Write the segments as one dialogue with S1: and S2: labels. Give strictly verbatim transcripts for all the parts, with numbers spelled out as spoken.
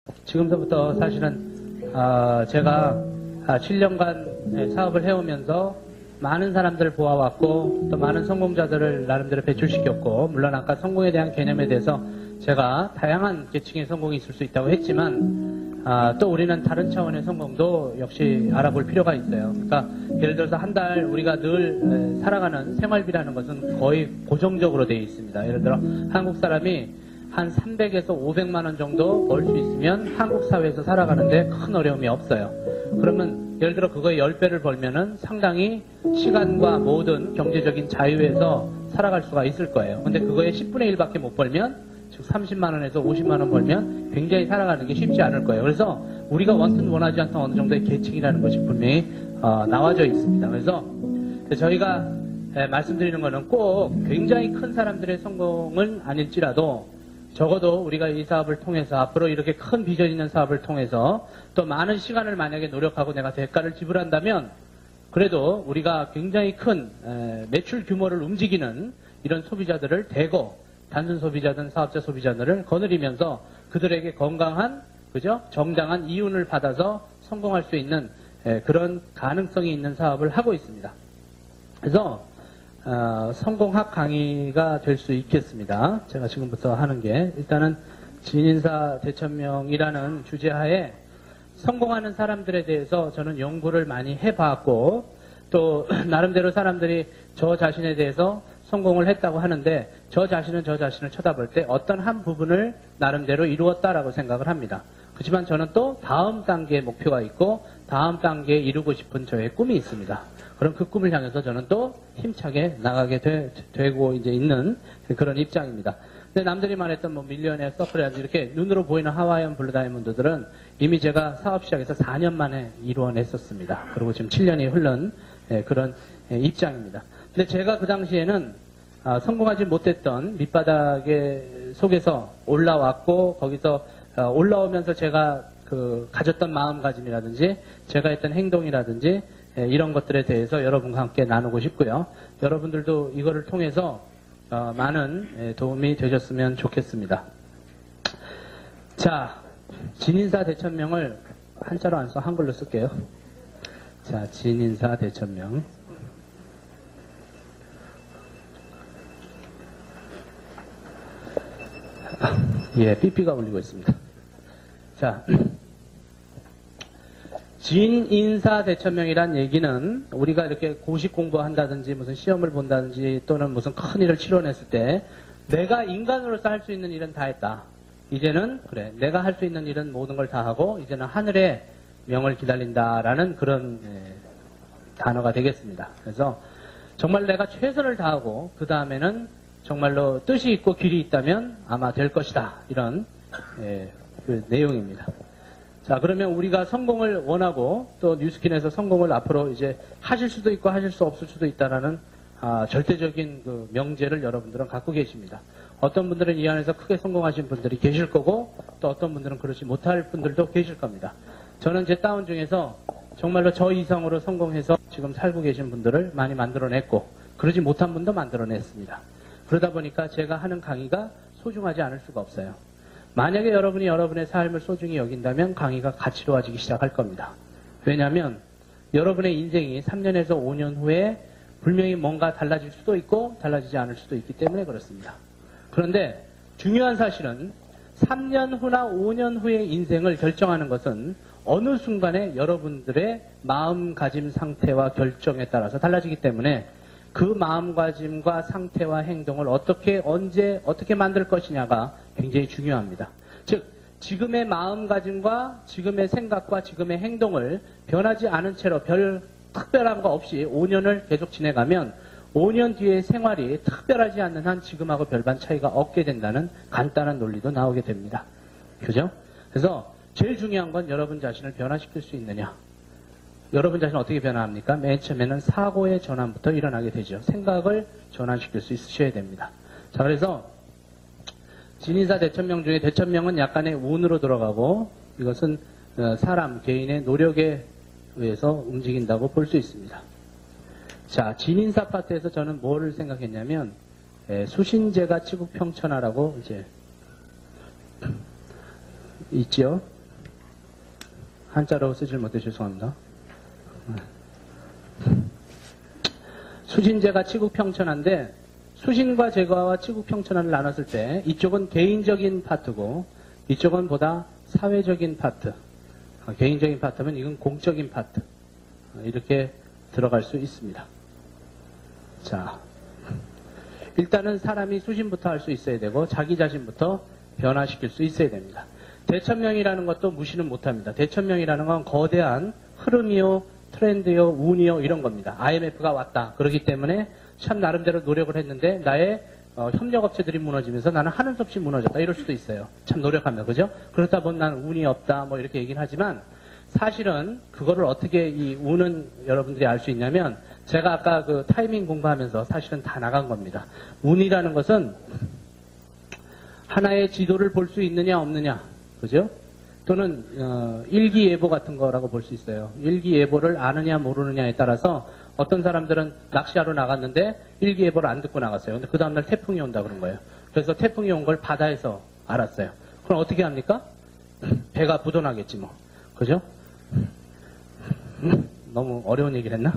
S1: 지금서부터 사실은 어, 제가 칠 년간 사업을 해오면서 많은 사람들을 보아왔고 또 많은 성공자들을 나름대로 배출시켰고, 물론 아까 성공에 대한 개념에 대해서 제가 다양한 계층의 성공이 있을 수 있다고 했지만 아, 또 우리는 다른 차원의 성공도 역시 알아볼 필요가 있어요. 그러니까 예를 들어서 한 달 우리가 늘 살아가는 생활비라는 것은 거의 고정적으로 되어 있습니다. 예를 들어 한국 사람이 한 삼백에서 오백만 원 정도 벌 수 있으면 한국 사회에서 살아가는데 큰 어려움이 없어요. 그러면 예를 들어 그거의 십 배를 벌면은 상당히 시간과 모든 경제적인 자유에서 살아갈 수가 있을 거예요. 근데 그거의 십분의 일밖에 못 벌면, 즉 삼십만 원에서 오십만 원 벌면 굉장히 살아가는 게 쉽지 않을 거예요. 그래서 우리가 원튼 원하지 않던 어느 정도의 계층이라는 것이 분명히 어, 나와져 있습니다. 그래서 저희가 에, 말씀드리는 거는 꼭 굉장히 큰 사람들의 성공은 아닐지라도 적어도 우리가 이 사업을 통해서 앞으로 이렇게 큰 비전 있는 사업을 통해서 또 많은 시간을 만약에 노력하고 내가 대가를 지불한다면 그래도 우리가 굉장히 큰 에, 매출 규모를 움직이는 이런 소비자들을 대거 단순 소비자든 사업자 소비자들을 거느리면서 그들에게 건강한, 그죠? 정당한 이윤을 받아서 성공할 수 있는 에, 그런 가능성이 있는 사업을 하고 있습니다. 그래서 어, 성공학 강의가 될 수 있겠습니다. 제가 지금부터 하는 게 일단은 진인사 대천명이라는 주제하에 성공하는 사람들에 대해서 저는 연구를 많이 해봤고 또 나름대로 사람들이 저 자신에 대해서 성공을 했다고 하는데 저 자신은 저 자신을 쳐다볼 때 어떤 한 부분을 나름대로 이루었다라고 생각을 합니다. 그렇지만 저는 또 다음 단계의 목표가 있고 다음 단계에 이루고 싶은 저의 꿈이 있습니다. 그럼 그 꿈을 향해서 저는 또 힘차게 나가게 되, 되고 이제 있는 그런 입장입니다. 근데 남들이 말했던 뭐 밀리언의 서프라이즈 이렇게 눈으로 보이는 하와이안 블루 다이아몬드들은 이미 제가 사업 시작해서 사 년 만에 이루어냈었습니다. 그리고 지금 칠 년이 흘른 그런 입장입니다. 근데 제가 그 당시에는 아, 성공하지 못했던 밑바닥의 속에서 올라왔고 거기서 어, 올라오면서 제가 그 가졌던 마음가짐이라든지 제가 했던 행동이라든지 예, 이런 것들에 대해서 여러분과 함께 나누고 싶고요. 여러분들도 이거를 통해서 어, 많은 예, 도움이 되셨으면 좋겠습니다. 자, 진인사 대천명을 한자로 안 써 한글로 쓸게요. 자, 진인사 대천명. 예, 삐삐가 울리고 있습니다. 자, 진인사 대천명이란 얘기는 우리가 이렇게 고시 공부한다든지 무슨 시험을 본다든지 또는 무슨 큰 일을 치러냈을 때 내가 인간으로서 할 수 있는 일은 다 했다. 이제는 그래, 내가 할 수 있는 일은 모든 걸 다 하고 이제는 하늘의 명을 기다린다라는 그런 예, 단어가 되겠습니다. 그래서 정말 내가 최선을 다하고 그 다음에는 정말로 뜻이 있고 길이 있다면 아마 될 것이다. 이런 예, 그 내용입니다. 자, 그러면 우리가 성공을 원하고 또 뉴스킨에서 성공을 앞으로 이제 하실 수도 있고 하실 수 없을 수도 있다라는 아, 절대적인 그 명제를 여러분들은 갖고 계십니다. 어떤 분들은 이 안에서 크게 성공하신 분들이 계실 거고 또 어떤 분들은 그렇지 못할 분들도 계실 겁니다. 저는 제 다운 중에서 정말로 저 이상으로 성공해서 지금 살고 계신 분들을 많이 만들어냈고 그러지 못한 분도 만들어냈습니다. 그러다 보니까 제가 하는 강의가 소중하지 않을 수가 없어요. 만약에 여러분이 여러분의 삶을 소중히 여긴다면 강의가 가치로워지기 시작할 겁니다. 왜냐하면 여러분의 인생이 삼 년에서 오 년 후에 분명히 뭔가 달라질 수도 있고 달라지지 않을 수도 있기 때문에 그렇습니다. 그런데 중요한 사실은 삼 년 후나 오 년 후의 인생을 결정하는 것은 어느 순간에 여러분들의 마음가짐 상태와 결정에 따라서 달라지기 때문에 그 마음가짐과 상태와 행동을 어떻게 언제 어떻게 만들 것이냐가 굉장히 중요합니다. 즉 지금의 마음가짐과 지금의 생각과 지금의 행동을 변하지 않은 채로 별 특별한 거 없이 오 년을 계속 지내가면 오 년 뒤의 생활이 특별하지 않는 한 지금하고 별반 차이가 없게 된다는 간단한 논리도 나오게 됩니다. 그죠? 그래서 제일 중요한 건 여러분 자신을 변화시킬 수 있느냐. 여러분 자신은 어떻게 변화합니까? 맨 처음에는 사고의 전환부터 일어나게 되죠. 생각을 전환시킬 수 있으셔야 됩니다. 자, 그래서 진인사 대천명 중에 대천명은 약간의 운으로 들어가고 이것은 사람 개인의 노력에 의해서 움직인다고 볼 수 있습니다. 자, 진인사 파트에서 저는 뭐를 생각했냐면 수신제가 치국평천하라고 이제 있죠. 한자로 쓰질 못해 죄송합니다. 수신제가 치국평천한데 수신과 제거와 치국평천한을 나눴을 때 이쪽은 개인적인 파트고 이쪽은 보다 사회적인 파트. 개인적인 파트면 이건 공적인 파트. 이렇게 들어갈 수 있습니다. 자, 일단은 사람이 수신부터 할 수 있어야 되고 자기 자신부터 변화시킬 수 있어야 됩니다. 대천명이라는 것도 무시는 못합니다. 대천명이라는 건 거대한 흐름이요, 트렌드요, 운이요 이런 겁니다. 아이엠에프가 왔다. 그렇기 때문에 참 나름대로 노력을 했는데 나의 어, 협력업체들이 무너지면서 나는 하는 수 없이 무너졌다. 이럴 수도 있어요. 참 노력하면 그죠? 그렇다 보면 나는 운이 없다. 뭐 이렇게 얘기는 하지만 사실은 그거를 어떻게 이 운은 여러분들이 알 수 있냐면 제가 아까 그 타이밍 공부하면서 사실은 다 나간 겁니다. 운이라는 것은 하나의 지도를 볼 수 있느냐 없느냐 그죠? 또는 어, 일기예보 같은 거라고 볼 수 있어요. 일기예보를 아느냐 모르느냐에 따라서 어떤 사람들은 낚시하러 나갔는데 일기예보를 안 듣고 나갔어요. 근데 그 다음날 태풍이 온다 그런 거예요. 그래서 태풍이 온 걸 바다에서 알았어요. 그럼 어떻게 합니까? 배가 부도나겠지 뭐. 그죠? 너무 어려운 얘기를 했나?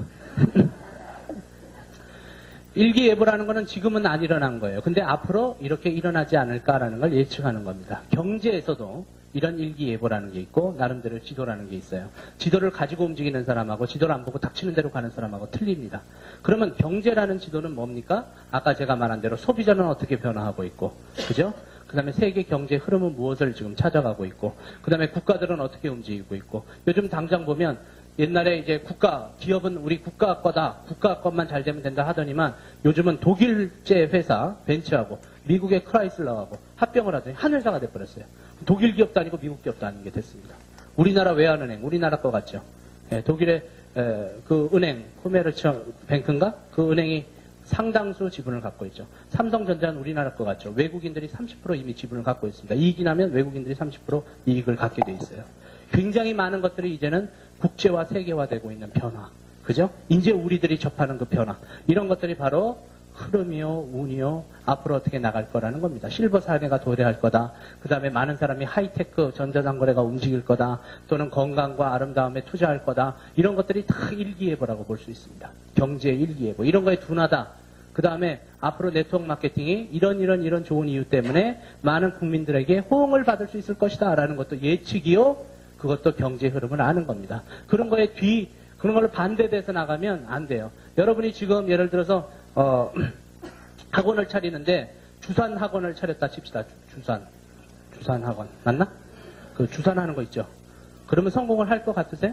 S1: 일기예보라는 거는 지금은 안 일어난 거예요. 근데 앞으로 이렇게 일어나지 않을까라는 걸 예측하는 겁니다. 경제에서도 이런 일기예보라는 게 있고 나름대로 지도라는 게 있어요. 지도를 가지고 움직이는 사람하고 지도를 안 보고 닥치는 대로 가는 사람하고 틀립니다. 그러면 경제라는 지도는 뭡니까? 아까 제가 말한 대로 소비자는 어떻게 변화하고 있고 그죠? 그 다음에 세계 경제 흐름은 무엇을 지금 찾아가고 있고 그 다음에 국가들은 어떻게 움직이고 있고 요즘 당장 보면 옛날에 이제 국가, 기업은 우리 국가 거다. 국가 것만 잘 되면 된다 하더니만 요즘은 독일제 회사 벤츠하고 미국의 크라이슬러하고 합병을 하더니 한 회사가 돼버렸어요. 독일 기업도 아니고 미국 기업도 아닌 게 됐습니다. 우리나라 외환은행, 우리나라 거 같죠. 예, 독일의 에, 그 은행, 코메르츠 뱅크인가? 그 은행이 상당수 지분을 갖고 있죠. 삼성전자는 우리나라 거 같죠. 외국인들이 삼십 퍼센트 이미 지분을 갖고 있습니다. 이익이 나면 외국인들이 삼십 퍼센트 이익을 갖게 돼 있어요. 굉장히 많은 것들이 이제는 국제화, 세계화되고 있는 변화. 그죠? 이제 우리들이 접하는 그 변화. 이런 것들이 바로 흐름이요, 운이요, 앞으로 어떻게 나갈 거라는 겁니다. 실버 사회가 도래할 거다. 그 다음에 많은 사람이 하이테크 전자상거래가 움직일 거다. 또는 건강과 아름다움에 투자할 거다. 이런 것들이 다 일기예보라고 볼 수 있습니다. 경제의 일기예보. 이런 거에 둔하다. 그 다음에 앞으로 네트워크 마케팅이 이런 이런 이런 좋은 이유 때문에 많은 국민들에게 호응을 받을 수 있을 것이다. 라는 것도 예측이요. 그것도 경제 흐름을 아는 겁니다. 그런 거에 뒤, 그런 걸로 반대돼서 나가면 안 돼요. 여러분이 지금 예를 들어서 어, 학원을 차리는데 주산 학원을 차렸다 칩시다. 주산. 주산 학원. 맞나? 그 주산하는 거 있죠. 그러면 성공을 할 것 같으세요?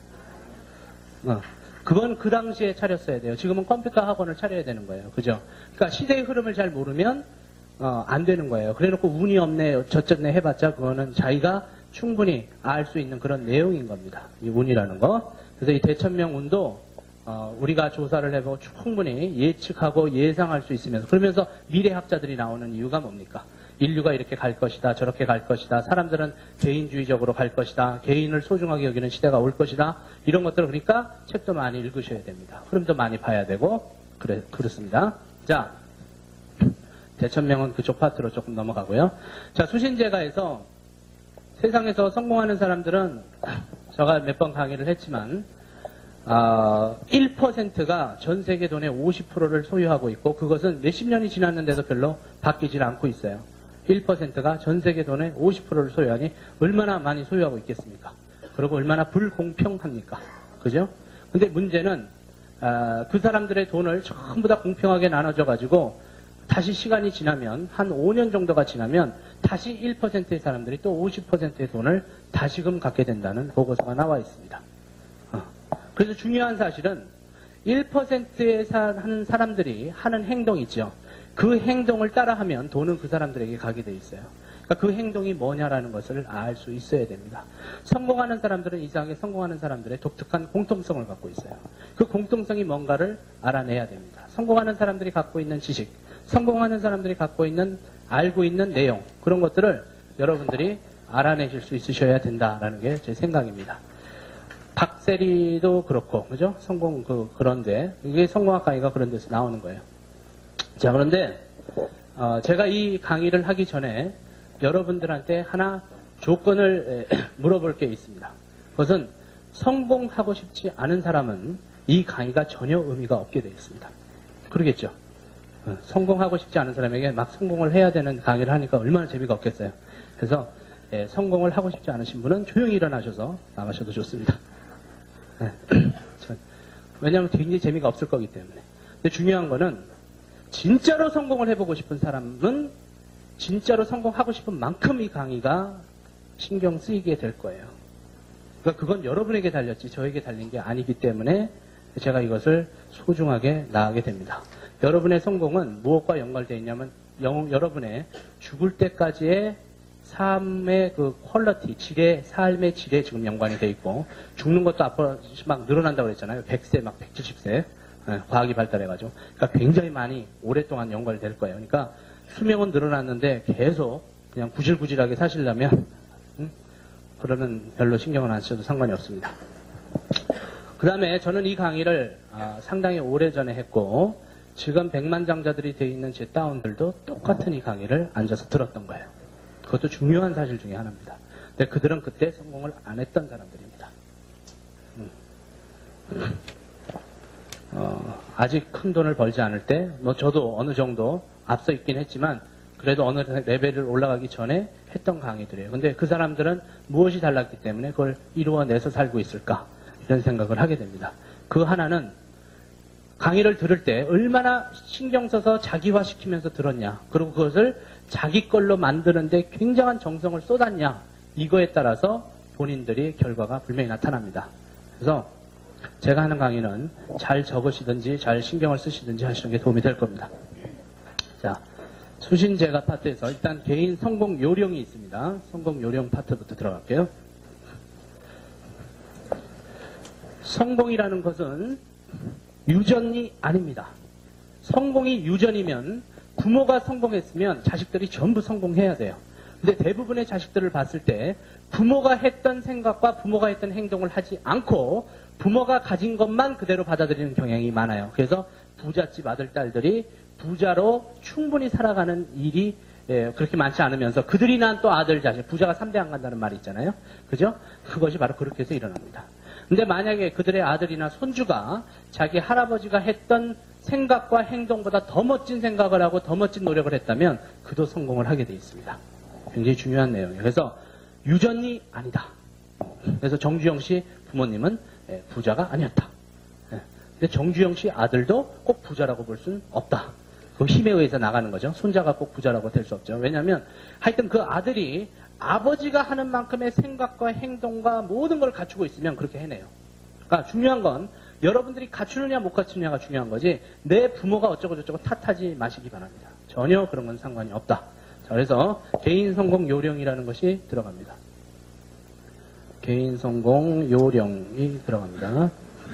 S1: 어. 그건 그 당시에 차렸어야 돼요. 지금은 컴퓨터 학원을 차려야 되는 거예요. 그죠? 그러니까 시대의 흐름을 잘 모르면 어, 안 되는 거예요. 그래 놓고 운이 없네, 저쩌네 해봤자 그거는 자기가 충분히 알 수 있는 그런 내용인 겁니다. 이 운이라는 거. 그래서 이 대천명 운도 어, 우리가 조사를 해보고 충분히 예측하고 예상할 수 있으면서 그러면서 미래학자들이 나오는 이유가 뭡니까? 인류가 이렇게 갈 것이다. 저렇게 갈 것이다. 사람들은 개인주의적으로 갈 것이다. 개인을 소중하게 여기는 시대가 올 것이다. 이런 것들을 그러니까 책도 많이 읽으셔야 됩니다. 흐름도 많이 봐야 되고 그래, 그렇습니다. 자, 대천명은 그쪽 파트로 조금 넘어가고요. 자, 수신제가에서 세상에서 성공하는 사람들은 제가 몇 번 강의를 했지만 어, 일 퍼센트가 전 세계 돈의 오십 퍼센트를 소유하고 있고 그것은 몇십 년이 지났는데도 별로 바뀌질 않고 있어요. 일 퍼센트가 전 세계 돈의 오십 퍼센트를 소유하니 얼마나 많이 소유하고 있겠습니까? 그리고 얼마나 불공평합니까? 그죠? 근데 문제는 어, 그 사람들의 돈을 전부 다 공평하게 나눠줘 가지고 다시 시간이 지나면 한 오 년 정도가 지나면 다시 일 퍼센트의 사람들이 또 오십 퍼센트의 돈을 다시금 갖게 된다는 보고서가 나와 있습니다. 어. 그래서 중요한 사실은 일 퍼센트에 하는 사람들이 하는 행동이 있죠. 그 행동을 따라하면 돈은 그 사람들에게 가게 돼 있어요. 그러니까 그 행동이 뭐냐라는 것을 알 수 있어야 됩니다. 성공하는 사람들은 이상하게 성공하는 사람들의 독특한 공통성을 갖고 있어요. 그 공통성이 뭔가를 알아내야 됩니다. 성공하는 사람들이 갖고 있는 지식, 성공하는 사람들이 갖고 있는 알고 있는 내용 그런 것들을 여러분들이 알아내실 수 있으셔야 된다라는 게 제 생각입니다. 박세리도 그렇고 그죠? 성공 그 그런데 이게 성공학 강의가 그런 데서 나오는 거예요. 자 그런데 어, 제가 이 강의를 하기 전에 여러분들한테 하나 조건을 에, 물어볼 게 있습니다. 그것은 성공하고 싶지 않은 사람은 이 강의가 전혀 의미가 없게 되어 있습니다. 그러겠죠? 어, 성공하고 싶지 않은 사람에게 막 성공을 해야 되는 강의를 하니까 얼마나 재미가 없겠어요. 그래서 예, 성공을 하고 싶지 않으신 분은 조용히 일어나셔서 나가셔도 좋습니다. 예, 왜냐하면 굉장히 재미가 없을 거기 때문에. 근데 중요한 거는 진짜로 성공을 해보고 싶은 사람은 진짜로 성공하고 싶은 만큼 이 강의가 신경 쓰이게 될 거예요. 그러니까 그건 여러분에게 달렸지 저에게 달린 게 아니기 때문에 제가 이것을 소중하게 나가게 됩니다. 여러분의 성공은 무엇과 연관되어 있냐면 영, 여러분의 죽을 때까지의 삶의 그 퀄리티, 질의, 삶의 질에 지금 연관이 되어 있고 죽는 것도 앞으로 막 늘어난다고 그랬잖아요. 백 세, 막 백칠십 세. 네, 과학이 발달해가지고. 그러니까 굉장히 많이 오랫동안 연관이 될 거예요. 그러니까 수명은 늘어났는데 계속 그냥 구질구질하게 사시려면 음? 그러면 별로 신경을 안 쓰셔도 상관이 없습니다. 그 다음에 저는 이 강의를 아, 상당히 오래전에 했고 지금 백만장자들이 되어 있는 제 다운들도 똑같은 이 강의를 앉아서 들었던 거예요. 그것도 중요한 사실 중에 하나입니다. 근데 그들은 그때 성공을 안 했던 사람들입니다. 음. 어, 아직 큰 돈을 벌지 않을 때, 뭐 저도 어느 정도 앞서 있긴 했지만 그래도 어느 레벨을 올라가기 전에 했던 강의들이에요. 근데 그 사람들은 무엇이 달랐기 때문에 그걸 이루어내서 살고 있을까? 이런 생각을 하게 됩니다. 그 하나는 강의를 들을 때 얼마나 신경 써서 자기화시키면서 들었냐. 그리고 그것을 자기 걸로 만드는데 굉장한 정성을 쏟았냐. 이거에 따라서 본인들이 결과가 분명히 나타납니다. 그래서 제가 하는 강의는 잘 적으시든지 잘 신경을 쓰시든지 하시는 게 도움이 될 겁니다. 자, 수신제가 파트에서 일단 개인 성공 요령이 있습니다. 성공 요령 파트부터 들어갈게요. 성공이라는 것은 유전이 아닙니다. 성공이 유전이면 부모가 성공했으면 자식들이 전부 성공해야 돼요. 근데 대부분의 자식들을 봤을 때 부모가 했던 생각과 부모가 했던 행동을 하지 않고 부모가 가진 것만 그대로 받아들이는 경향이 많아요. 그래서 부잣집 아들, 딸들이 부자로 충분히 살아가는 일이 예, 그렇게 많지 않으면서 그들이 낳은 또 아들, 자식, 부자가 삼 대 안 간다는 말이 있잖아요. 그죠? 그것이 바로 그렇게 해서 일어납니다. 근데 만약에 그들의 아들이나 손주가 자기 할아버지가 했던 생각과 행동보다 더 멋진 생각을 하고 더 멋진 노력을 했다면 그도 성공을 하게 돼 있습니다. 굉장히 중요한 내용이에요. 그래서 유전이 아니다. 그래서 정주영 씨 부모님은 부자가 아니었다. 근데 정주영 씨 아들도 꼭 부자라고 볼 수는 없다. 그 힘에 의해서 나가는 거죠. 손자가 꼭 부자라고 될 수 없죠. 왜냐하면 하여튼 그 아들이 아버지가 하는 만큼의 생각과 행동과 모든 걸 갖추고 있으면 그렇게 해내요. 그러니까 중요한 건 여러분들이 갖추느냐 못 갖추느냐가 중요한 거지 내 부모가 어쩌고 저쩌고 탓하지 마시기 바랍니다. 전혀 그런 건 상관이 없다. 자, 그래서 개인 성공 요령이라는 것이 들어갑니다. 개인 성공 요령이 들어갑니다.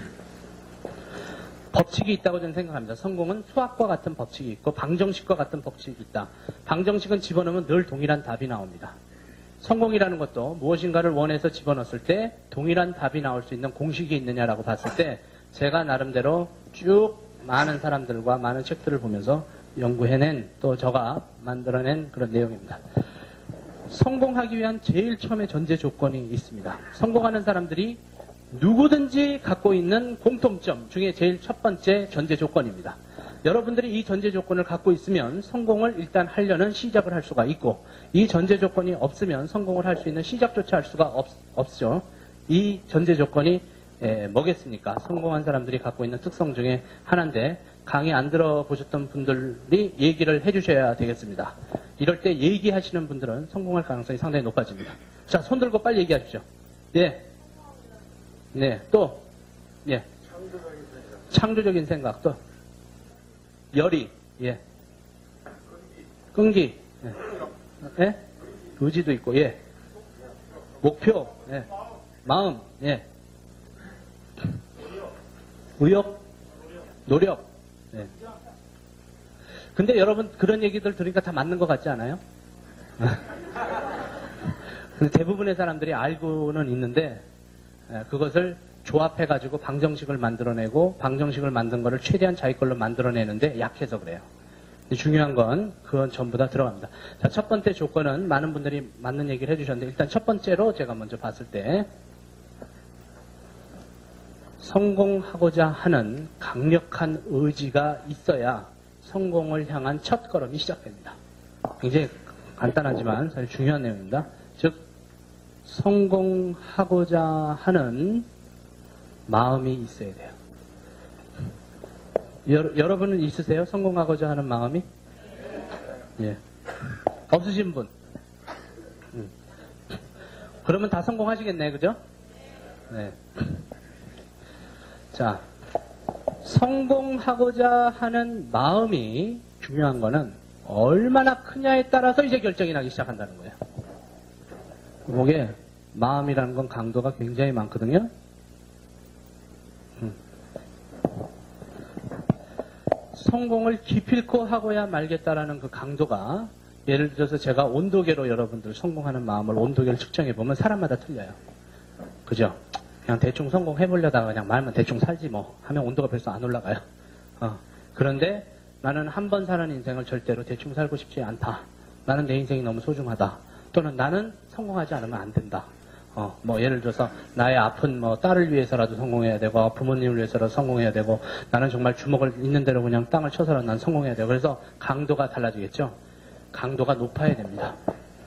S1: 법칙이 있다고 저는 생각합니다. 성공은 수학과 같은 법칙이 있고 방정식과 같은 법칙이 있다. 방정식은 집어넣으면 늘 동일한 답이 나옵니다. 성공이라는 것도 무엇인가를 원해서 집어넣었을 때 동일한 답이 나올 수 있는 공식이 있느냐라고 봤을 때 제가 나름대로 쭉 많은 사람들과 많은 책들을 보면서 연구해낸 또 저가 만들어낸 그런 내용입니다. 성공하기 위한 제일 처음에 전제 조건이 있습니다. 성공하는 사람들이 누구든지 갖고 있는 공통점 중에 제일 첫 번째 전제 조건입니다. 여러분들이 이 전제 조건을 갖고 있으면 성공을 일단 하려는 시작을 할 수가 있고 이 전제 조건이 없으면 성공을 할 수 있는 시작조차 할 수가 없, 없죠. 이 전제 조건이 에, 뭐겠습니까? 성공한 사람들이 갖고 있는 특성 중에 하나인데 강의 안 들어보셨던 분들이 얘기를 해주셔야 되겠습니다. 이럴 때 얘기하시는 분들은 성공할 가능성이 상당히 높아집니다. 자, 손 들고 빨리 얘기하십시오. 예. 네, 또, 예. 창조적인 생각, 또, 열의, 예. 끈기, 예. 예? 의지도 있고, 예. 목표, 예. 마음, 예. 의욕, 노력, 예. 근데 여러분 그런 얘기들 들으니까 다 맞는 것 같지 않아요? 근데 대부분의 사람들이 알고는 있는데, 그것을 조합해가지고 방정식을 만들어내고 방정식을 만든 거를 최대한 자기 걸로 만들어내는데 약해서 그래요. 중요한 건 그건 전부 다 들어갑니다. 자, 첫 번째 조건은 많은 분들이 맞는 얘기를 해주셨는데 일단 첫 번째로 제가 먼저 봤을 때 성공하고자 하는 강력한 의지가 있어야 성공을 향한 첫 걸음이 시작됩니다. 굉장히 간단하지만 사실 중요한 내용입니다. 즉 성공하고자 하는 마음이 있어야 돼요. 여, 여러분은 있으세요? 성공하고자 하는 마음이? 예. 없으신 분? 음. 그러면 다 성공하시겠네, 그죠? 네. 자, 성공하고자 하는 마음이 중요한 거는 얼마나 크냐에 따라서 이제 결정이 나기 시작한다는 거예요. 그게 마음이라는 건 강도가 굉장히 많거든요. 음. 성공을 기필코 하고야 말겠다라는 그 강도가, 예를 들어서 제가 온도계로 여러분들 성공하는 마음을 온도계를 측정해 보면 사람마다 틀려요. 그죠? 그냥 대충 성공해보려다가 그냥 말면 대충 살지 뭐 하면 온도가 벌써 안 올라가요. 어. 그런데 나는 한 번 사는 인생을 절대로 대충 살고 싶지 않다. 나는 내 인생이 너무 소중하다. 또는 나는 성공하지 않으면 안 된다. 어, 뭐 예를 들어서 나의 아픈 뭐 딸을 위해서라도 성공해야 되고 부모님을 위해서라도 성공해야 되고 나는 정말 주먹을 있는 대로 그냥 땅을 쳐서라도 난 성공해야 되고 그래서 강도가 달라지겠죠. 강도가 높아야 됩니다.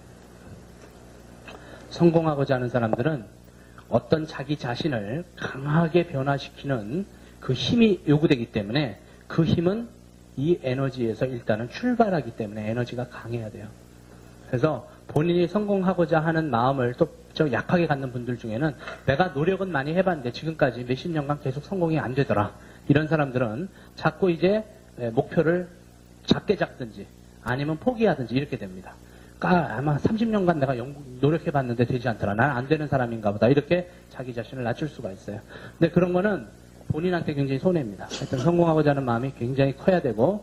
S1: 성공하고자 하는 사람들은 어떤 자기 자신을 강하게 변화시키는 그 힘이 요구되기 때문에 그 힘은 이 에너지에서 일단은 출발하기 때문에 에너지가 강해야 돼요. 그래서 본인이 성공하고자 하는 마음을 또 저 약하게 갖는 분들 중에는 내가 노력은 많이 해봤는데 지금까지 몇십 년간 계속 성공이 안 되더라. 이런 사람들은 자꾸 이제 목표를 작게 잡든지 아니면 포기하든지 이렇게 됩니다. 그러니까 아마 삼십 년간 내가 노력해봤는데 되지 않더라. 난 안 되는 사람인가 보다. 이렇게 자기 자신을 낮출 수가 있어요. 근데 그런 거는 본인한테 굉장히 손해입니다. 하여튼 성공하고자 하는 마음이 굉장히 커야 되고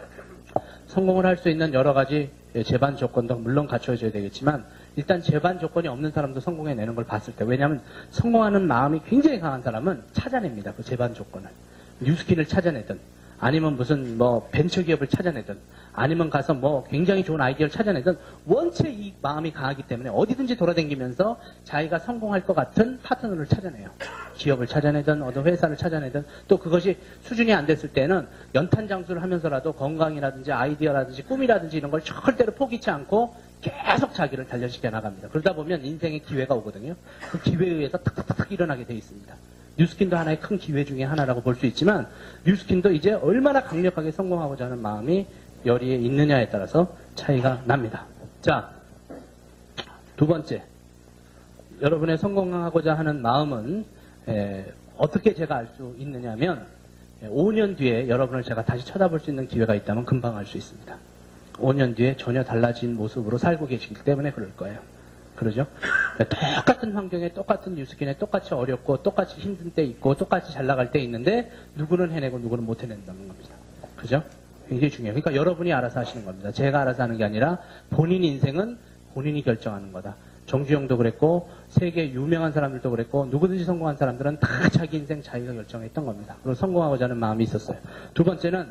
S1: 성공을 할 수 있는 여러 가지 제반 조건도 물론 갖춰져야 되겠지만 일단 제반 조건이 없는 사람도 성공해내는 걸 봤을 때 왜냐하면 성공하는 마음이 굉장히 강한 사람은 찾아냅니다. 그 제반 조건을. 뉴스킨을 찾아내든 아니면 무슨 뭐 벤처기업을 찾아내든 아니면 가서 뭐 굉장히 좋은 아이디어를 찾아내든 원체 이 마음이 강하기 때문에 어디든지 돌아다니면서 자기가 성공할 것 같은 파트너를 찾아내요. 기업을 찾아내든 어떤 회사를 찾아내든 또 그것이 수준이 안 됐을 때는 연탄장수를 하면서라도 건강이라든지 아이디어라든지 꿈이라든지 이런 걸 절대로 포기치 않고 계속 자기를 단련시켜 나갑니다. 그러다 보면 인생의 기회가 오거든요. 그 기회에 의해서 탁탁탁 일어나게 돼 있습니다. 뉴스킨도 하나의 큰 기회 중에 하나라고 볼 수 있지만 뉴스킨도 이제 얼마나 강력하게 성공하고자 하는 마음이 열의에 있느냐에 따라서 차이가 납니다. 자, 두 번째. 여러분의 성공하고자 하는 마음은 에, 어떻게 제가 알 수 있느냐면 오 년 뒤에 여러분을 제가 다시 쳐다볼 수 있는 기회가 있다면 금방 알 수 있습니다. 오 년 뒤에 전혀 달라진 모습으로 살고 계시기 때문에 그럴 거예요. 그러죠? 똑같은 환경에 똑같은 뉴스킨에 똑같이 어렵고 똑같이 힘든 때 있고 똑같이 잘 나갈 때 있는데 누구는 해내고 누구는 못 해낸다는 겁니다. 그죠? 굉장히 중요해요. 그러니까 여러분이 알아서 하시는 겁니다. 제가 알아서 하는 게 아니라 본인 인생은 본인이 결정하는 거다. 정주영도 그랬고 세계 유명한 사람들도 그랬고 누구든지 성공한 사람들은 다 자기 인생 자기가 결정했던 겁니다. 그리고 성공하고자 하는 마음이 있었어요. 두 번째는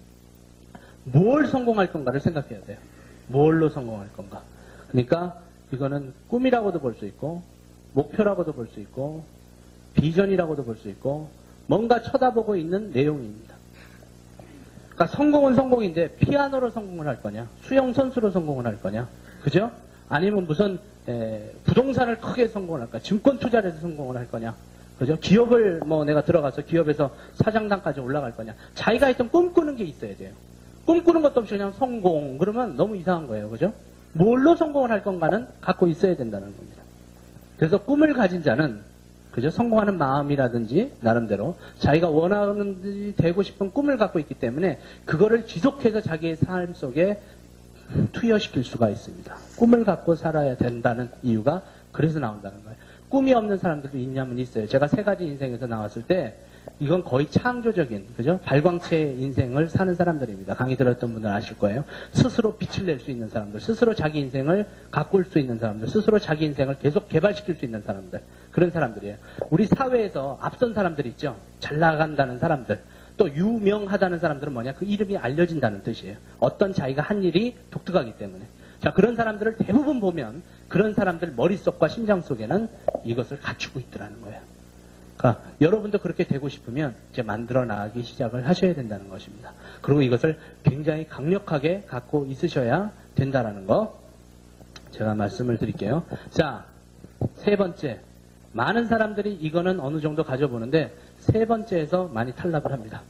S1: 뭘 성공할 건가를 생각해야 돼요. 뭘로 성공할 건가. 그러니까 이거는 꿈이라고도 볼 수 있고 목표라고도 볼 수 있고 비전이라고도 볼 수 있고 뭔가 쳐다보고 있는 내용입니다. 그러니까 성공은 성공인데 피아노로 성공을 할 거냐 수영 선수로 성공을 할 거냐 그죠? 아니면 무슨 에, 부동산을 크게 성공을 할까 증권 투자를 해서 성공을 할 거냐 그죠? 기업을 뭐 내가 들어가서 기업에서 사장단까지 올라갈 거냐 자기가 했던 꿈꾸는 게 있어야 돼요. 꿈꾸는 것도 없이 그냥 성공 그러면 너무 이상한 거예요. 그죠? 뭘로 성공을 할 건가는 갖고 있어야 된다는 겁니다. 그래서 꿈을 가진 자는 그죠? 성공하는 마음이라든지 나름대로 자기가 원하는 되고 싶은 꿈을 갖고 있기 때문에 그거를 지속해서 자기의 삶 속에 투여시킬 수가 있습니다. 꿈을 갖고 살아야 된다는 이유가 그래서 나온다는 거예요. 꿈이 없는 사람들도 있냐면 있어요. 제가 세 가지 인생에서 나왔을 때 이건 거의 창조적인 그죠? 발광체 인생을 사는 사람들입니다. 강의 들었던 분들 아실 거예요. 스스로 빛을 낼 수 있는 사람들, 스스로 자기 인생을 가꿀 수 있는 사람들, 스스로 자기 인생을 계속 개발시킬 수 있는 사람들 그런 사람들이에요. 우리 사회에서 앞선 사람들 있죠. 잘 나간다는 사람들 또 유명하다는 사람들은 뭐냐? 그 이름이 알려진다는 뜻이에요. 어떤 자기가 한 일이 독특하기 때문에. 자, 그런 사람들을 대부분 보면 그런 사람들 머릿속과 심장 속에는 이것을 갖추고 있더라는 거예요. 그러니까 여러분도 그렇게 되고 싶으면 이제 만들어 나가기 시작을 하셔야 된다는 것입니다. 그리고 이것을 굉장히 강력하게 갖고 있으셔야 된다라는 거 제가 말씀을 드릴게요. 자, 세 번째. 많은 사람들이 이거는 어느 정도 가져보는데 세 번째에서 많이 탈락을 합니다.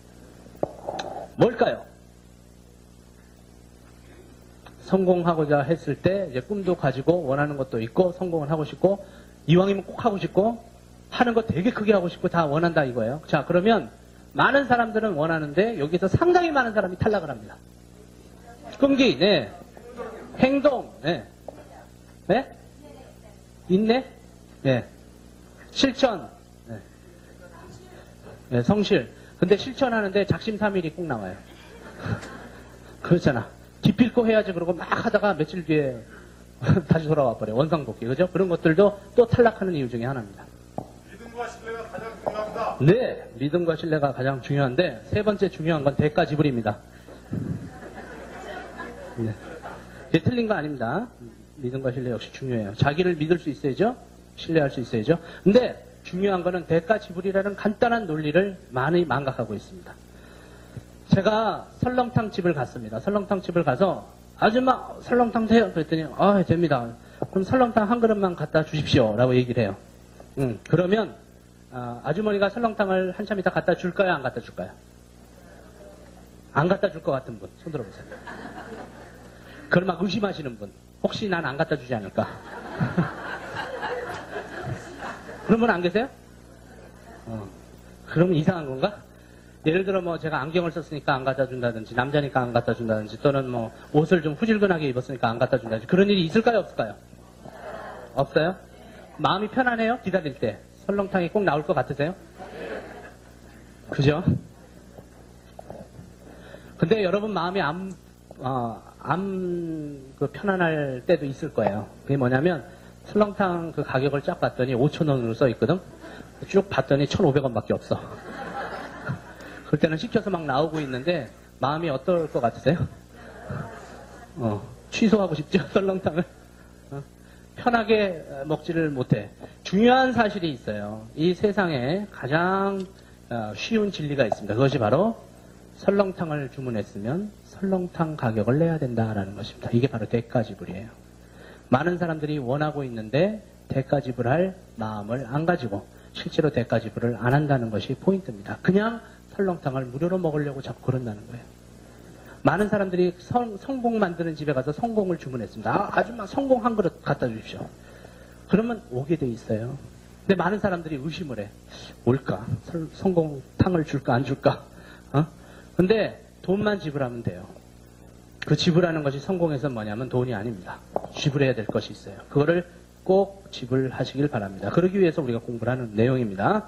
S1: 뭘까요? 성공하고자 했을 때 이제 꿈도 가지고 원하는 것도 있고 성공을 하고 싶고 이왕이면 꼭 하고 싶고 하는 거 되게 크게 하고 싶고 다 원한다 이거예요. 자, 그러면 많은 사람들은 원하는데 여기서 상당히 많은 사람이 탈락을 합니다. 끈기, 네. 행동, 네. 네? 인내? 네. 실천, 네. 네, 성실. 근데 실천하는데 작심삼일이 꼭 나와요. 그렇잖아. 기필코 해야지 그러고 막 하다가 며칠 뒤에 다시 돌아와 버려. 원상복귀. 그죠? 그런 것들도 또 탈락하는 이유 중에 하나입니다.
S2: 믿음과 신뢰가 가장 중요합니다.
S1: 네, 믿음과 신뢰가 가장 중요한데 세 번째 중요한 건 대가 지불입니다. 네. 이게 틀린 거 아닙니다. 믿음과 신뢰 역시 중요해요. 자기를 믿을 수 있어야죠. 신뢰할 수 있어야죠. 근데 중요한 거는 대가 지불이라는 간단한 논리를 많이 망각하고 있습니다. 제가 설렁탕 집을 갔습니다. 설렁탕 집을 가서 아줌마 설렁탕 돼요? 그랬더니 아 됩니다. 그럼 설렁탕 한 그릇만 갖다 주십시오 라고 얘기를 해요. 음, 그러면 아, 아주머니가 설렁탕을 한참 이따 갖다 줄까요? 안 갖다 줄까요? 안 갖다 줄 것 같은 분 손 들어보세요. 그걸 막 의심하시는 분 혹시 난 안 갖다 주지 않을까? 그런 분 안 계세요? 어, 그러면 이상한 건가? 예를 들어 뭐 제가 안경을 썼으니까 안 갖다 준다든지 남자니까 안 갖다 준다든지 또는 뭐 옷을 좀 후질근하게 입었으니까 안 갖다 준다든지 그런 일이 있을까요? 없을까요? 없어요? 마음이 편안해요? 기다릴 때 설렁탕이 꼭 나올 것 같으세요? 그죠? 근데 여러분 마음이 안, 어, 안, 그 편안할 때도 있을 거예요. 그게 뭐냐면 설렁탕 그 가격을 쫙 봤더니 오천 원으로 써 있거든? 쭉 봤더니 천오백 원밖에 없어. 그럴 때는 시켜서 막 나오고 있는데 마음이 어떨 것 같으세요? 어, 취소하고 싶죠? 설렁탕을. 어, 편하게 먹지를 못해. 중요한 사실이 있어요. 이 세상에 가장 어, 쉬운 진리가 있습니다. 그것이 바로 설렁탕을 주문했으면 설렁탕 가격을 내야 된다라는 것입니다. 이게 바로 대가지불이에요. 많은 사람들이 원하고 있는데 대가지불할 마음을 안 가지고 실제로 대가지불을 안 한다는 것이 포인트입니다. 그냥 설렁탕을 무료로 먹으려고 자꾸 그런다는 거예요. 많은 사람들이 성, 성공 만드는 집에 가서 성공을 주문했습니다. 아, 아줌마 성공 한 그릇 갖다 주십시오. 그러면 오게 돼 있어요. 근데 많은 사람들이 의심을 해. 올까? 설, 성공탕을 줄까 안 줄까? 어? 근데 돈만 지불하면 돼요. 그 지불하는 것이 성공에서 뭐냐면 돈이 아닙니다. 지불해야 될 것이 있어요. 그거를 꼭 지불하시길 바랍니다. 그러기 위해서 우리가 공부를 하는 내용입니다.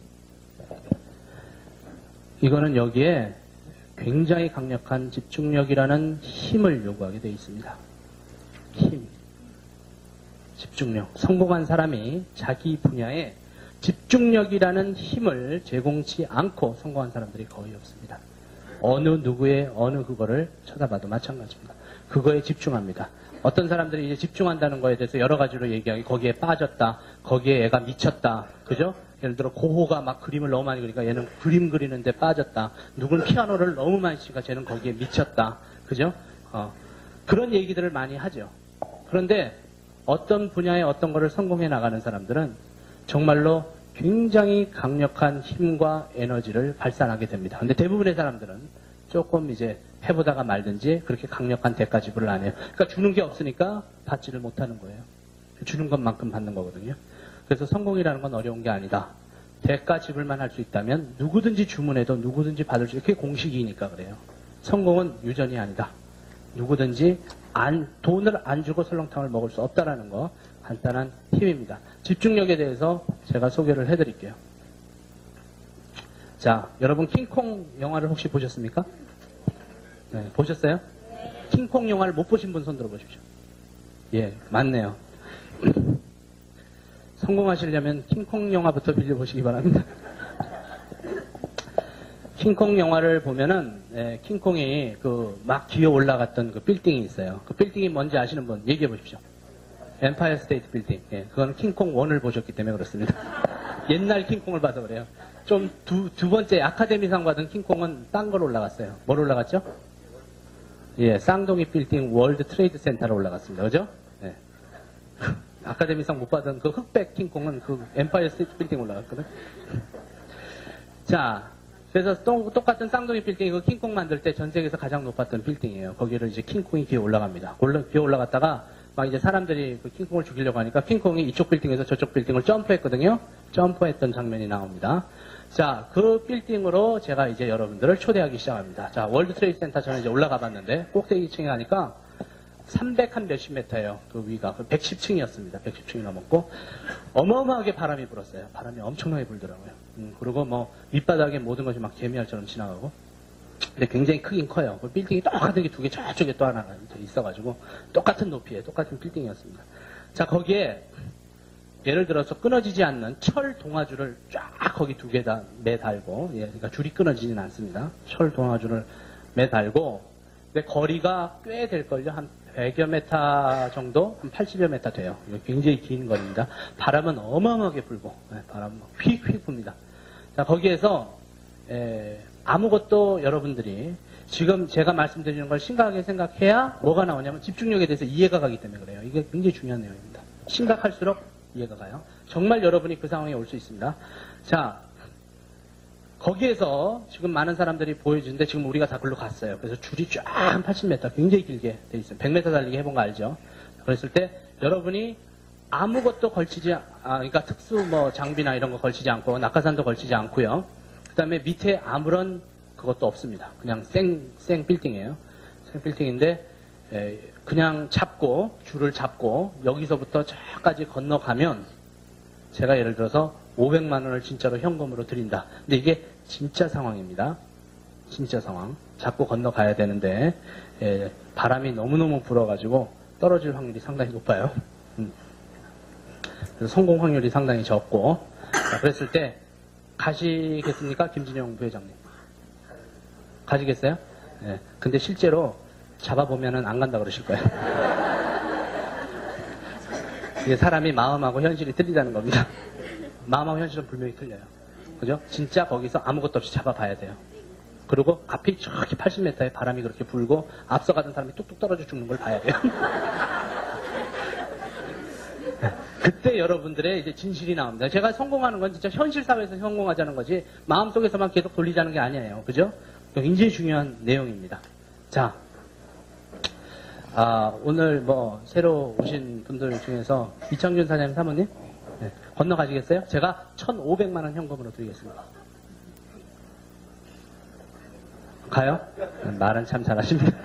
S1: 이거는 여기에 굉장히 강력한 집중력이라는 힘을 요구하게 되어 있습니다. 힘. 집중력. 성공한 사람이 자기 분야에 집중력이라는 힘을 제공치 않고 성공한 사람들이 거의 없습니다. 어느 누구의 어느 그거를 쳐다봐도 마찬가지입니다. 그거에 집중합니다. 어떤 사람들이 이제 집중한다는 거에 대해서 여러 가지로 얘기하기, 거기에 빠졌다, 거기에 애가 미쳤다, 그죠? 예를 들어 고호가 막 그림을 너무 많이 그리니까 얘는 그림 그리는데 빠졌다. 누구는 피아노를 너무 많이 치니까 쟤는 거기에 미쳤다, 그죠? 어, 그런 얘기들을 많이 하죠. 그런데 어떤 분야에 어떤 거를 성공해 나가는 사람들은 정말로 굉장히 강력한 힘과 에너지를 발산하게 됩니다. 근데 대부분의 사람들은 조금 이제 해보다가 말든지 그렇게 강력한 대가 지불을 안 해요. 그러니까 주는 게 없으니까 받지를 못하는 거예요. 주는 것만큼 받는 거거든요. 그래서 성공이라는 건 어려운 게 아니다. 대가 지불만 할 수 있다면 누구든지 주문해도 누구든지 받을 수 있는 그게 공식이니까 그래요. 성공은 유전이 아니다. 누구든지 안, 돈을 안 주고 설렁탕을 먹을 수 없다라는 거 간단한 팁입니다. 집중력에 대해서 제가 소개를 해드릴게요. 자, 여러분 킹콩 영화를 혹시 보셨습니까? 네, 보셨어요? 킹콩 영화를 못 보신 분 손 들어보십시오. 예, 맞네요. 성공하시려면 킹콩 영화부터 빌려보시기 바랍니다. 킹콩 영화를 보면은 예, 킹콩이 그 막 기어 올라갔던 그 빌딩이 있어요. 그 빌딩이 뭔지 아시는 분 얘기해 보십시오. 엠파이어 스테이트 빌딩. 예, 그거는 킹콩 원을 보셨기 때문에 그렇습니다. 옛날 킹콩을 봐서 그래요. 좀 두, 두 번째 아카데미상 받은 킹콩은 딴 걸 올라갔어요. 뭘 올라갔죠? 예, 쌍둥이 빌딩 월드 트레이드 센터로 올라갔습니다. 그죠? 예. 아카데미상 못 받은 그 흑백 킹콩은 그 엠파이어 스테이트 빌딩 올라갔거든. 자, 그래서 또, 똑같은 쌍둥이 빌딩 그 킹콩 만들 때 전 세계에서 가장 높았던 빌딩이에요. 거기를 이제 킹콩이 기어 올라갑니다. 올라, 기어 올라갔다가 막 이제 사람들이 그 킹콩을 죽이려고 하니까 킹콩이 이쪽 빌딩에서 저쪽 빌딩을 점프했거든요. 점프했던 장면이 나옵니다. 자, 그 빌딩으로 제가 이제 여러분들을 초대하기 시작합니다. 자, 월드 트레이드 센터 저는 이제 올라가 봤는데 꼭대기층에 가니까 삼백 한 몇십 메터예요. 그 위가 백십 층이었습니다. 백십 층이 넘었고 어마어마하게 바람이 불었어요. 바람이 엄청나게 불더라고요. 음, 그리고 뭐 밑바닥에 모든 것이 막 개미알처럼 지나가고. 근데 굉장히 크긴 커요. 그 빌딩이 똑같은 게 두 개 저쪽에 또 하나가 있어가지고 똑같은 높이에 똑같은 빌딩이었습니다. 자, 거기에 예를 들어서 끊어지지 않는 철 동아줄을 쫙 거기 두 개 다 매달고, 예, 그러니까 줄이 끊어지진 않습니다. 철 동아줄을 매달고, 근데 거리가 꽤 될걸요. 한 백여 메타 정도, 한 팔십여 메타 돼요. 이거 굉장히 긴 거리입니다. 바람은 어마어마하게 불고, 예, 바람은 휙휙 붑니다. 자, 거기에서 에, 아무것도 여러분들이 지금 제가 말씀드리는 걸 심각하게 생각해야 뭐가 나오냐면 집중력에 대해서 이해가 가기 때문에 그래요. 이게 굉장히 중요한 내용입니다. 심각할수록 이해가 가요. 정말 여러분이 그 상황에 올 수 있습니다. 자, 거기에서 지금 많은 사람들이 보여주는데 지금 우리가 다 글로 갔어요. 그래서 줄이 쫙 한 팔십 미터 굉장히 길게 돼 있어요. 백 미터 달리기 해본 거 알죠? 그랬을 때 여러분이 아무것도 걸치지, 아, 그러니까 특수 뭐 장비나 이런 거 걸치지 않고 낙하산도 걸치지 않고요. 그 다음에 밑에 아무런 그것도 없습니다. 그냥 생, 생 빌딩이에요. 생 빌딩인데, 에, 그냥 잡고, 줄을 잡고, 여기서부터 저까지 건너가면, 제가 예를 들어서 오백만 원을 진짜로 현금으로 드린다. 근데 이게 진짜 상황입니다. 진짜 상황. 잡고 건너가야 되는데, 에, 바람이 너무너무 불어가지고 떨어질 확률이 상당히 높아요. 음. 그래서 성공 확률이 상당히 적고, 자, 그랬을 때, 가시겠습니까? 김진영 부회장님. 가시겠어요? 네. 근데 실제로 잡아보면은 안 간다 그러실 거예요. 이게 사람이 마음하고 현실이 틀리다는 겁니다. 마음하고 현실은 분명히 틀려요. 그죠? 진짜 거기서 아무것도 없이 잡아봐야 돼요. 그리고 앞이 저렇게 팔십 미터의 바람이 그렇게 불고 앞서가던 사람이 뚝뚝 떨어져 죽는 걸 봐야 돼요. 그때 여러분들의 이제 진실이 나옵니다. 제가 성공하는 건 진짜 현실 사회에서 성공하자는 거지 마음속에서만 계속 돌리자는 게 아니에요. 그죠? 굉장히 중요한 내용입니다. 자, 아, 오늘 뭐 새로 오신 분들 중에서 이창준 사장님 사모님 네, 건너가시겠어요? 제가 천오백만 원 현금으로 드리겠습니다. 가요? 말은 참 잘하십니다.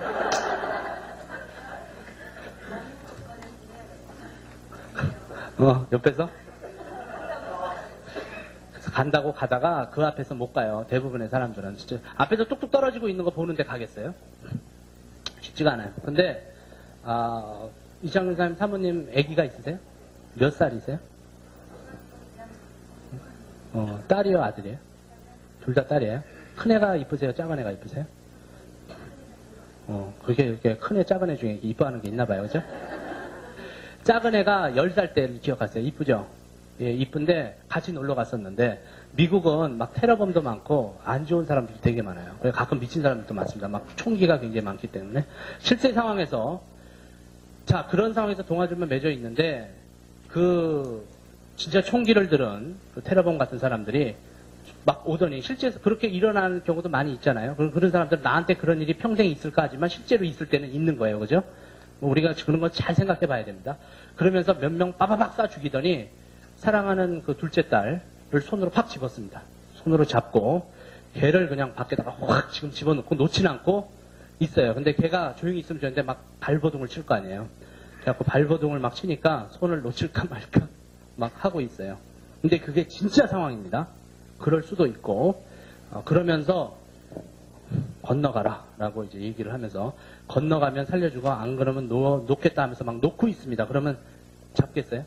S1: 어, 옆에서? 그래서 간다고 가다가 그 앞에서 못 가요. 대부분의 사람들은. 진짜 앞에서 뚝뚝 떨어지고 있는 거 보는데 가겠어요? 쉽지가 않아요. 근데, 아, 이창준 사장님 사모님 아기가 있으세요? 몇 살이세요? 어, 딸이요, 아들이에요? 둘 다 딸이에요? 큰 애가 이쁘세요? 작은 애가 이쁘세요? 어, 그렇게, 이렇게 큰 애, 작은 애 중에 이뻐하는 게 있나 봐요. 그죠? 작은 애가 열 살 때를 기억하세요. 이쁘죠? 예, 이쁜데 같이 놀러 갔었는데 미국은 막 테러범도 많고 안 좋은 사람들이 되게 많아요. 그래서 가끔 미친 사람들도 많습니다. 막 총기가 굉장히 많기 때문에 실제 상황에서 자 그런 상황에서 동아줄만 맺어 있는데 그 진짜 총기를 들은 그 테러범 같은 사람들이 막 오더니 실제 그렇게 일어나는 경우도 많이 있잖아요. 그런 사람들은 나한테 그런 일이 평생 있을까 하지만 실제로 있을 때는 있는 거예요. 그죠? 우리가 그런 거 잘 생각해 봐야 됩니다. 그러면서 몇 명 빠바박 쏴 죽이더니 사랑하는 그 둘째 딸을 손으로 팍 집었습니다. 손으로 잡고 걔를 그냥 밖에다가 확 지금 집어넣고 놓진 않고 있어요. 근데 걔가 조용히 있으면 되는데 막 발버둥을 칠 거 아니에요. 그래갖고 발버둥을 막 치니까 손을 놓칠까 말까 막 하고 있어요. 근데 그게 진짜 상황입니다. 그럴 수도 있고 어, 그러면서 건너가라 라고 이제 얘기를 하면서 건너가면 살려주고 안 그러면 놓, 놓겠다 하면서 막 놓고 있습니다. 그러면 잡겠어요?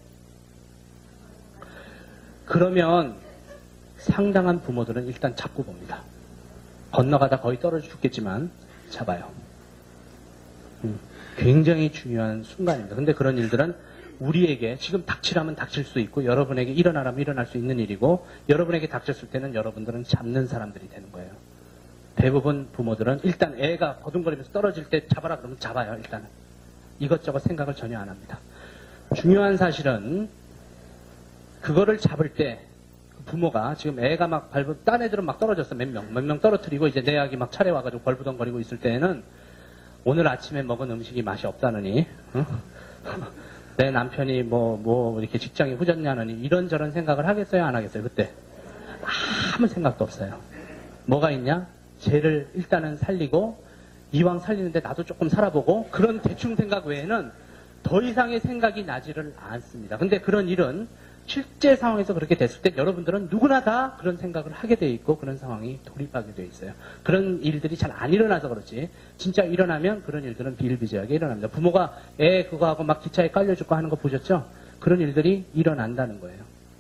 S1: 그러면 상당한 부모들은 일단 잡고 봅니다. 건너가다 거의 떨어져 죽겠지만 잡아요. 음, 굉장히 중요한 순간입니다. 근데 그런 일들은 우리에게 지금 닥치라면 닥칠 수 있고 여러분에게 일어나라면 일어날 수 있는 일이고 여러분에게 닥쳤을 때는 여러분들은 잡는 사람들이 되는 거예요. 대부분 부모들은 일단 애가 버둥거리면서 떨어질 때 잡아라 그러면 잡아요. 일단은. 이것저것 생각을 전혀 안 합니다. 중요한 사실은 그거를 잡을 때 부모가 지금 애가 막 밟은 딴 애들은 막 떨어졌어. 몇 명. 몇 명 떨어뜨리고 이제 내 아기 막 차례 와가지고 벌부덩거리고 있을 때에는 오늘 아침에 먹은 음식이 맛이 없다느니 어? 내 남편이 뭐, 뭐, 이렇게 직장이 후졌냐느니 이런저런 생각을 하겠어요? 안 하겠어요? 그때? 아무 생각도 없어요. 뭐가 있냐? 쟤를 일단은 살리고, 이왕 살리는데 나도 조금 살아보고, 그런 대충 생각 외에는 더 이상의 생각이 나지를 않습니다. 근데 그런 일은 실제 상황에서 그렇게 됐을 때 여러분들은 누구나 다 그런 생각을 하게 돼 있고 그런 상황이 돌입하게 돼 있어요. 그런 일들이 잘 안 일어나서 그렇지 진짜 일어나면 그런 일들은 비일비재하게 일어납니다. 부모가 애 그거 하고 막 기차에 깔려주고 하는 거 보셨죠? 그런 일들이 일어난다는 거예요.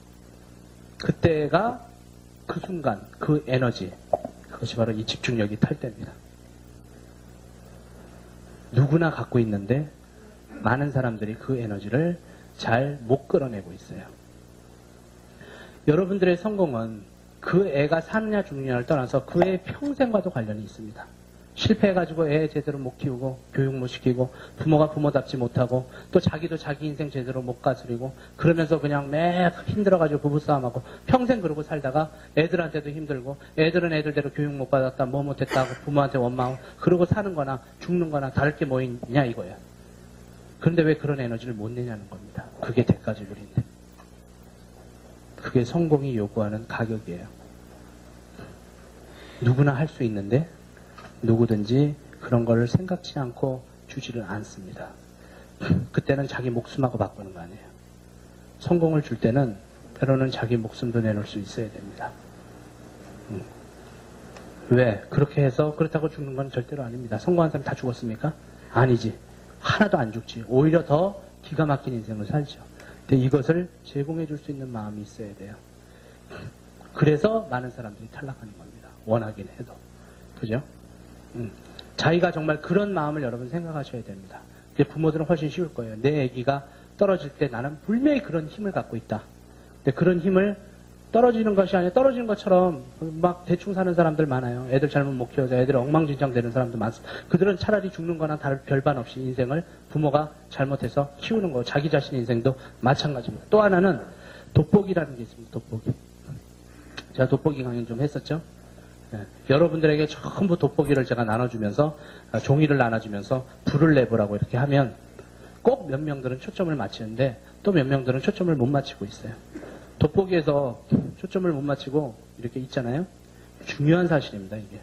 S1: 그때가 그 순간 그 에너지 그것이 바로 이 집중력이 탈 때입니다. 누구나 갖고 있는데 많은 사람들이 그 에너지를 잘 못 끌어내고 있어요. 여러분들의 성공은 그 애가 사느냐 죽느냐를 떠나서 그 애의 평생과도 관련이 있습니다. 실패해가지고 애 제대로 못 키우고 교육 못 시키고 부모가 부모답지 못하고 또 자기도 자기 인생 제대로 못 가스리고 그러면서 그냥 매 힘들어가지고 부부싸움하고 평생 그러고 살다가 애들한테도 힘들고 애들은 애들대로 교육 못 받았다 뭐 못했다 고 부모한테 원망하고 그러고 사는 거나 죽는 거나 다를 게 뭐 있냐 이거야. 그런데 왜 그런 에너지를 못 내냐는 겁니다. 그게 대가지불인데. 그게 성공이 요구하는 가격이에요. 누구나 할 수 있는데 누구든지 그런 거를 생각지 않고 주지를 않습니다. 그때는 자기 목숨하고 바꾸는 거 아니에요. 성공을 줄 때는 때로는 자기 목숨도 내놓을 수 있어야 됩니다. 음. 왜? 그렇게 해서 그렇다고 죽는 건 절대로 아닙니다. 성공한 사람 다 죽었습니까? 아니지. 하나도 안 죽지. 오히려 더 기가 막힌 인생을 살죠. 근데 이것을 제공해 줄 수 있는 마음이 있어야 돼요. 그래서 많은 사람들이 탈락하는 겁니다. 원하긴 해도. 그죠? 음. 자기가 정말 그런 마음을 여러분 생각하셔야 됩니다. 근데 부모들은 훨씬 쉬울 거예요. 내 아기가 떨어질 때 나는 분명히 그런 힘을 갖고 있다. 근데 그런 힘을 떨어지는 것이 아니라 떨어지는 것처럼 막 대충 사는 사람들 많아요. 애들 잘못 못 키워서 애들 엉망진창 되는 사람도 많습니다. 그들은 차라리 죽는 거나 다를 별반 없이 인생을 부모가 잘못해서 키우는 거. 자기 자신의 인생도 마찬가지입니다. 또 하나는 돋보기라는 게 있습니다. 돋보기. 제가 돋보기 강연 좀 했었죠. 네. 여러분들에게 전부 돋보기를 제가 나눠주면서 종이를 나눠주면서 불을 내보라고 이렇게 하면 꼭 몇 명들은 초점을 맞추는데 또 몇 명들은 초점을 못 맞추고 있어요. 돋보기에서 초점을 못 맞추고 이렇게 있잖아요. 중요한 사실입니다. 이게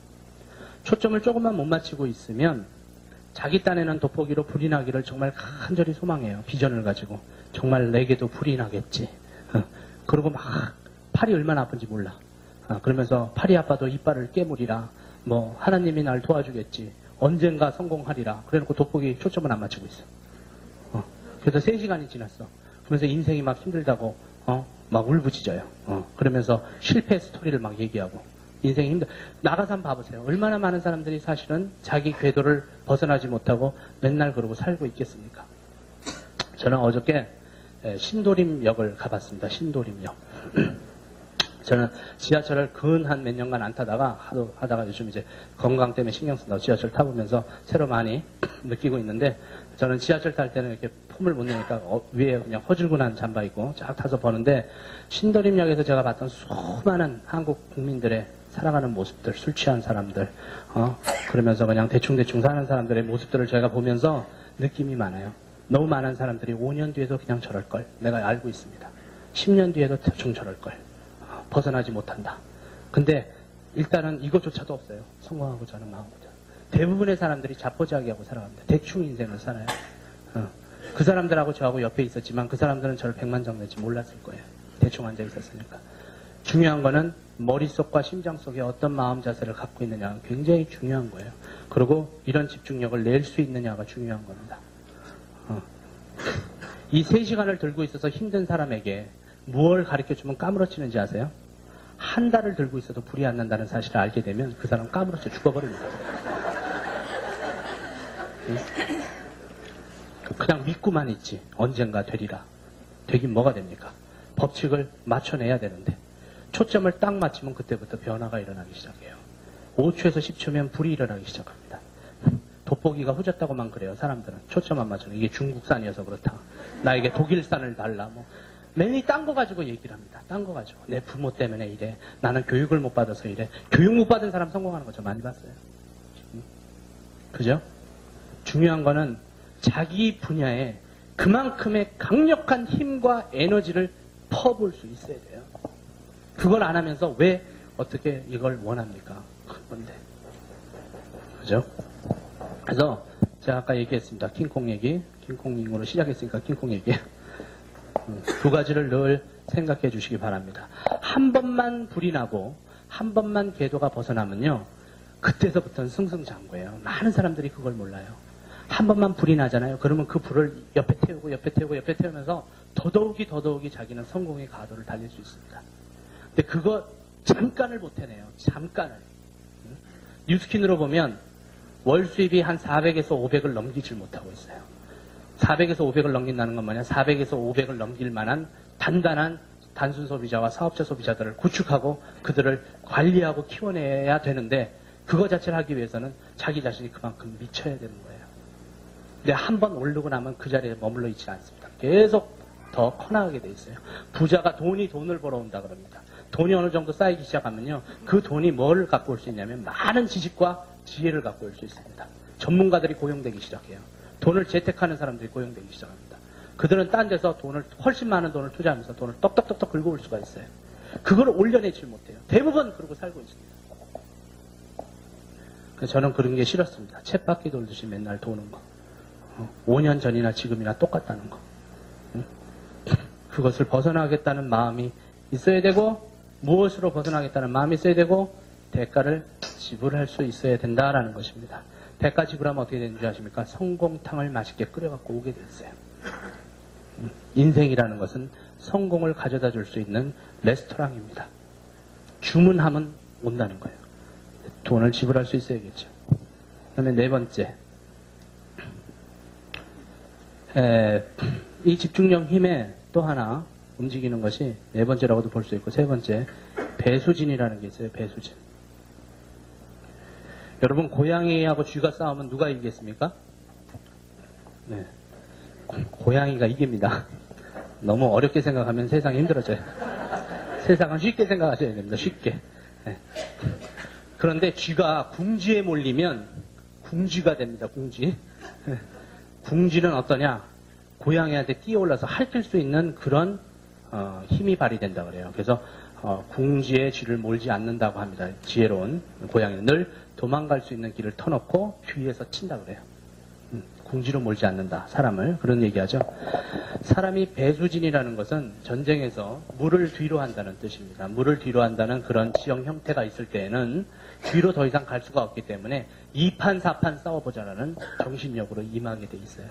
S1: 초점을 조금만 못 맞추고 있으면 자기 딴에는 돋보기로 불이 나기를 정말 간절히 소망해요. 비전을 가지고 정말 내게도 불이 나겠지. 그러고 막 팔이 얼마나 아픈지 몰라. 그러면서 팔이 아파도 이빨을 깨물이라 뭐 하나님이 날 도와주겠지. 언젠가 성공하리라. 그래놓고 돋보기 초점을 안 맞추고 있어. 어. 그래서 세 시간이 지났어. 그러면서 인생이 막 힘들다고 어? 막 울부짖어요. 어. 그러면서 실패 스토리를 막 얘기하고 인생이 힘들. 나가서 한번 봐보세요. 얼마나 많은 사람들이 사실은 자기 궤도를 벗어나지 못하고 맨날 그러고 살고 있겠습니까? 저는 어저께 신도림역을 가봤습니다. 신도림역. 저는 지하철을 근 한 몇 년간 안 타다가 하도 하다가 요즘 이제 건강 때문에 신경 쓴다고 지하철 타보면서 새로 많이 느끼고 있는데 저는 지하철 탈 때는 이렇게 폼을 못 내니까 어, 위에 그냥 허줄근한 잠바 입고 쫙 타서 보는데 신도림역에서 제가 봤던 수많은 한국 국민들의 살아가는 모습들, 술 취한 사람들, 어, 그러면서 그냥 대충대충 사는 사람들의 모습들을 제가 보면서 느낌이 많아요. 너무 많은 사람들이 오 년 뒤에도 그냥 저럴걸. 내가 알고 있습니다. 십 년 뒤에도 대충 저럴걸. 벗어나지 못한다. 근데 일단은 이것조차도 없어요. 성공하고자 하는 마음보다. 대부분의 사람들이 자포자기하고 살아갑니다. 대충 인생을 살아요. 어. 그 사람들하고 저하고 옆에 있었지만 그 사람들은 저를 백만장내지 몰랐을 거예요. 대충 앉아 있었으니까. 중요한 거는 머릿속과 심장 속에 어떤 마음 자세를 갖고 있느냐가 굉장히 중요한 거예요. 그리고 이런 집중력을 낼 수 있느냐가 중요한 겁니다. 어. 이 세 시간을 들고 있어서 힘든 사람에게 무엇을 가르쳐주면 까무러치는지 아세요? 한 달을 들고 있어도 불이 안 난다는 사실을 알게 되면 그 사람 까무러쳐 죽어버립니다. 응? 그냥 믿고만 있지. 언젠가 되리라. 되긴 뭐가 됩니까? 법칙을 맞춰내야 되는데 초점을 딱 맞추면 그때부터 변화가 일어나기 시작해요. 오 초에서 십 초면 불이 일어나기 시작합니다. 돋보기가 후졌다고만 그래요. 사람들은 초점 안 맞추는 이게 중국산이어서 그렇다. 나에게 독일산을 달라. 뭐 맨이 딴 거 가지고 얘기를 합니다. 딴 거 가지고 내 부모 때문에 이래. 나는 교육을 못 받아서 이래. 교육 못 받은 사람 성공하는 거 저 많이 봤어요. 그죠? 중요한 거는 자기 분야에 그만큼의 강력한 힘과 에너지를 퍼볼 수 있어야 돼요. 그걸 안 하면서 왜 어떻게 이걸 원합니까? 그건데. 그죠? 그래서 제가 아까 얘기했습니다. 킹콩 얘기. 킹콩으로 시작했으니까 킹콩 얘기. 두 가지를 늘 생각해 주시기 바랍니다. 한 번만 불이 나고 한 번만 궤도가 벗어나면요. 그때서부터는 승승장구예요. 많은 사람들이 그걸 몰라요. 한 번만 불이 나잖아요. 그러면 그 불을 옆에 태우고 옆에 태우고 옆에 태우면서 더더욱이 더더욱이 자기는 성공의 가도를 달릴 수 있습니다. 근데 그거 잠깐을 못 해내요. 잠깐을. 뉴스킨으로 보면 월 수입이 한 사백에서 오백을 넘기질 못하고 있어요. 사백에서 오백을 넘긴다는 건 뭐냐? 사백에서 오백을 넘길 만한 단단한 단순 소비자와 사업자 소비자들을 구축하고 그들을 관리하고 키워내야 되는데 그거 자체를 하기 위해서는 자기 자신이 그만큼 미쳐야 되는 거예요. 근데 한 번 오르고 나면 그 자리에 머물러 있지 않습니다. 계속 더 커나가게 돼 있어요. 부자가 돈이 돈을 벌어온다 그럽니다. 돈이 어느 정도 쌓이기 시작하면요. 그 돈이 뭘 갖고 올 수 있냐면 많은 지식과 지혜를 갖고 올 수 있습니다. 전문가들이 고용되기 시작해요. 돈을 재택하는 사람들이 고용되기 시작합니다. 그들은 딴 데서 돈을 훨씬 많은 돈을 투자하면서 돈을 떡떡떡떡 긁어올 수가 있어요. 그걸 올려내질 못해요. 대부분 그러고 살고 있습니다. 그래서 저는 그런 게 싫었습니다. 쳇바퀴 돌듯이 맨날 도는 거. 오 년 전이나 지금이나 똑같다는 거. 그것을 벗어나겠다는 마음이 있어야 되고 무엇으로 벗어나겠다는 마음이 있어야 되고 대가를 지불할 수 있어야 된다라는 것입니다. 대가 지불하면 어떻게 되는 줄 아십니까? 성공탕을 맛있게 끓여갖고 오게 됐어요. 인생이라는 것은 성공을 가져다 줄 수 있는 레스토랑입니다. 주문하면 온다는 거예요. 돈을 지불할 수 있어야겠죠. 그 다음에 네 번째. 에, 이 집중력 힘에 또 하나 움직이는 것이 네 번째라고도 볼 수 있고 세 번째 배수진이라는 게 있어요. 배수진. 여러분 고양이하고 쥐가 싸우면 누가 이기겠습니까? 네, 고양이가 이깁니다. 너무 어렵게 생각하면 세상이 힘들어져요. 세상은 쉽게 생각하셔야 됩니다. 쉽게. 네. 그런데 쥐가 궁지에 몰리면 궁쥐가 됩니다. 궁쥐. 네. 궁쥐는 어떠냐? 고양이한테 뛰어올라서 핥을 수 있는 그런 어, 힘이 발휘된다 그래요. 그래서 어, 궁지에 쥐를 몰지 않는다고 합니다. 지혜로운 고양이는 늘 도망갈 수 있는 길을 터놓고 뒤에서 친다 그래요. 음, 궁지로 몰지 않는다. 사람을. 그런 얘기하죠. 사람이 배수진이라는 것은 전쟁에서 물을 뒤로 한다는 뜻입니다. 물을 뒤로 한다는 그런 지형 형태가 있을 때에는 뒤로 더 이상 갈 수가 없기 때문에 이판 사판 싸워보자라는 정신력으로 임하게 돼 있어요.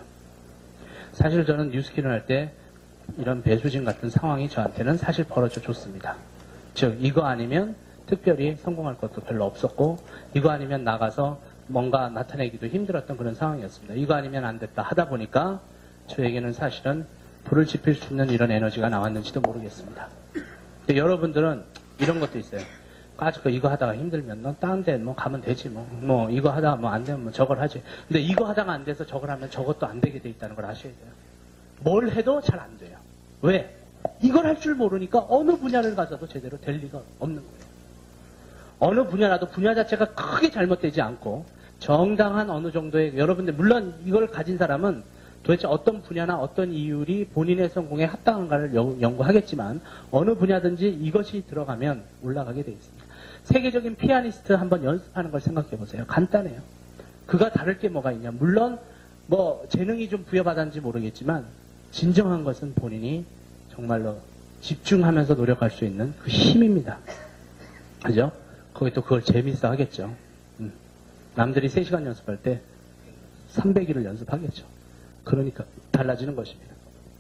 S1: 사실 저는 뉴스킨을 할 때 이런 배수진 같은 상황이 저한테는 사실 벌어져 줬습니다. 즉 이거 아니면 특별히 성공할 것도 별로 없었고 이거 아니면 나가서 뭔가 나타내기도 힘들었던 그런 상황이었습니다. 이거 아니면 안 됐다 하다 보니까 저에게는 사실은 불을 지필 수 있는 이런 에너지가 나왔는지도 모르겠습니다. 근데 여러분들은 이런 것도 있어요. 아직 이거 하다가 힘들면 너 딴 데 뭐 가면 되지 뭐. 뭐 이거 하다가 뭐 안 되면 뭐 저걸 하지. 근데 이거 하다가 안 돼서 저걸 하면 저것도 안 되게 돼 있다는 걸 아셔야 돼요. 뭘 해도 잘 안 돼요. 왜? 이걸 할 줄 모르니까 어느 분야를 가서도 제대로 될 리가 없는 거예요. 어느 분야라도 분야 자체가 크게 잘못되지 않고 정당한 어느 정도의 여러분들 물론 이걸 가진 사람은 도대체 어떤 분야나 어떤 이율이 본인의 성공에 합당한가를 연구하겠지만 어느 분야든지 이것이 들어가면 올라가게 돼 있습니다. 세계적인 피아니스트 한번 연습하는 걸 생각해 보세요. 간단해요. 그가 다를 게 뭐가 있냐. 물론 뭐 재능이 좀 부여받았는지 모르겠지만 진정한 것은 본인이 정말로 집중하면서 노력할 수 있는 그 힘입니다. 그죠? 거기 또 그걸 재밌어 하겠죠. 음. 남들이 세 시간 연습할 때 삼백 일을 연습하겠죠. 그러니까 달라지는 것입니다.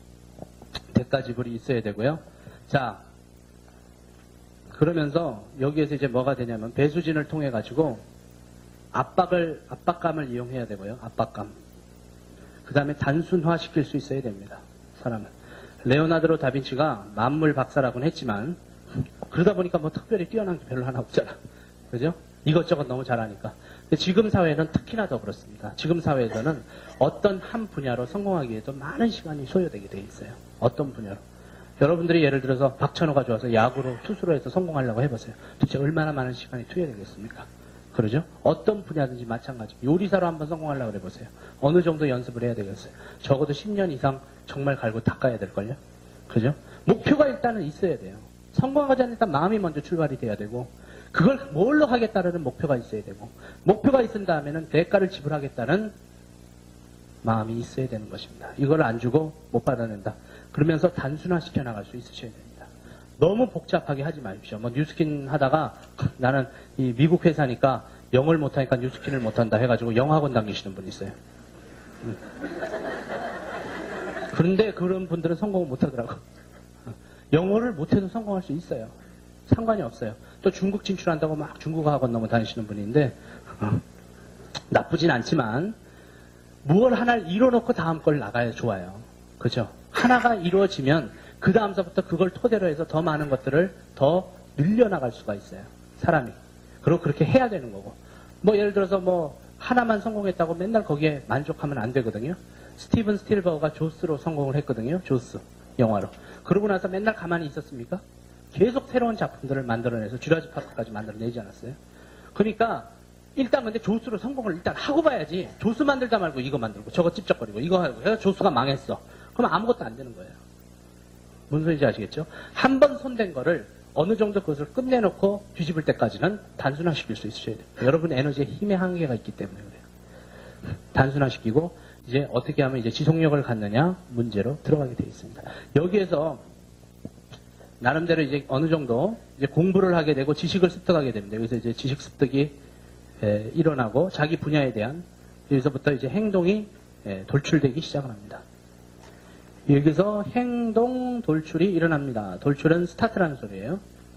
S1: 대가 지불이 있어야 되고요. 자, 그러면서 여기에서 이제 뭐가 되냐면 배수진을 통해 가지고 압박을 압박감을 이용해야 되고요. 압박감. 그 다음에 단순화시킬 수 있어야 됩니다. 사람은. 레오나르도 다빈치가 만물 박사라고는 했지만 그러다 보니까 뭐 특별히 뛰어난 게 별로 하나 없잖아. 그죠? 이것저것 너무 잘하니까. 근데 지금 사회는 특히나 더 그렇습니다. 지금 사회에서는 어떤 한 분야로 성공하기 위해서 많은 시간이 소요되게 돼 있어요. 어떤 분야로. 여러분들이 예를 들어서 박찬호가 좋아서 야구로 투수로 해서 성공하려고 해보세요. 도대체 얼마나 많은 시간이 투여되겠습니까? 그러죠? 어떤 분야든지 마찬가지. 요리사로 한번 성공하려고 해보세요. 어느 정도 연습을 해야 되겠어요? 적어도 십 년 이상 정말 갈고 닦아야 될걸요? 그죠? 목표가 일단은 있어야 돼요. 성공하기 전에 일단 마음이 먼저 출발이 돼야 되고, 그걸 뭘로 하겠다는 목표가 있어야 되고, 목표가 있은 다음에는 대가를 지불하겠다는 마음이 있어야 되는 것입니다. 이걸 안 주고 못 받아낸다. 그러면서 단순화시켜 나갈 수 있으셔야 됩니다. 너무 복잡하게 하지 마십시오. 뭐 뉴스킨 하다가 나는 이 미국 회사니까 영어를 못하니까 뉴스킨을 못한다 해가지고 영어학원 다니시는 분이 있어요. 음. 그런데 그런 분들은 성공을 못하더라고. 영어를 못해도 성공할 수 있어요. 상관이 없어요. 또 중국 진출한다고 막 중국 학원 넘어 다니시는 분인데 어, 나쁘진 않지만 무엇 하나를 이뤄놓고 다음 걸 나가야 좋아요. 그죠? 하나가 이루어지면 그 다음서부터 그걸 토대로 해서 더 많은 것들을 더 늘려나갈 수가 있어요. 사람이. 그리고 그렇게 해야 되는 거고. 뭐 예를 들어서 뭐 하나만 성공했다고 맨날 거기에 만족하면 안 되거든요. 스티븐 스틸버가 조스로 성공을 했거든요. 조스. 영화로. 그러고 나서 맨날 가만히 있었습니까? 계속 새로운 작품들을 만들어내서 주라지 파크까지 만들어내지 않았어요? 그러니까 일단 근데 조스로 성공을 일단 하고 봐야지. 조스 만들다 말고 이거 만들고 저거 찝쩍거리고 이거 하고 해서 조스가 망했어. 그럼 아무것도 안 되는 거예요. 무슨 소리인지 아시겠죠? 한 번 손댄 거를 어느 정도 그것을 끝내놓고 뒤집을 때까지는 단순화시킬 수 있으셔야 돼요. 여러분의 에너지에 힘의 한계가 있기 때문에 그래요. 단순화시키고 이제 어떻게 하면 이제 지속력을 갖느냐 문제로 들어가게 되어 있습니다. 여기에서 나름대로 이제 어느 정도 이제 공부를 하게 되고 지식을 습득하게 됩니다. 여기서 이제 지식 습득이 에, 일어나고 자기 분야에 대한 여기서부터 이제 행동이 에, 돌출되기 시작을 합니다. 여기서 행동 돌출이 일어납니다. 돌출은 스타트라는 소리예요.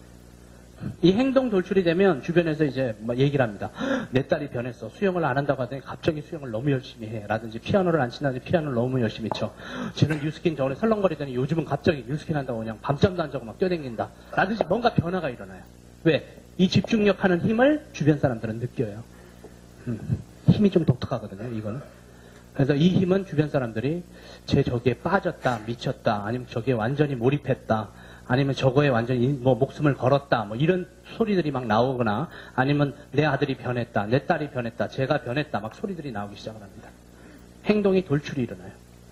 S1: 이 행동 돌출이 되면 주변에서 이제 막 얘기를 합니다. 내 딸이 변했어. 수영을 안 한다고 하더니 갑자기 수영을 너무 열심히 해. 라든지 피아노를 안 친다더니 피아노를 너무 열심히 쳐. 쟤는 뉴스킨 저번에 설렁거리더니 요즘은 갑자기 뉴스킨 한다고 그냥 밤잠도 안 자고 막 뛰어댕긴다. 라든지 뭔가 변화가 일어나요. 왜? 이 집중력 하는 힘을 주변 사람들은 느껴요. 음, 힘이 좀 독특하거든요, 이거는. 그래서 이 힘은 주변 사람들이 쟤 저기에 빠졌다, 미쳤다, 아니면 저기에 완전히 몰입했다, 아니면 저거에 완전히 뭐 목숨을 걸었다, 뭐 이런 소리들이 막 나오거나, 아니면 내 아들이 변했다, 내 딸이 변했다, 제가 변했다, 막 소리들이 나오기 시작을 합니다. 행동이 돌출이 일어나요.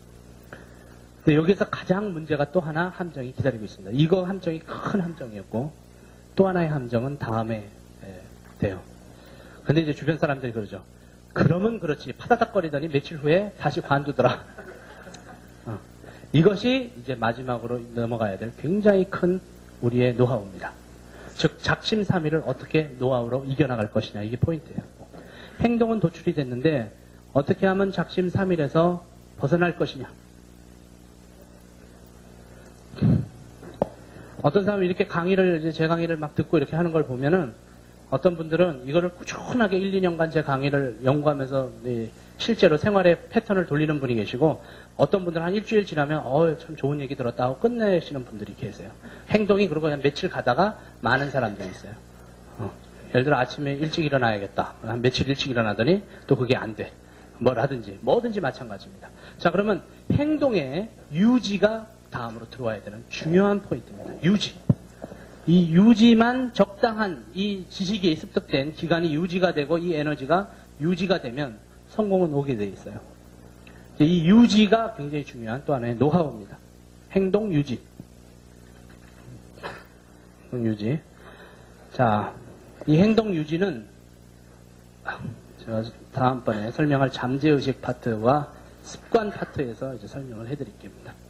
S1: 근데 여기서 가장 문제가 또 하나 함정이 기다리고 있습니다. 이거 함정이 큰 함정이었고, 또 하나의 함정은 다음에 예, 돼요. 근데 이제 주변 사람들이 그러죠. 그러면 그렇지. 파다닥거리더니 며칠 후에 다시 관두더라. 어. 이것이 이제 마지막으로 넘어가야 될 굉장히 큰 우리의 노하우입니다. 즉 작심삼일을 어떻게 노하우로 이겨나갈 것이냐, 이게 포인트예요. 행동은 도출이 됐는데 어떻게 하면 작심삼일에서 벗어날 것이냐. 어떤 사람이 이렇게 강의를 이제 제 강의를 막 듣고 이렇게 하는 걸 보면은 어떤 분들은 이거를 꾸준하게 일, 이 년간 제 강의를 연구하면서 실제로 생활의 패턴을 돌리는 분이 계시고, 어떤 분들은 한 일주일 지나면 어, 참 좋은 얘기 들었다 하고 끝내시는 분들이 계세요. 행동이 그러고 그냥 며칠 가다가 많은 사람들이 있어요. 어. 예를 들어 아침에 일찍 일어나야겠다. 한 며칠 일찍 일어나더니 또 그게 안 돼. 뭐라든지 뭐든지 마찬가지입니다. 자, 그러면 행동의 유지가 다음으로 들어와야 되는 중요한 포인트입니다. 유지. 이 유지만 적당한 이 지식이 습득된 기간이 유지가 되고 이 에너지가 유지가 되면 성공은 오게 돼 있어요. 이 유지가 굉장히 중요한 또 하나의 노하우입니다. 행동 유지. 행동 유지. 자, 이 행동 유지는 제가 다음번에 설명할 잠재의식 파트와 습관 파트에서 이제 설명을 해드릴게요.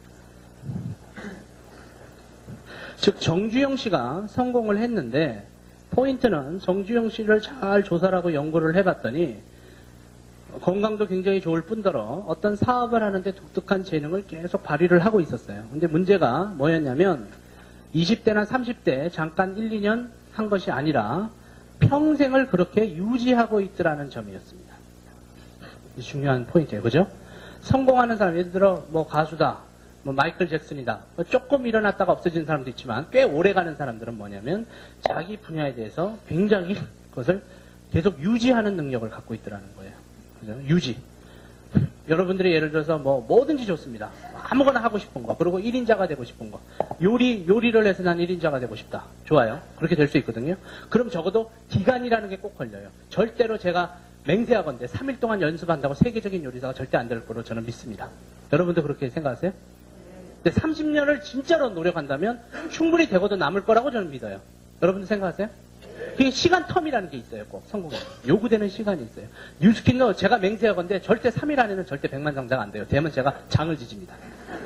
S1: 즉 정주영 씨가 성공을 했는데 포인트는 정주영 씨를 잘 조사를 하고 연구를 해봤더니 건강도 굉장히 좋을 뿐더러 어떤 사업을 하는데 독특한 재능을 계속 발휘를 하고 있었어요. 근데 문제가 뭐였냐면 이십 대나 삼십 대 잠깐 일, 이 년 한 것이 아니라 평생을 그렇게 유지하고 있더라는 점이었습니다. 중요한 포인트예요. 그죠? 성공하는 사람, 예를 들어 뭐 가수다, 뭐 마이클 잭슨이다, 뭐 조금 일어났다가 없어지는 사람도 있지만 꽤 오래 가는 사람들은 뭐냐면 자기 분야에 대해서 굉장히 그것을 계속 유지하는 능력을 갖고 있더라는 거예요. 그죠? 유지. 여러분들이 예를 들어서 뭐 뭐든지 좋습니다. 아무거나 하고 싶은 거. 그리고 일 인자가 되고 싶은 거. 요리, 요리를 해서 난 일 인자가 되고 싶다. 좋아요. 그렇게 될 수 있거든요. 그럼 적어도 기간이라는 게 꼭 걸려요. 절대로 제가 맹세하건대 삼 일 동안 연습한다고 세계적인 요리사가 절대 안 될 거로 저는 믿습니다. 여러분도 그렇게 생각하세요? 근데 삼십 년을 진짜로 노력한다면 충분히 되고도 남을 거라고 저는 믿어요. 여러분도 생각하세요? 그게 시간 텀이라는 게 있어요. 꼭 성공에 요구되는 시간이 있어요. 뉴스킨도 제가 맹세하건대 절대 삼 일 안에는 절대 백만 장자가 안 돼요. 되면 제가 장을 지집니다.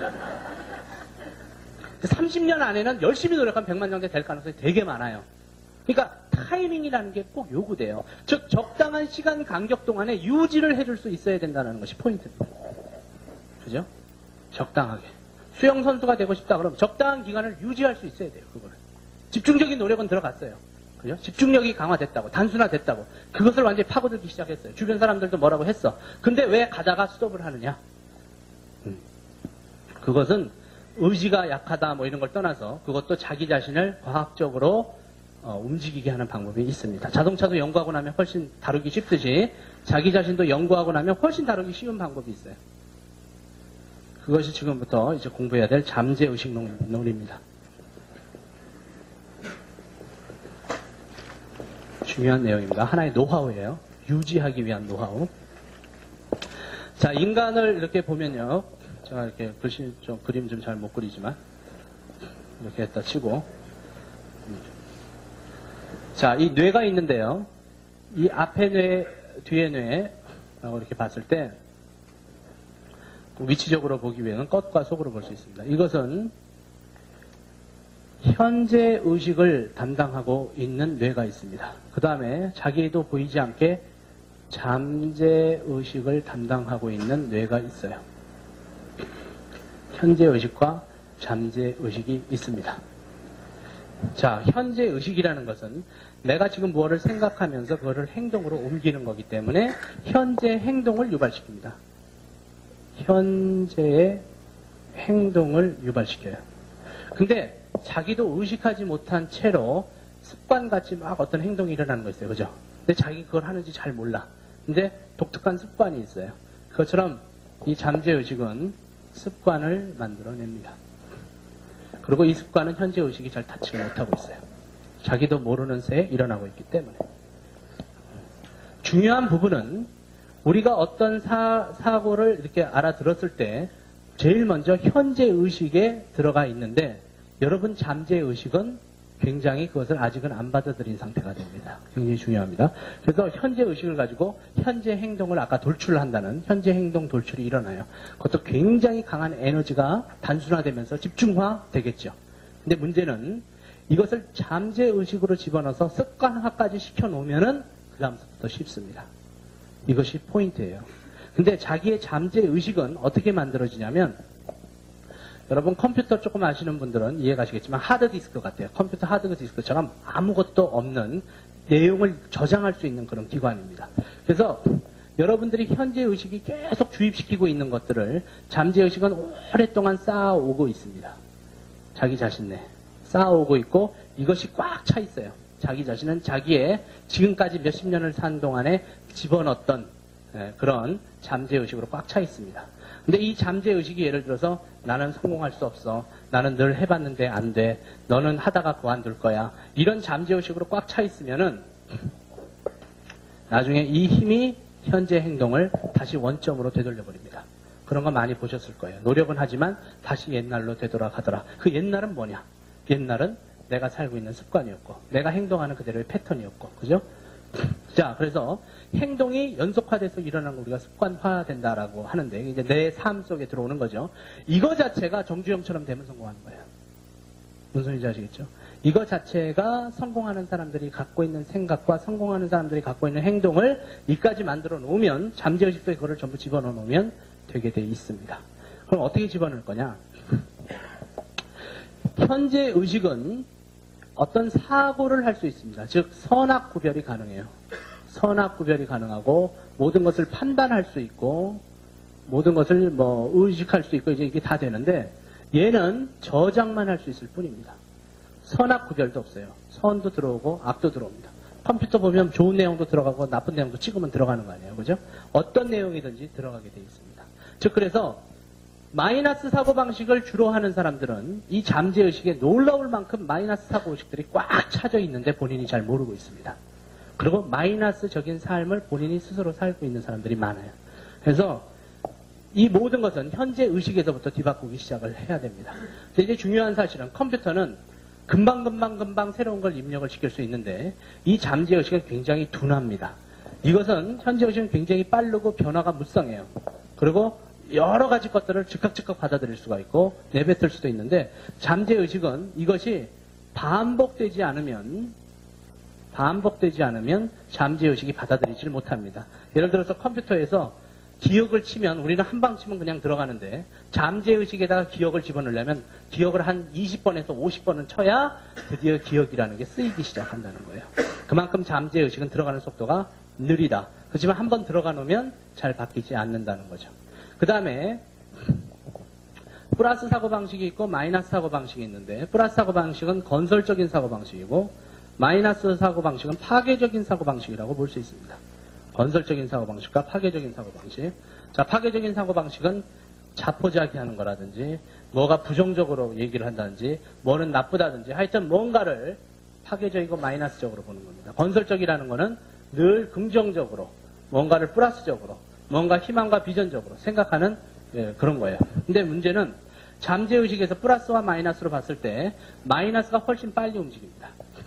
S1: 삼십 년 안에는 열심히 노력하면 백만 장자 될 가능성이 되게 많아요. 그러니까 타이밍이라는 게 꼭 요구돼요. 즉 적당한 시간 간격 동안에 유지를 해줄 수 있어야 된다는 것이 포인트입니다. 그죠? 적당하게. 수영 선수가 되고 싶다 그러면 적당한 기간을 유지할 수 있어야 돼요. 그거를. 집중적인 노력은 들어갔어요. 그죠? 집중력이 강화됐다고, 단순화됐다고. 그것을 완전히 파고들기 시작했어요. 주변 사람들도 뭐라고 했어. 근데 왜 가다가 스톱을 하느냐? 음. 그것은 의지가 약하다 뭐 이런 걸 떠나서 그것도 자기 자신을 과학적으로 어, 움직이게 하는 방법이 있습니다. 자동차도 연구하고 나면 훨씬 다루기 쉽듯이 자기 자신도 연구하고 나면 훨씬 다루기 쉬운 방법이 있어요. 그것이 지금부터 이제 공부해야 될 잠재의식 논리입니다. 중요한 내용입니다. 하나의 노하우예요. 유지하기 위한 노하우. 자, 인간을 이렇게 보면요. 제가 이렇게 글씨 좀 그림 좀 잘 못 그리지만 이렇게 했다 치고 자, 이 뇌가 있는데요. 이 앞에 뇌, 뒤에 뇌라고 이렇게 봤을 때 위치적으로 보기 위해서는 겉과 속으로 볼 수 있습니다. 이것은 현재 의식을 담당하고 있는 뇌가 있습니다. 그 다음에 자기도 보이지 않게 잠재 의식을 담당하고 있는 뇌가 있어요. 현재 의식과 잠재 의식이 있습니다. 자, 현재 의식이라는 것은 내가 지금 무엇을 생각하면서 그거를 행동으로 옮기는 거기 때문에 현재 행동을 유발시킵니다. 현재의 행동을 유발시켜요. 근데 자기도 의식하지 못한 채로 습관같이 막 어떤 행동이 일어나는 거 있어요. 그죠? 근데 자기 그걸 하는지 잘 몰라. 근데 독특한 습관이 있어요. 그것처럼 이 잠재의식은 습관을 만들어냅니다. 그리고 이 습관은 현재의식이 잘 타치지 못하고 있어요. 자기도 모르는 새에 일어나고 있기 때문에. 중요한 부분은 우리가 어떤 사, 사고를 이렇게 알아들었을 때 제일 먼저 현재의식에 들어가 있는데 여러분 잠재의식은 굉장히 그것을 아직은 안 받아들인 상태가 됩니다. 굉장히 중요합니다. 그래서 현재의식을 가지고 현재 행동을 아까 돌출한다는 현재 행동 돌출이 일어나요. 그것도 굉장히 강한 에너지가 단순화되면서 집중화 되겠죠. 근데 문제는 이것을 잠재의식으로 집어넣어서 습관화까지 시켜놓으면은 그 다음부터 쉽습니다. 이것이 포인트예요. 근데 자기의 잠재의식은 어떻게 만들어지냐면 여러분 컴퓨터 조금 아시는 분들은 이해가시겠지만 하드디스크 같아요. 컴퓨터 하드디스크처럼 아무것도 없는 내용을 저장할 수 있는 그런 기관입니다. 그래서 여러분들이 현재의식이 계속 주입시키고 있는 것들을 잠재의식은 오랫동안 쌓아오고 있습니다. 자기 자신 내 쌓아오고 있고 이것이 꽉 차 있어요. 자기 자신은 자기의 지금까지 몇십 년을 산 동안에 집어넣었던 그런 잠재의식으로 꽉 차 있습니다. 근데 이 잠재의식이 예를 들어서 나는 성공할 수 없어. 나는 늘 해봤는데 안 돼. 너는 하다가 그만둘 거야. 이런 잠재의식으로 꽉 차 있으면은 나중에 이 힘이 현재 행동을 다시 원점으로 되돌려버립니다. 그런 거 많이 보셨을 거예요. 노력은 하지만 다시 옛날로 되돌아가더라. 그 옛날은 뭐냐? 옛날은 내가 살고 있는 습관이었고 내가 행동하는 그대로의 패턴이었고 그죠? 자, 그래서 행동이 연속화돼서 일어나는 거 우리가 습관화된다라고 하는데 이제 내 삶 속에 들어오는 거죠. 이거 자체가 정주영처럼 되면 성공하는 거예요. 무슨 소리인지 아시겠죠? 이거 자체가 성공하는 사람들이 갖고 있는 생각과 성공하는 사람들이 갖고 있는 행동을 이까지 만들어 놓으면 잠재의식 속에 그거를 전부 집어넣어 놓으면 되게 돼 있습니다. 그럼 어떻게 집어넣을 거냐? 현재 의식은 어떤 사고를 할 수 있습니다. 즉 선악 구별이 가능해요. 선악 구별이 가능하고 모든 것을 판단할 수 있고 모든 것을 뭐 의식할 수 있고 이제 이게 다 되는데 얘는 저장만 할 수 있을 뿐입니다. 선악 구별도 없어요. 선도 들어오고 악도 들어옵니다. 컴퓨터 보면 좋은 내용도 들어가고 나쁜 내용도 찍으면 들어가는 거 아니에요. 그죠? 어떤 내용이든지 들어가게 돼 있습니다. 즉 그래서 마이너스 사고방식을 주로 하는 사람들은 이 잠재의식에 놀라울 만큼 마이너스 사고의식들이 꽉 차져 있는데 본인이 잘 모르고 있습니다. 그리고 마이너스적인 삶을 본인이 스스로 살고 있는 사람들이 많아요. 그래서 이 모든 것은 현재 의식에서부터 뒤바꾸기 시작을 해야 됩니다. 이제 중요한 사실은 컴퓨터는 금방금방금방 새로운 걸 입력을 시킬 수 있는데 이 잠재의식은 굉장히 둔합니다. 이것은 현재의식은 굉장히 빠르고 변화가 무성해요. 그리고 여러 가지 것들을 즉각즉각 받아들일 수가 있고 내뱉을 수도 있는데 잠재의식은 이것이 반복되지 않으면 반복되지 않으면 잠재의식이 받아들이질 못합니다. 예를 들어서 컴퓨터에서 기억을 치면 우리는 한 방 치면 그냥 들어가는데 잠재의식에다가 기억을 집어넣으려면 기억을 한 이십 번에서 오십 번은 쳐야 드디어 기억이라는 게 쓰이기 시작한다는 거예요. 그만큼 잠재의식은 들어가는 속도가 느리다. 그렇지만 한 번 들어가 놓으면 잘 바뀌지 않는다는 거죠. 그 다음에 플러스 사고방식이 있고 마이너스 사고방식이 있는데 플러스 사고방식은 건설적인 사고방식이고 마이너스 사고방식은 파괴적인 사고방식이라고 볼 수 있습니다. 건설적인 사고방식과 파괴적인 사고방식. 자, 파괴적인 사고방식은 자포자기하는 거라든지 뭐가 부정적으로 얘기를 한다든지 뭐는 나쁘다든지 하여튼 뭔가를 파괴적이고 마이너스적으로 보는 겁니다. 건설적이라는 거는 늘 긍정적으로 뭔가를 플러스적으로 뭔가 희망과 비전적으로 생각하는 예, 그런 거예요. 근데 문제는 잠재의식에서 플러스와 마이너스로 봤을 때 마이너스가 훨씬 빨리 움직입니다.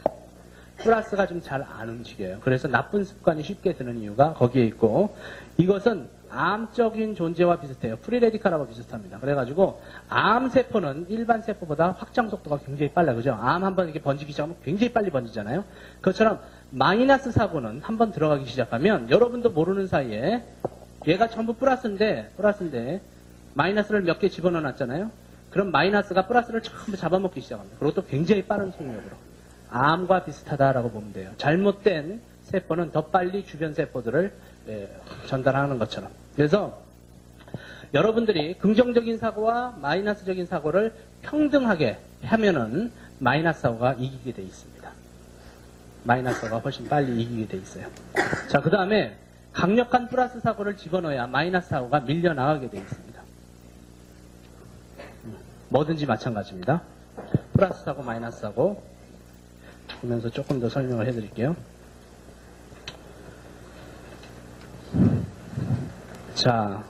S1: 플러스가 좀 잘 안 움직여요. 그래서 나쁜 습관이 쉽게 드는 이유가 거기에 있고 이것은 암적인 존재와 비슷해요. 프리레디칼하고 비슷합니다. 그래가지고 암세포는 일반 세포보다 확장 속도가 굉장히 빨라요. 그죠? 암 한번 이렇게 번지기 시작하면 굉장히 빨리 번지잖아요. 그것처럼 마이너스 사고는 한번 들어가기 시작하면 여러분도 모르는 사이에 얘가 전부 플러스인데 플러스인데 마이너스를 몇 개 집어넣어 놨잖아요. 그럼 마이너스가 플러스를 전부 잡아먹기 시작합니다. 그것도 굉장히 빠른 속력으로. 암과 비슷하다라고 보면 돼요. 잘못된 세포는 더 빨리 주변 세포들을 예, 전달하는 것처럼. 그래서 여러분들이 긍정적인 사고와 마이너스적인 사고를 평등하게 하면은 마이너스 사고가 이기게 돼 있습니다. 마이너스 사고가 훨씬 빨리 이기게 돼 있어요. 자, 그 다음에 강력한 플러스 사고를 집어넣어야 마이너스 사고가 밀려나가게 돼 있습니다. 뭐든지 마찬가지입니다. 플러스 사고, 마이너스 사고. 보면서 조금 더 설명을 해드릴게요. 자,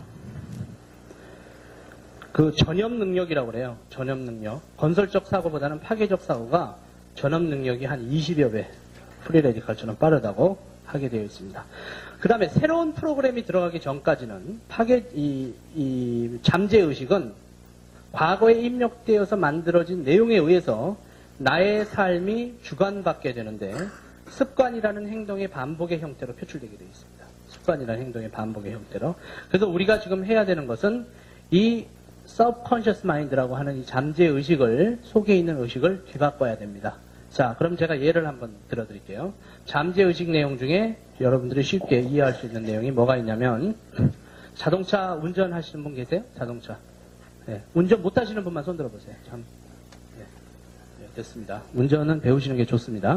S1: 그 전염 능력이라고 그래요. 전염 능력. 건설적 사고보다는 파괴적 사고가 전염 능력이 한 이십여 배 프리레디칼처럼 빠르다고 하게 되어 있습니다. 그 다음에 새로운 프로그램이 들어가기 전까지는 파괴, 이, 이 잠재의식은 과거에 입력되어서 만들어진 내용에 의해서 나의 삶이 주관받게 되는데 습관이라는 행동의 반복의 형태로 표출되게 되어 있습니다. 습관이라는 행동의 반복의 형태로. 그래서 우리가 지금 해야 되는 것은 이 subconscious mind라고 하는 이 잠재의식을, 속에 있는 의식을 뒤바꿔야 됩니다. 자, 그럼 제가 예를 한번 들어드릴게요. 잠재의식 내용 중에 여러분들이 쉽게 이해할 수 있는 내용이 뭐가 있냐면 자동차 운전하시는 분 계세요? 자동차. 네. 운전 못하시는 분만 손 들어보세요. 참. 네. 네, 됐습니다. 운전은 배우시는 게 좋습니다.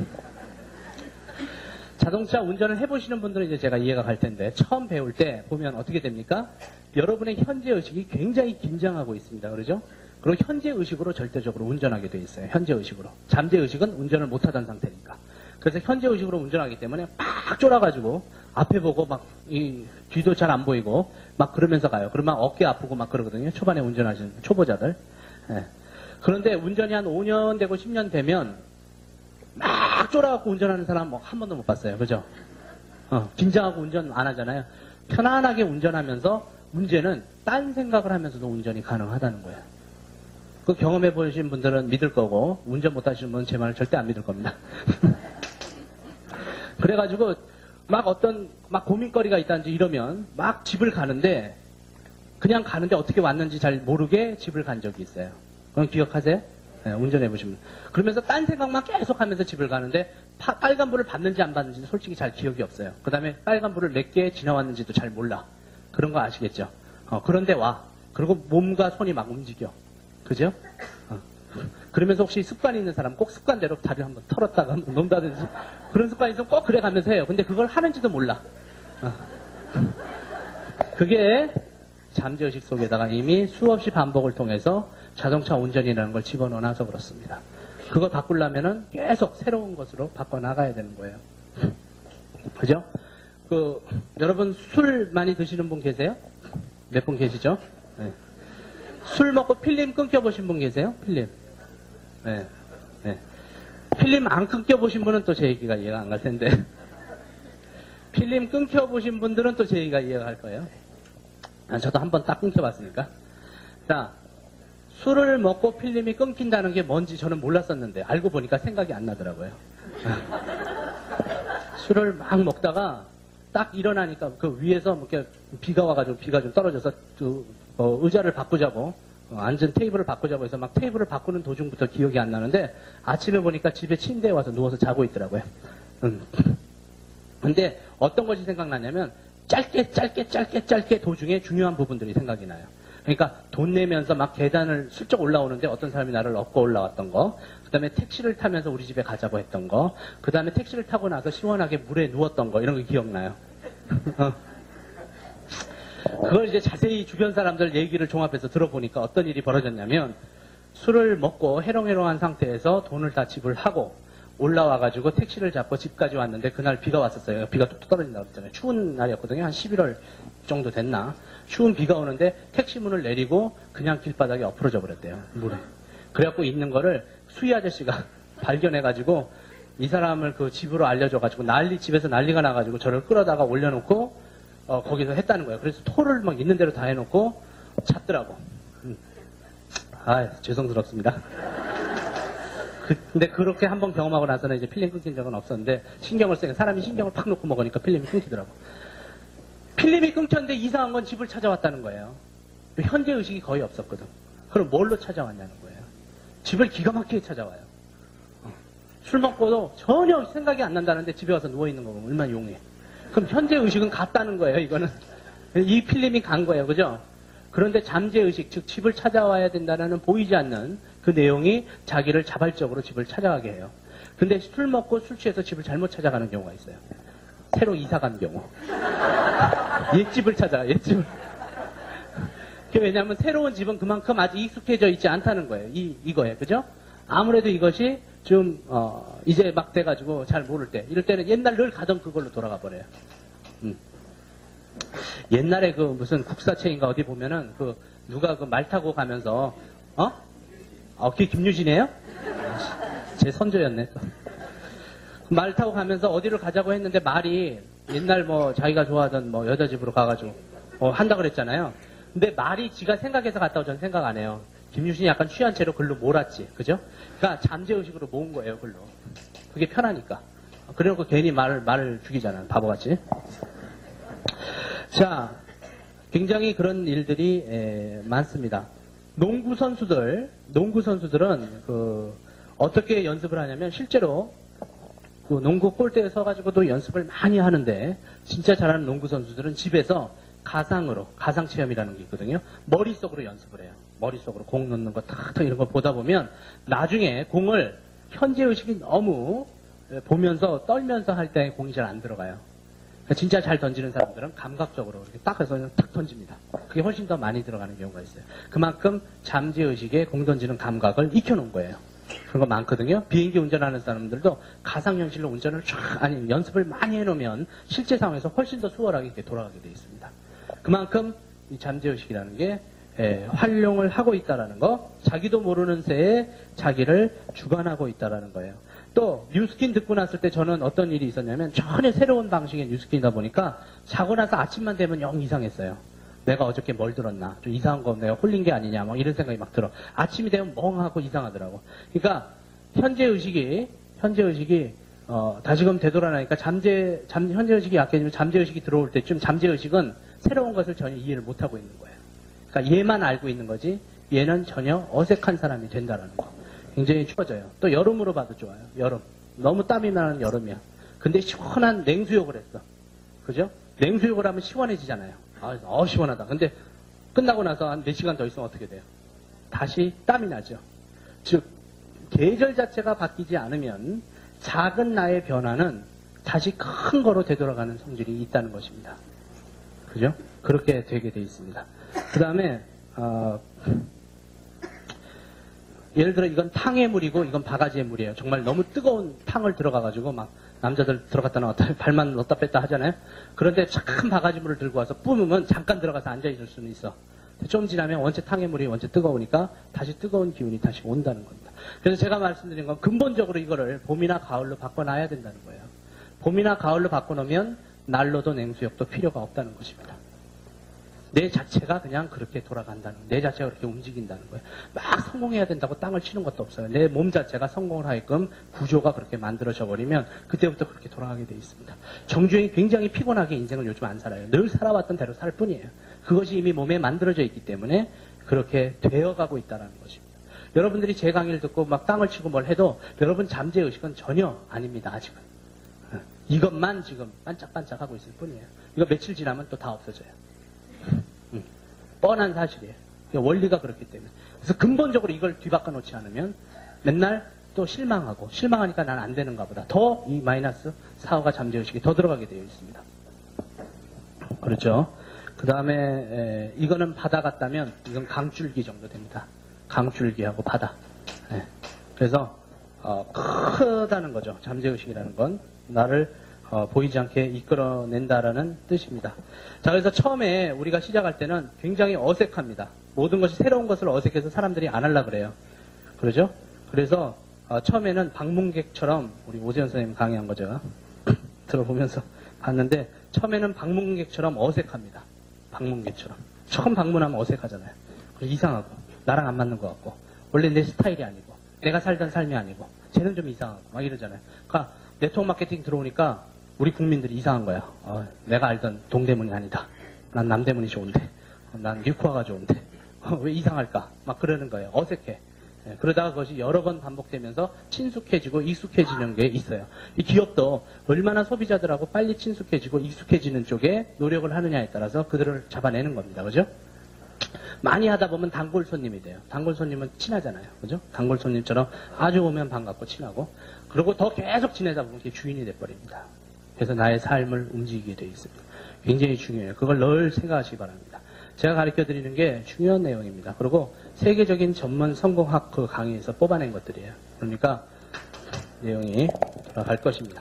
S1: 자동차 운전을 해보시는 분들은 이제 제가 이해가 갈 텐데 처음 배울 때 보면 어떻게 됩니까? 여러분의 현재의식이 굉장히 긴장하고 있습니다. 그러죠? 그리고 현재의식으로 절대적으로 운전하게 돼 있어요. 현재의식으로. 잠재의식은 운전을 못하던 상태니까. 그래서 현재의식으로 운전하기 때문에 막 쫄아가지고 앞에 보고 막 이 뒤도 잘 안 보이고 막 그러면서 가요. 그러면 어깨 아프고 막 그러거든요. 초반에 운전하시는 초보자들. 예. 그런데 운전이 한 오 년 되고 십 년 되면 막 쫄아갖고 운전하는 사람 뭐 한 번도 못 봤어요. 그죠? 어, 긴장하고 운전 안 하잖아요. 편안하게 운전하면서 문제는 딴 생각을 하면서도 운전이 가능하다는 거예요. 그 경험해 보신 분들은 믿을 거고 운전 못 하시는 분은 제 말을 절대 안 믿을 겁니다. 그래가지고 막 어떤 막 고민거리가 있다든지 이러면 막 집을 가는데 그냥 가는데 어떻게 왔는지 잘 모르게 집을 간 적이 있어요. 그건 기억하세요? 네, 운전해 보시면. 그러면서 딴 생각만 계속 하면서 집을 가는데 파, 빨간불을 받는지 안 받는지 솔직히 잘 기억이 없어요. 그 다음에 빨간불을 몇 개 지나왔는지도 잘 몰라. 그런 거 아시겠죠? 어, 그런데 와. 그리고 몸과 손이 막 움직여. 그죠? 어. 그러면서 혹시 습관이 있는 사람 꼭 습관대로 다리를 한번 털었다가 한번 논다든지 그런 습관이 있으면 꼭 그래 가면서 해요. 근데 그걸 하는지도 몰라. 어. 그게 잠재의식 속에다가 이미 수없이 반복을 통해서 자동차 운전이라는 걸 집어넣어놔서 그렇습니다. 그거 바꾸려면은 계속 새로운 것으로 바꿔나가야 되는 거예요. 그죠? 그, 여러분 술 많이 드시는 분 계세요? 몇 분 계시죠? 네. 술 먹고 필름 끊겨보신 분 계세요? 필름. 네. 네. 필름 안 끊겨보신 분은 또 제 얘기가 이해가 안 갈 텐데. 필름 끊겨보신 분들은 또 제 얘기가 이해가 갈 거예요. 아, 저도 한번 딱 끊겨봤으니까. 자, 술을 먹고 필름이 끊긴다는 게 뭔지 저는 몰랐었는데, 알고 보니까 생각이 안 나더라고요. 술을 막 먹다가, 딱 일어나니까 그 위에서 뭐 이렇게 비가 와가지고 비가 좀 떨어져서 그, 어, 의자를 바꾸자고, 어, 앉은 테이블을 바꾸자고 해서 막 테이블을 바꾸는 도중부터 기억이 안 나는데, 아침에 보니까 집에 침대에 와서 누워서 자고 있더라고요. 음. 근데 어떤 것이 생각나냐면, 짧게 짧게 짧게 짧게 도중에 중요한 부분들이 생각이 나요. 그러니까 돈 내면서 막 계단을 슬쩍 올라오는데 어떤 사람이 나를 업고 올라왔던 거, 그 다음에 택시를 타면서 우리 집에 가자고 했던 거, 그 다음에 택시를 타고 나서 시원하게 물에 누웠던 거, 이런 거 기억나요. 그걸 이제 자세히 주변 사람들 얘기를 종합해서 들어보니까 어떤 일이 벌어졌냐면, 술을 먹고 해롱해롱한 상태에서 돈을 다 지불하고 올라와가지고 택시를 잡고 집까지 왔는데 그날 비가 왔었어요. 비가 뚝뚝 떨어진다고 그랬잖아요. 추운 날이었거든요. 한 십일월 정도 됐나. 추운 비가 오는데 택시 문을 내리고 그냥 길바닥에 엎어져 버렸대요. 물에. 그래갖고 있는 거를 수희 아저씨가 발견해가지고 이 사람을 그 집으로 알려줘가지고 난리, 집에서 난리가 나가지고 저를 끌어다가 올려놓고 어, 거기서 했다는 거예요. 그래서 토를 막 있는 대로 다 해놓고 잤더라고. 음. 아, 죄송스럽습니다. 그, 근데 그렇게 한번 경험하고 나서는 이제 필름 끊긴 적은 없었는데, 신경을 쓰니까 사람이 신경을 팍 놓고 먹으니까 필름이 끊기더라고. 필름이 끊겼는데 이상한 건 집을 찾아왔다는 거예요. 현재 의식이 거의 없었거든. 그럼 뭘로 찾아왔냐는 거예요. 집을 기가 막히게 찾아와요. 어. 술 먹고도 전혀 생각이 안 난다는데 집에 와서 누워있는 거 보면 얼마나 용해. 그럼 현재 의식은 갔다는 거예요, 이거는. 이 필름이 간 거예요, 그죠? 그런데 잠재 의식, 즉 집을 찾아와야 된다는 보이지 않는 그 내용이 자기를 자발적으로 집을 찾아가게 해요. 근데 술 먹고 술 취해서 집을 잘못 찾아가는 경우가 있어요. 새로 이사 간 경우. 옛집을 찾아가, 옛집을. 왜냐하면 새로운 집은 그만큼 아직 익숙해져 있지 않다는 거예요. 이, 이거에, 그죠? 아무래도 이것이 좀, 어, 이제 막 돼가지고 잘 모를 때. 이럴 때는 옛날 늘 가던 그걸로 돌아가 버려요. 음. 옛날에 그 무슨 국사체인가 어디 보면은 그 누가 그 말 타고 가면서, 어? 어, 그게 김유진이에요? 제 선조였네. 말 타고 가면서 어디를 가자고 했는데 말이 옛날 뭐 자기가 좋아하던 뭐 여자 집으로 가가지고 어, 한다 그랬잖아요. 근데 말이 지가 생각해서 갔다고 저는 생각 안 해요. 김유진이 약간 취한 채로 글로 몰았지. 그죠? 그러니까 잠재의식으로 모은 거예요, 글로. 그게 편하니까. 그래놓고 괜히 말을, 말을 죽이잖아요. 바보같이. 자, 굉장히 그런 일들이 에, 많습니다. 농구 선수들, 농구 선수들은 그 어떻게 연습을 하냐면 실제로 그 농구 골대에 서가지고도 연습을 많이 하는데 진짜 잘하는 농구 선수들은 집에서 가상으로, 가상 체험이라는 게 있거든요. 머릿속으로 연습을 해요. 머릿속으로 공 넣는 거 탁탁 이런 거 보다 보면 나중에 공을 현재 의식이 너무 보면서 떨면서 할 때 공이 잘 안 들어가요. 진짜 잘 던지는 사람들은 감각적으로 이렇게 딱 해서 그냥 탁 던집니다. 그게 훨씬 더 많이 들어가는 경우가 있어요. 그만큼 잠재의식에 공 던지는 감각을 익혀놓은 거예요. 그런 거 많거든요. 비행기 운전하는 사람들도 가상현실로 운전을 쫙, 아니, 연습을 많이 해놓으면 실제 상황에서 훨씬 더 수월하게 이렇게 돌아가게 되어 있습니다. 그만큼 이 잠재의식이라는 게 에, 활용을 하고 있다는 거, 자기도 모르는 새에 자기를 주관하고 있다는 거예요. 또 뉴스킨 듣고 났을 때 저는 어떤 일이 있었냐면 전혀 새로운 방식의 뉴스킨이다 보니까 자고 나서 아침만 되면 영 이상했어요. 내가 어저께 뭘 들었나, 좀 이상한 거 내가 홀린 게 아니냐, 막 이런 생각이 막 들어. 아침이 되면 멍하고 이상하더라고. 그러니까 현재 의식이 현재 의식이 어, 다시금 되돌아나니까 잠재 잠 현재 의식이 약해지면 잠재 의식이 들어올 때쯤 잠재 의식은 새로운 것을 전혀 이해를 못 하고 있는 거예요. 그러니까 얘만 알고 있는 거지 얘는 전혀 어색한 사람이 된다는 거. 굉장히 추워져요. 또 여름으로 봐도 좋아요. 여름. 너무 땀이 나는 여름이야. 근데 시원한 냉수욕을 했어. 그죠? 냉수욕을 하면 시원해지잖아요. 아, 어, 시원하다. 근데 끝나고 나서 한 몇 시간 더 있으면 어떻게 돼요? 다시 땀이 나죠. 즉 계절 자체가 바뀌지 않으면 작은 나의 변화는 다시 큰 거로 되돌아가는 성질이 있다는 것입니다. 그죠? 그렇게 되게 돼 있습니다. 그 다음에 어, 예를 들어 이건 탕의 물이고 이건 바가지의 물이에요. 정말 너무 뜨거운 탕을 들어가가지고 막 남자들 들어갔다 나왔다 발만 넣었다 뺐다 하잖아요. 그런데 참 바가지 물을 들고 와서 뿜으면 잠깐 들어가서 앉아있을 수는 있어. 좀 지나면 원체 탕의 물이 원체 뜨거우니까 다시 뜨거운 기운이 다시 온다는 겁니다. 그래서 제가 말씀드린 건 근본적으로 이거를 봄이나 가을로 바꿔놔야 된다는 거예요. 봄이나 가을로 바꿔놓으면 난로도 냉수욕도 필요가 없다는 것입니다. 내 자체가 그냥 그렇게 돌아간다는, 내 자체가 그렇게 움직인다는 거예요. 막 성공해야 된다고 땅을 치는 것도 없어요. 내 몸 자체가 성공을 하게끔 구조가 그렇게 만들어져 버리면 그때부터 그렇게 돌아가게 돼 있습니다. 정주행이 굉장히 피곤하게 인생을 요즘 안 살아요. 늘 살아왔던 대로 살 뿐이에요. 그것이 이미 몸에 만들어져 있기 때문에 그렇게 되어가고 있다는 것입니다. 여러분들이 제 강의를 듣고 막 땅을 치고 뭘 해도 여러분 잠재의식은 전혀 아닙니다. 아직은. 이것만 지금 반짝반짝하고 있을 뿐이에요. 이거 며칠 지나면 또 다 없어져요. 음, 뻔한 사실이에요. 원리가 그렇기 때문에. 그래서 근본적으로 이걸 뒤바꿔 놓지 않으면 맨날 또 실망하고 실망하니까 난 안 되는가 보다. 더 이 마이너스 사호가 잠재의식이 더 들어가게 되어 있습니다. 그렇죠. 그 다음에 이거는 바다 같다면 이건 강줄기 정도 됩니다. 강줄기하고 바다. 예. 그래서 어, 크다는 거죠. 잠재의식이라는 건 나를 어, 보이지 않게 이끌어낸다라는 뜻입니다. 자, 그래서 처음에 우리가 시작할 때는 굉장히 어색합니다. 모든 것이 새로운 것을 어색해서 사람들이 안 하려고 그래요. 그러죠? 그래서 어, 처음에는 방문객처럼 우리 오세훈 선생님 강의한 거죠. 들어보면서 봤는데 처음에는 방문객처럼 어색합니다. 방문객처럼. 처음 방문하면 어색하잖아요. 이상하고 나랑 안 맞는 것 같고 원래 내 스타일이 아니고 내가 살던 삶이 아니고 쟤는 좀 이상하고 막 이러잖아요. 그러니까 네트워크 마케팅 들어오니까 우리 국민들이 이상한 거야. 어, 내가 알던 동대문이 아니다. 난 남대문이 좋은데. 난 뉴코아가 좋은데. 어, 왜 이상할까? 막 그러는 거예요. 어색해. 예, 그러다가 그것이 여러 번 반복되면서 친숙해지고 익숙해지는 게 있어요. 이 기업도 얼마나 소비자들하고 빨리 친숙해지고 익숙해지는 쪽에 노력을 하느냐에 따라서 그들을 잡아내는 겁니다. 그죠? 많이 하다 보면 단골 손님이 돼요. 단골 손님은 친하잖아요. 그죠? 단골 손님처럼 아주 오면 반갑고 친하고 그리고 더 계속 지내다 보면 그게 주인이 돼버립니다. 그래서 나의 삶을 움직이게 되어 있습니다. 굉장히 중요해요. 그걸 늘 생각하시기 바랍니다. 제가 가르쳐 드리는 게 중요한 내용입니다. 그리고 세계적인 전문 성공학 그 강의에서 뽑아낸 것들이에요. 그러니까 내용이 돌아갈 것입니다.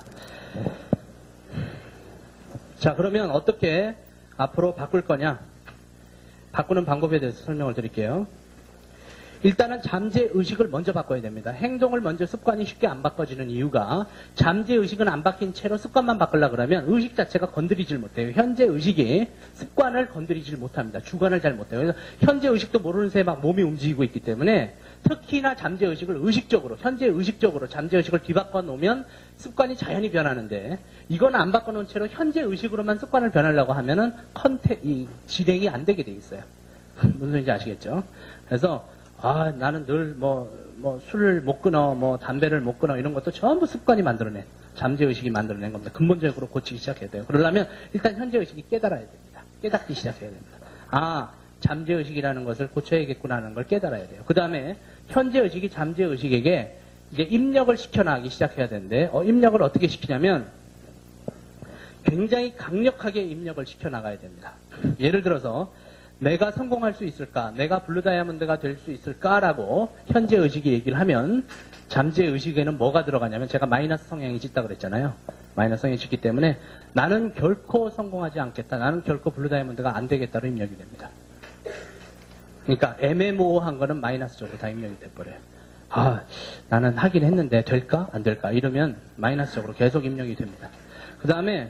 S1: 자, 그러면 어떻게 앞으로 바꿀 거냐? 바꾸는 방법에 대해서 설명을 드릴게요. 일단은 잠재의식을 먼저 바꿔야 됩니다. 행동을 먼저 습관이 쉽게 안 바꿔지는 이유가 잠재의식은 안 바뀐 채로 습관만 바꾸려고 그러면 의식 자체가 건드리질 못해요. 현재의식이 습관을 건드리질 못합니다. 주관을 잘 못해요. 그래서 현재의식도 모르는 새에 막 몸이 움직이고 있기 때문에 특히나 잠재의식을 의식적으로, 현재의식적으로 잠재의식을 뒤바꿔 놓으면 습관이 자연히 변하는데 이건 안 바꿔놓은 채로 현재의식으로만 습관을 변하려고 하면은 컨테, 이, 진행이 안 되게 돼 있어요. 무슨 소리인지 아시겠죠? 그래서 아, 나는 늘 뭐, 뭐, 술을 못 끊어, 뭐, 담배를 못 끊어, 이런 것도 전부 습관이 만들어낸, 잠재의식이 만들어낸 겁니다. 근본적으로 고치기 시작해야 돼요. 그러려면 일단 현재의식이 깨달아야 됩니다. 깨닫기 시작해야 됩니다. 아, 잠재의식이라는 것을 고쳐야겠구나 하는 걸 깨달아야 돼요. 그 다음에 현재의식이 잠재의식에게 이제 입력을 시켜나가기 시작해야 되는데, 어, 입력을 어떻게 시키냐면 굉장히 강력하게 입력을 시켜나가야 됩니다. 예를 들어서, 내가 성공할 수 있을까? 내가 블루 다이아몬드가 될 수 있을까라고 현재 의식이 얘기를 하면 잠재 의식에는 뭐가 들어가냐면 제가 마이너스 성향이 짙다 그랬잖아요. 마이너스 성향이 짙기 때문에 나는 결코 성공하지 않겠다. 나는 결코 블루 다이아몬드가 안 되겠다로 입력이 됩니다. 그러니까 애매모호한 거는 마이너스적으로 다 입력이 돼버려요. 아, 나는 하긴 했는데 될까? 안 될까? 이러면 마이너스적으로 계속 입력이 됩니다. 그 다음에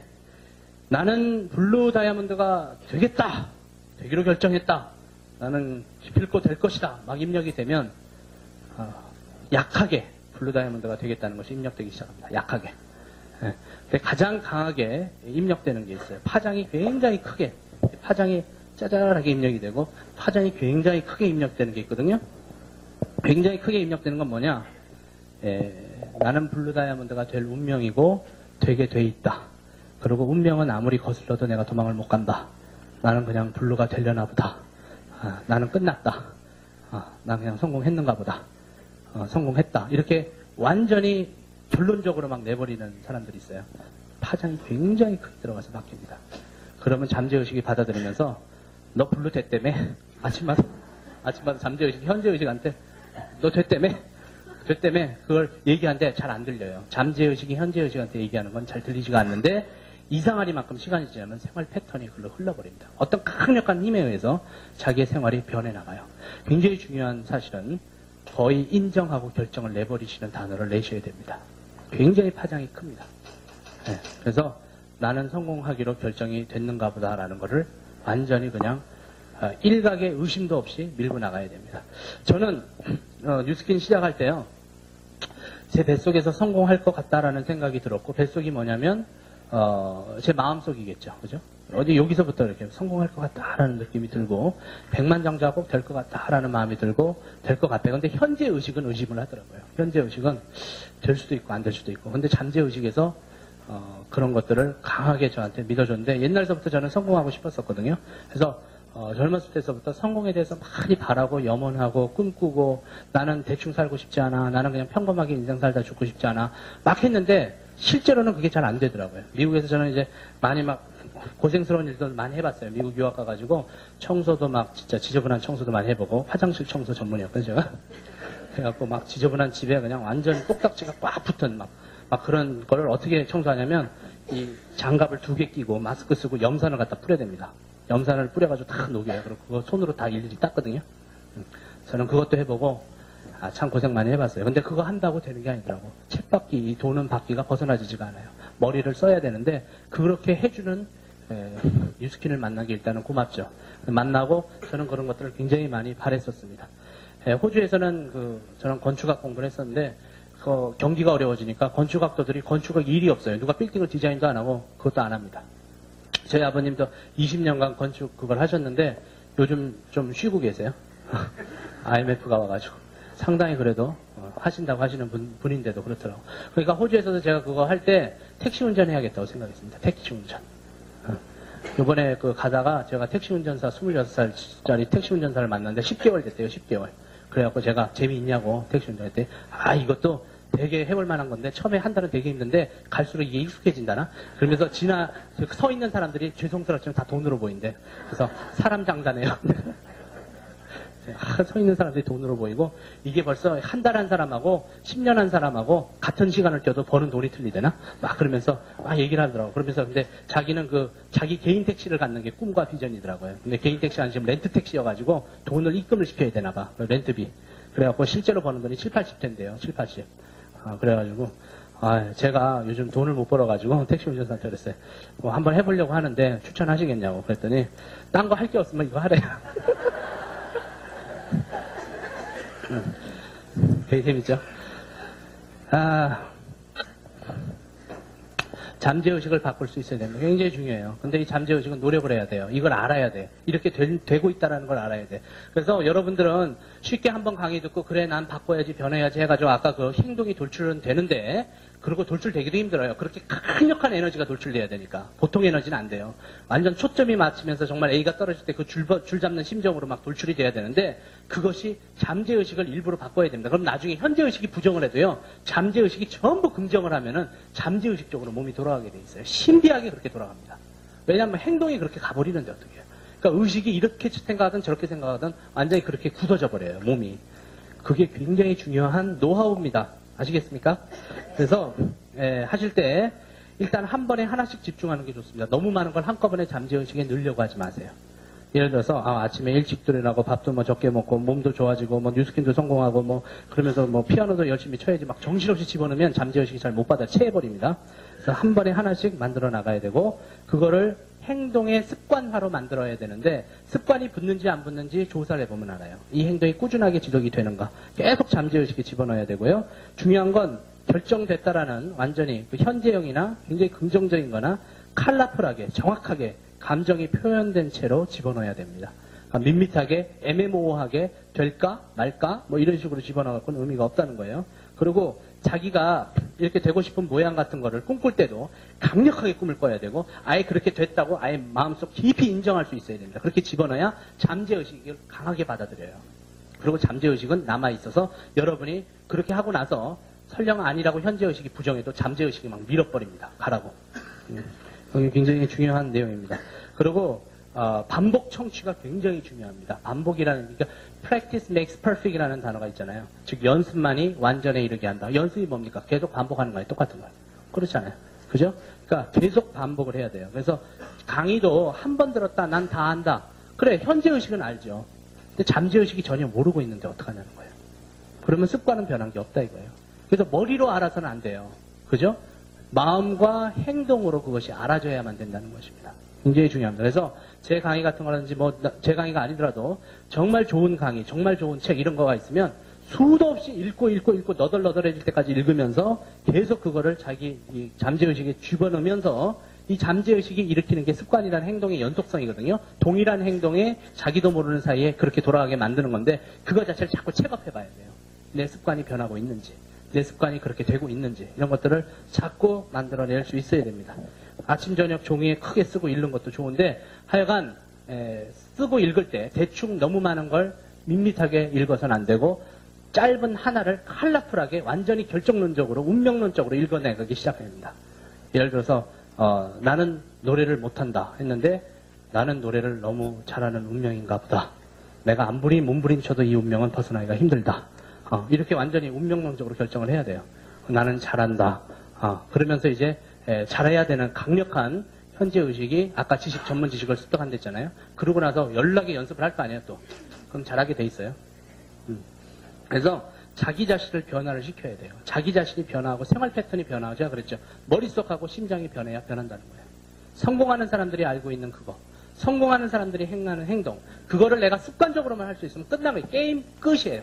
S1: 나는 블루 다이아몬드가 되겠다. 되기로 결정했다. 나는 기필코 될 것이다. 막 입력이 되면 어, 약하게 블루 다이아몬드가 되겠다는 것이 입력되기 시작합니다. 약하게. 예. 근데 가장 강하게 입력되는 게 있어요. 파장이 굉장히 크게, 파장이 짜잘하게 입력이 되고 파장이 굉장히 크게 입력되는 게 있거든요. 굉장히 크게 입력되는 건 뭐냐? 예, 나는 블루 다이아몬드가 될 운명이고 되게 돼 있다. 그리고 운명은 아무리 거슬러도 내가 도망을 못 간다. 나는 그냥 블루가 되려나 보다. 아, 나는 끝났다. 아, 나 그냥 성공했는가 보다. 어, 성공했다. 이렇게 완전히 결론적으로 막 내버리는 사람들이 있어요. 파장이 굉장히 크게 들어가서 바뀝니다. 그러면 잠재의식이 받아들이면서 너 블루 됐다며? 아침마다, 아침마다 잠재의식, 현재의식한테 너 됐다며? 됐다며? 그걸 얘기하는데 잘 안 들려요. 잠재의식이 현재의식한테 얘기하는 건 잘 들리지가 않는데 이상하리만큼 시간이 지나면 생활 패턴이 글로 흘러버립니다. 어떤 강력한 힘에 의해서 자기의 생활이 변해나가요. 굉장히 중요한 사실은 거의 인정하고 결정을 내버리시는 단어를 내셔야 됩니다. 굉장히 파장이 큽니다. 네, 그래서 나는 성공하기로 결정이 됐는가 보다라는 거를 완전히 그냥 일각의 의심도 없이 밀고 나가야 됩니다. 저는 어, 뉴스킨 시작할 때요. 제 뱃속에서 성공할 것 같다라는 생각이 들었고 뱃속이 뭐냐면 어, 제 마음속이겠죠. 그죠? 어디 여기서부터 이렇게 성공할 것 같다라는 느낌이 들고 백만장자국 될 것 같다라는 마음이 들고 될 것 같아요. 근데 현재 의식은 의심을 하더라고요. 현재 의식은 될 수도 있고 안 될 수도 있고. 근데 잠재 의식에서 어, 그런 것들을 강하게 저한테 믿어줬는데 옛날서부터 저는 성공하고 싶었었거든요. 그래서 어, 젊었을 때서부터 성공에 대해서 많이 바라고 염원하고 꿈꾸고 나는 대충 살고 싶지 않아. 나는 그냥 평범하게 인생 살다 죽고 싶지 않아. 막 했는데 실제로는 그게 잘 안 되더라고요. 미국에서 저는 이제 많이 막 고생스러운 일도 많이 해봤어요. 미국 유학 가가지고 청소도 막 진짜 지저분한 청소도 많이 해보고 화장실 청소 전문이었거든요, 제가. 그래갖고 막 지저분한 집에 그냥 완전 똑딱지가 꽉 붙은 막, 막 그런 거를 어떻게 청소하냐면 이 장갑을 두 개 끼고 마스크 쓰고 염산을 갖다 뿌려야 됩니다. 염산을 뿌려가지고 다 녹여요. 그리고 그거 손으로 다 일일이 닦거든요. 저는 그것도 해보고 아, 참 고생 많이 해봤어요. 근데 그거 한다고 되는 게 아니더라고. 책 받기, 이 돈은 받기가 벗어나지지가 않아요. 머리를 써야 되는데 그렇게 해주는 에, 뉴스킨을 만난 게 일단은 고맙죠. 만나고 저는 그런 것들을 굉장히 많이 바랬었습니다. 에, 호주에서는 그 저는 건축학 공부를 했었는데 그 경기가 어려워지니까 건축학도들이 건축학 일이 없어요. 누가 빌딩을 디자인도 안 하고 그것도 안 합니다. 저희 아버님도 이십 년간 건축 그걸 하셨는데 요즘 좀 쉬고 계세요. 아이엠에프가 와가지고. 상당히 그래도 어, 하신다고 하시는 분, 분인데도 그렇더라고. 그러니까 호주에서도 제가 그거 할 때 택시 운전 해야겠다고 생각했습니다. 택시 운전. 어. 이번에 그 가다가 제가 택시 운전사 스물여섯 살짜리 택시 운전사를 만났는데 십 개월 됐대요. 십 개월. 그래갖고 제가 재미있냐고 택시 운전할 때 아 이것도 되게 해볼 만한 건데 처음에 한 달은 되게 힘든데 갈수록 이게 익숙해진다나? 그러면서 지나 서 있는 사람들이 죄송스럽지만 다 돈으로 보인대. 그래서 사람 장사네요. 서 있는 사람들이 돈으로 보이고 이게 벌써 한 달 한 사람하고 십 년 한 사람하고 같은 시간을 껴도 버는 돈이 틀리대나? 막 그러면서 막 얘기를 하더라고. 그러면서 근데 자기는 그 자기 개인 택시를 갖는 게 꿈과 비전이더라고요. 근데 개인 택시가 아니라 지금 렌트 택시여가지고 돈을 입금을 시켜야 되나 봐. 렌트비. 그래갖고 실제로 버는 돈이 칠, 팔십 텐데요. 칠, 팔십. 아, 그래가지고 아, 제가 요즘 돈을 못 벌어가지고 택시 운전사한테 그랬어요. 뭐 한번 해보려고 하는데 추천하시겠냐고 그랬더니 딴 거 할 게 없으면 이거 하래요. 되게 재밌죠? 아, 잠재의식을 바꿀 수 있어야 됩니다. 굉장히 중요해요. 근데 이 잠재의식은 노력을 해야 돼요. 이걸 알아야 돼. 이렇게 되, 되고 있다는 걸 알아야 돼. 그래서 여러분들은 쉽게 한번 강의 듣고 그래 난 바꿔야지 변해야지 해가지고 아까 그 행동이 돌출은 되는데 그리고 돌출되기도 힘들어요. 그렇게 강력한 에너지가 돌출돼야 되니까. 보통 에너지는 안 돼요. 완전 초점이 맞추면서 정말 A가 떨어질 때 그 줄, 줄 잡는 심정으로 막 돌출이 돼야 되는데 그것이 잠재의식을 일부러 바꿔야 됩니다. 그럼 나중에 현재의식이 부정을 해도요. 잠재의식이 전부 긍정을 하면은 잠재의식 쪽으로 몸이 돌아가게 돼 있어요. 신비하게 그렇게 돌아갑니다. 왜냐하면 행동이 그렇게 가버리는데 어떻게 해요. 그러니까 의식이 이렇게 생각하든 저렇게 생각하든 완전히 그렇게 굳어져 버려요. 몸이. 그게 굉장히 중요한 노하우입니다. 아시겠습니까? 그래서 에, 하실 때 일단 한 번에 하나씩 집중하는 게 좋습니다. 너무 많은 걸 한꺼번에 잠재의식에 넣으려고 하지 마세요. 예를 들어서 아, 아침에 일찍 일어나고 밥도 뭐 적게 먹고 몸도 좋아지고 뭐 뉴스킨도 성공하고 뭐 그러면서 뭐 피아노도 열심히 쳐야지 막 정신없이 집어넣으면 잠재의식이 잘 못 받아 체해버립니다. 그래서 한 번에 하나씩 만들어 나가야 되고 그거를 행동의 습관화로 만들어야 되는데 습관이 붙는지 안 붙는지 조사를 해보면 알아요. 이 행동이 꾸준하게 지속이 되는가. 계속 잠재의식에 집어넣어야 되고요. 중요한 건 결정됐다라는 완전히 그 현재형이나 굉장히 긍정적인 거나 컬러풀하게 정확하게 감정이 표현된 채로 집어넣어야 됩니다. 그러니까 밋밋하게 애매모호하게 될까 말까 뭐 이런 식으로 집어넣어갖고는 의미가 없다는 거예요. 그리고 자기가 이렇게 되고 싶은 모양 같은 거를 꿈꿀 때도 강력하게 꿈을 꿔야 되고 아예 그렇게 됐다고 아예 마음속 깊이 인정할 수 있어야 됩니다. 그렇게 집어넣어야 잠재의식을 강하게 받아들여요. 그리고 잠재의식은 남아있어서 여러분이 그렇게 하고 나서 설령 아니라고 현재의식이 부정해도 잠재의식이 막 밀어버립니다. 가라고. 이게 굉장히 중요한 내용입니다. 그리고 어, 반복 청취가 굉장히 중요합니다. 반복이라는, 그러니까 practice makes perfect이라는 단어가 있잖아요. 즉 연습만이 완전에 이르게 한다. 연습이 뭡니까? 계속 반복하는 거예요. 똑같은 거예요. 그렇잖아요. 그죠? 그러니까 계속 반복을 해야 돼요. 그래서 강의도 한 번 들었다, 난 다 안다. 그래, 현재의식은 알죠. 근데 잠재의식이 전혀 모르고 있는데 어떡하냐는 거예요. 그러면 습관은 변한 게 없다 이거예요. 그래서 머리로 알아서는 안 돼요. 그죠? 마음과 행동으로 그것이 알아져야만 된다는 것입니다. 굉장히 중요합니다. 그래서 제 강의 같은 거라든지 뭐 제 강의가 아니더라도 정말 좋은 강의, 정말 좋은 책 이런 거가 있으면 수도 없이 읽고 읽고 읽고 너덜너덜해질 때까지 읽으면서 계속 그거를 자기 이 잠재의식에 집어넣으면서 이 잠재의식이 일으키는 게 습관이라는 행동의 연속성이거든요. 동일한 행동에 자기도 모르는 사이에 그렇게 돌아가게 만드는 건데 그거 자체를 자꾸 체크해 봐야 돼요. 내 습관이 변하고 있는지, 내 습관이 그렇게 되고 있는지 이런 것들을 자꾸 만들어낼 수 있어야 됩니다. 아침 저녁 종이에 크게 쓰고 읽는 것도 좋은데 하여간 에, 쓰고 읽을 때 대충 너무 많은 걸 밋밋하게 읽어서는 안 되고 짧은 하나를 컬러풀하게 완전히 결정론적으로 운명론적으로 읽어내기 시작해야 됩니다. 예를 들어서 어, 나는 노래를 못한다 했는데 나는 노래를 너무 잘하는 운명인가 보다. 내가 아무리 몸부림쳐도 이 운명은 벗어나기가 힘들다. 어, 이렇게 완전히 운명론적으로 결정을 해야 돼요. 나는 잘한다. 어, 그러면서 이제 에, 잘해야 되는 강력한 현재의식이 아까 지식, 전문 지식을 습득한댔잖아요. 그러고 나서 연락에 연습을 할 거 아니에요 또. 그럼 잘하게 돼 있어요. 음. 그래서 자기 자신을 변화를 시켜야 돼요. 자기 자신이 변화하고 생활 패턴이 변화하고 제가 그랬죠. 머릿속하고 심장이 변해야 변한다는 거예요. 성공하는 사람들이 알고 있는 그거. 성공하는 사람들이 행하는 행동. 그거를 내가 습관적으로만 할 수 있으면 끝난 거예요. 게임 끝이에요.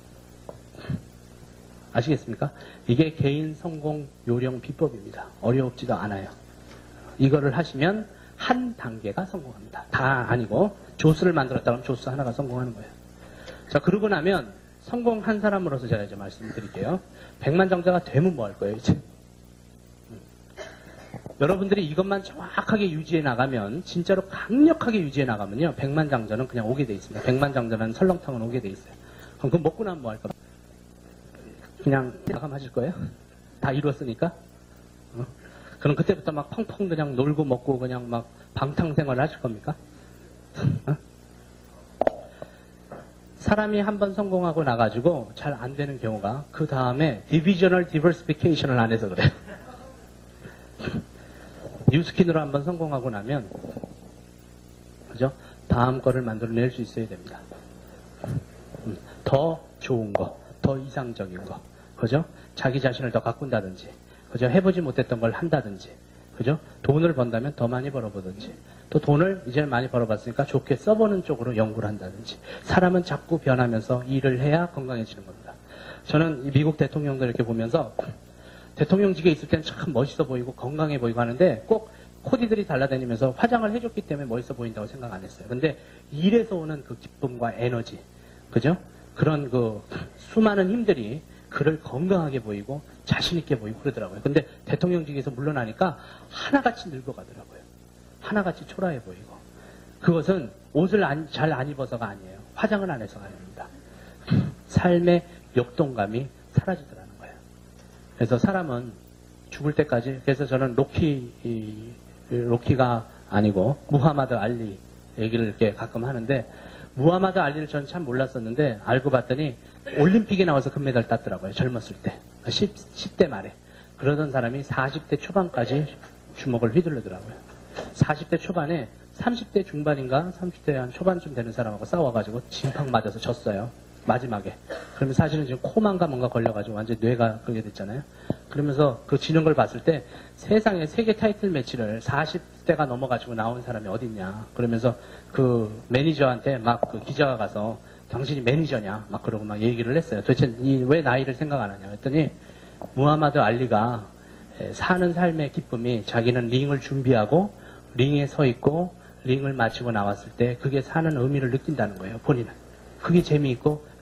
S1: 아시겠습니까? 이게 개인 성공 요령 비법입니다. 어렵지도 않아요. 이거를 하시면 한 단계가 성공합니다. 다 아니고 조수를 만들었다 그러면 조수 하나가 성공하는 거예요. 자, 그러고 나면 성공한 사람으로서 제가 이제 말씀드릴게요. 백만장자가 되면 뭐 할 거예요, 이제? 음. 여러분들이 이것만 정확하게 유지해 나가면, 진짜로 강력하게 유지해 나가면요, 백만장자는 그냥 오게 돼 있습니다. 백만장자는 설렁탕은 오게 돼 있어요. 그럼 그거 먹고 나면 뭐 할 겁니까? 그냥 마감하실 거예요? 다 이뤘으니까? 어? 그럼 그때부터 막 펑펑 그냥 놀고 먹고 그냥 막 방탕생활을 하실 겁니까? 어? 사람이 한번 성공하고 나가지고 잘 안 되는 경우가 그 다음에 디비저널 디버시피케이션을 안 해서 그래요. 뉴스킨으로 한번 성공하고 나면 그죠? 다음 거를 만들어낼 수 있어야 됩니다. 음, 더 좋은 거, 더 이상적인 거, 그죠? 자기 자신을 더 가꾼다든지, 그죠? 해보지 못했던 걸 한다든지, 그죠? 돈을 번다면 더 많이 벌어보든지, 또 돈을 이제 많이 벌어봤으니까 좋게 써보는 쪽으로 연구를 한다든지. 사람은 자꾸 변하면서 일을 해야 건강해지는 겁니다. 저는 미국 대통령들 이렇게 보면서 대통령직에 있을 때는 참 멋있어 보이고 건강해 보이고 하는데 꼭 코디들이 달라다니면서 화장을 해줬기 때문에 멋있어 보인다고 생각 안 했어요. 근데 일에서 오는 그 기쁨과 에너지, 그죠? 그런 그 수많은 힘들이 그를 건강하게 보이고 자신있게 보이고 그러더라고요. 근데 대통령직에서 물러나니까 하나같이 늙어가더라고요. 하나같이 초라해 보이고. 그것은 옷을 잘 안 입어서가 아니에요. 화장을 안 해서가 아닙니다. 삶의 역동감이 사라지더라는 거예요. 그래서 사람은 죽을 때까지, 그래서 저는 로키, 이, 로키가 아니고 무하마드 알리 얘기를 이렇게 가끔 하는데, 무하마드 알리를 저는 참 몰랐었는데 알고 봤더니 올림픽에 나와서 금메달 땄더라고요. 젊었을 때. 십 대 말에. 그러던 사람이 사십 대 초반까지 주먹을 휘둘르더라고요. 사십 대 초반에 삼십 대 중반인가 삼십 대 한 초반쯤 되는 사람하고 싸워가지고 진팍 맞아서 졌어요. 마지막에. 그러면 사실은 지금 코만가 뭔가 걸려가지고 완전 뇌가 그게 됐잖아요. 그러면서 그 지는 걸 봤을 때 세상에 세계 타이틀 매치를 사십 대가 넘어가지고 나온 사람이 어딨냐. 그러면서 그 매니저한테 막 그 기자가 가서 당신이 매니저냐 막 그러고 막 얘기를 했어요. 도대체 이 왜 나이를 생각 안 하냐 했더니 무하마드 알리가 사는 삶의 기쁨이 자기는 링을 준비하고 링에 서 있고 링을 마치고 나왔을 때 그게 사는 의미를 느낀다는 거예요. 본인은. 그게 재미있고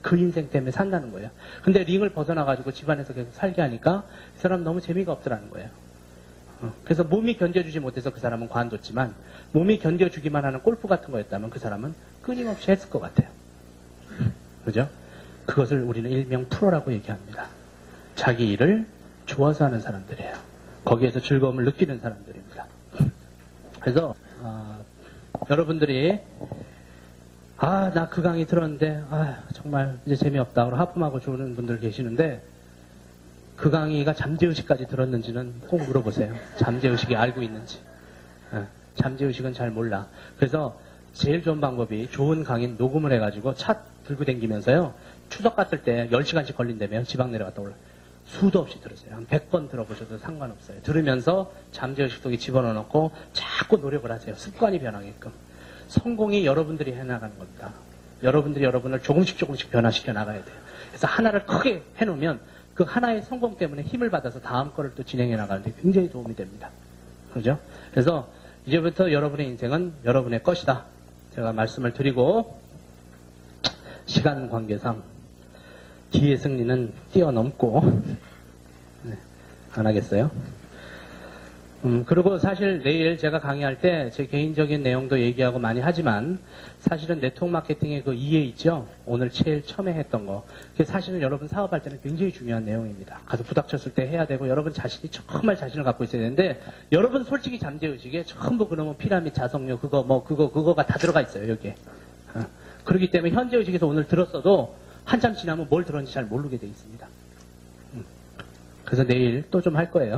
S1: 그 인생 때문에 산다는 거예요. 근데 링을 벗어나가지고 집안에서 계속 살게 하니까 그 사람 너무 재미가 없더라는 거예요. 어, 그래서 몸이 견뎌주지 못해서 그 사람은 관뒀지만 몸이 견뎌주기만 하는 골프 같은 거였다면 그 사람은 끊임없이 했을 것 같아요. 그죠? 그것을 우리는 일명 프로라고 얘기합니다. 자기 일을 좋아서 하는 사람들이에요. 거기에서 즐거움을 느끼는 사람들입니다. 그래서 어, 여러분들이 아, 나 그 강의 들었는데 아, 정말 이제 재미없다. 그러고 하품하고 죽는 분들 계시는데 그 강의가 잠재의식까지 들었는지는 꼭 물어보세요. 잠재의식이 알고 있는지. 예, 잠재의식은 잘 몰라. 그래서 제일 좋은 방법이 좋은 강의 녹음을 해가지고 차 들고 다니면서요. 추석 갔을 때 열 시간씩 걸린다며요. 지방 내려갔다 올라. 수도 없이 들으세요. 한 백 번 들어보셔도 상관없어요. 들으면서 잠재의식 속에 집어넣고 자꾸 노력을 하세요. 습관이 변하게끔. 성공이 여러분들이 해나가는 겁니다. 여러분들이 여러분을 조금씩 조금씩 변화시켜 나가야 돼요. 그래서 하나를 크게 해놓으면 그 하나의 성공 때문에 힘을 받아서 다음 거를 또 진행해 나가는데 굉장히 도움이 됩니다. 그죠? 그래서 이제부터 여러분의 인생은 여러분의 것이다. 제가 말씀을 드리고 시간 관계상 기회 승리는 뛰어넘고 네, 안 하겠어요. 음, 그리고 사실 내일 제가 강의할 때 제 개인적인 내용도 얘기하고 많이 하지만 사실은 네트워크 마케팅의 그 이해 있죠? 오늘 제일 처음에 했던 거. 그게 사실은 여러분 사업할 때는 굉장히 중요한 내용입니다. 가서 부닥쳤을 때 해야 되고 여러분 자신이 정말 자신을 갖고 있어야 되는데 여러분 솔직히 잠재의식에 전부 그놈의 피라미드 자석료 그거 뭐 그거 그거가 다 들어가 있어요. 여기에. 어. 그렇기 때문에 현재의식에서 오늘 들었어도 한참 지나면 뭘 들었는지 잘 모르게 돼 있습니다. 음. 그래서 내일 또 좀 할 거예요.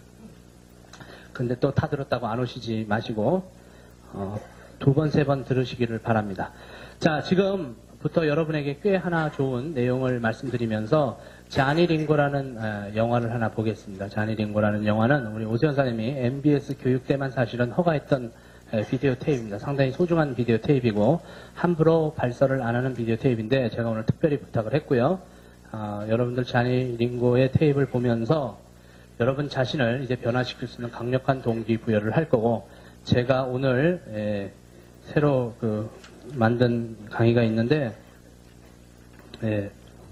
S1: 근데 또 다 들었다고 안 오시지 마시고 어, 두 번, 세 번 들으시기를 바랍니다. 자, 지금부터 여러분에게 꽤 하나 좋은 내용을 말씀드리면서 자니 링고라는 어, 영화를 하나 보겠습니다. 자니 링고라는 영화는 우리 오세훈 선생님이 엠비에스 교육 때만 사실은 허가했던 에, 비디오 테이프입니다. 상당히 소중한 비디오 테이프이고 함부로 발설을 안 하는 비디오 테이프인데 제가 오늘 특별히 부탁을 했고요. 어, 여러분들 자니 링고의 테이프를 보면서 여러분 자신을 이제 변화시킬 수 있는 강력한 동기부여를 할 거고 제가 오늘 에, 새로 그 만든 강의가 있는데 에,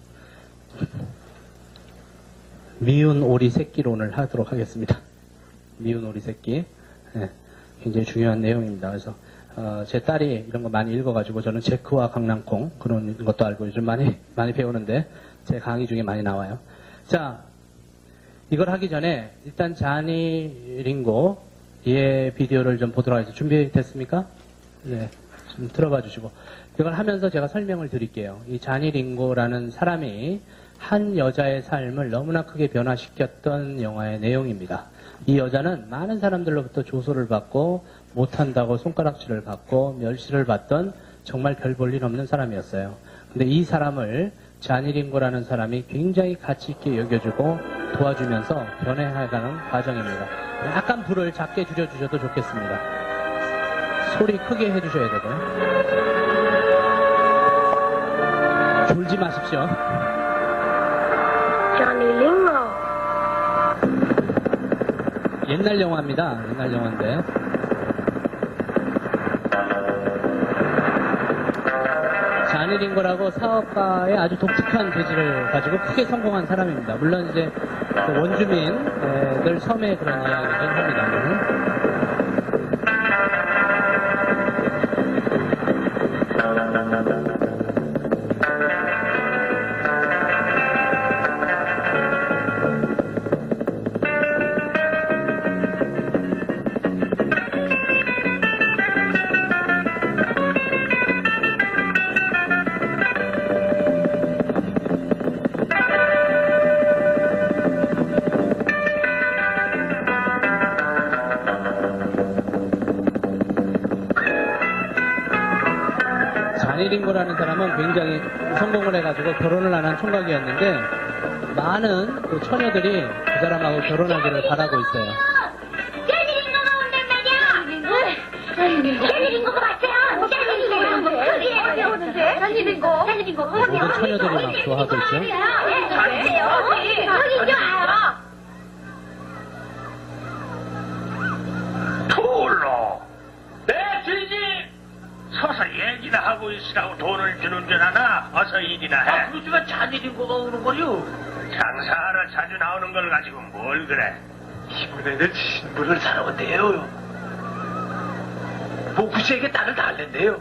S1: 미운 오리 새끼론을 하도록 하겠습니다. 미운 오리 새끼 에, 굉장히 중요한 내용입니다. 그래서 어, 제 딸이 이런 거 많이 읽어가지고 저는 제크와 강낭콩 그런 것도 알고 요즘 많이 많이 배우는데 제 강의 중에 많이 나와요. 자. 이걸 하기 전에 일단 자니 링고의 비디오를 좀 보도록 하겠습니다. 준비됐습니까? 네, 좀 들어봐 주시고 이걸 하면서 제가 설명을 드릴게요. 이 자니 링고라는 사람이 한 여자의 삶을 너무나 크게 변화시켰던 영화의 내용입니다. 이 여자는 많은 사람들로부터 조소를 받고 못한다고 손가락질을 받고 멸시를 받던 정말 별 볼 일 없는 사람이었어요. 근데 이 사람을 자니 링고라는 사람이 굉장히 가치 있게 여겨주고 도와주면서 변해가는 과정입니다. 약간 불을 작게 줄여주셔도 좋겠습니다. 소리 크게 해주셔야 되고요. 졸지 마십시오.
S3: Johnny Lingo.
S1: 옛날 영화입니다. 옛날 영화인데. 자니 링고라고 사업가의 아주 독특한 재질을 가지고 크게 성공한 사람입니다. 물론 이제 그 원주민들 섬의 그런 이야기를 합니다. 자니 링고라는 사람은 굉장히 성공을 해가지고 결혼을 안 한 총각이었는데 많은 그 처녀들이 그 사람하고 결혼하기를 바라고 있어요.
S3: 제니 링고가 온단 말이야. 제니 링고가 맞죠? 제니 링고. 그게 오는데. 제니 링고. 제니 링고.
S1: 모든 처녀들이 막 좋아하고 있죠.
S3: 어디? 여기 좀 알아.
S4: 톨로 내 주인님 서서 얘기나 하고 있으라고 돈을 주는 줄 아나? 어서 나와서 일이나 해.
S5: 아, 그렇지만 잔일인고가 오는 거요.
S4: 장사하러 자주 나오는 걸 가지고 뭘 그래?
S5: 이번에는 신분을 사러운데요. 모쿠씨에게 딸을 달랜대요.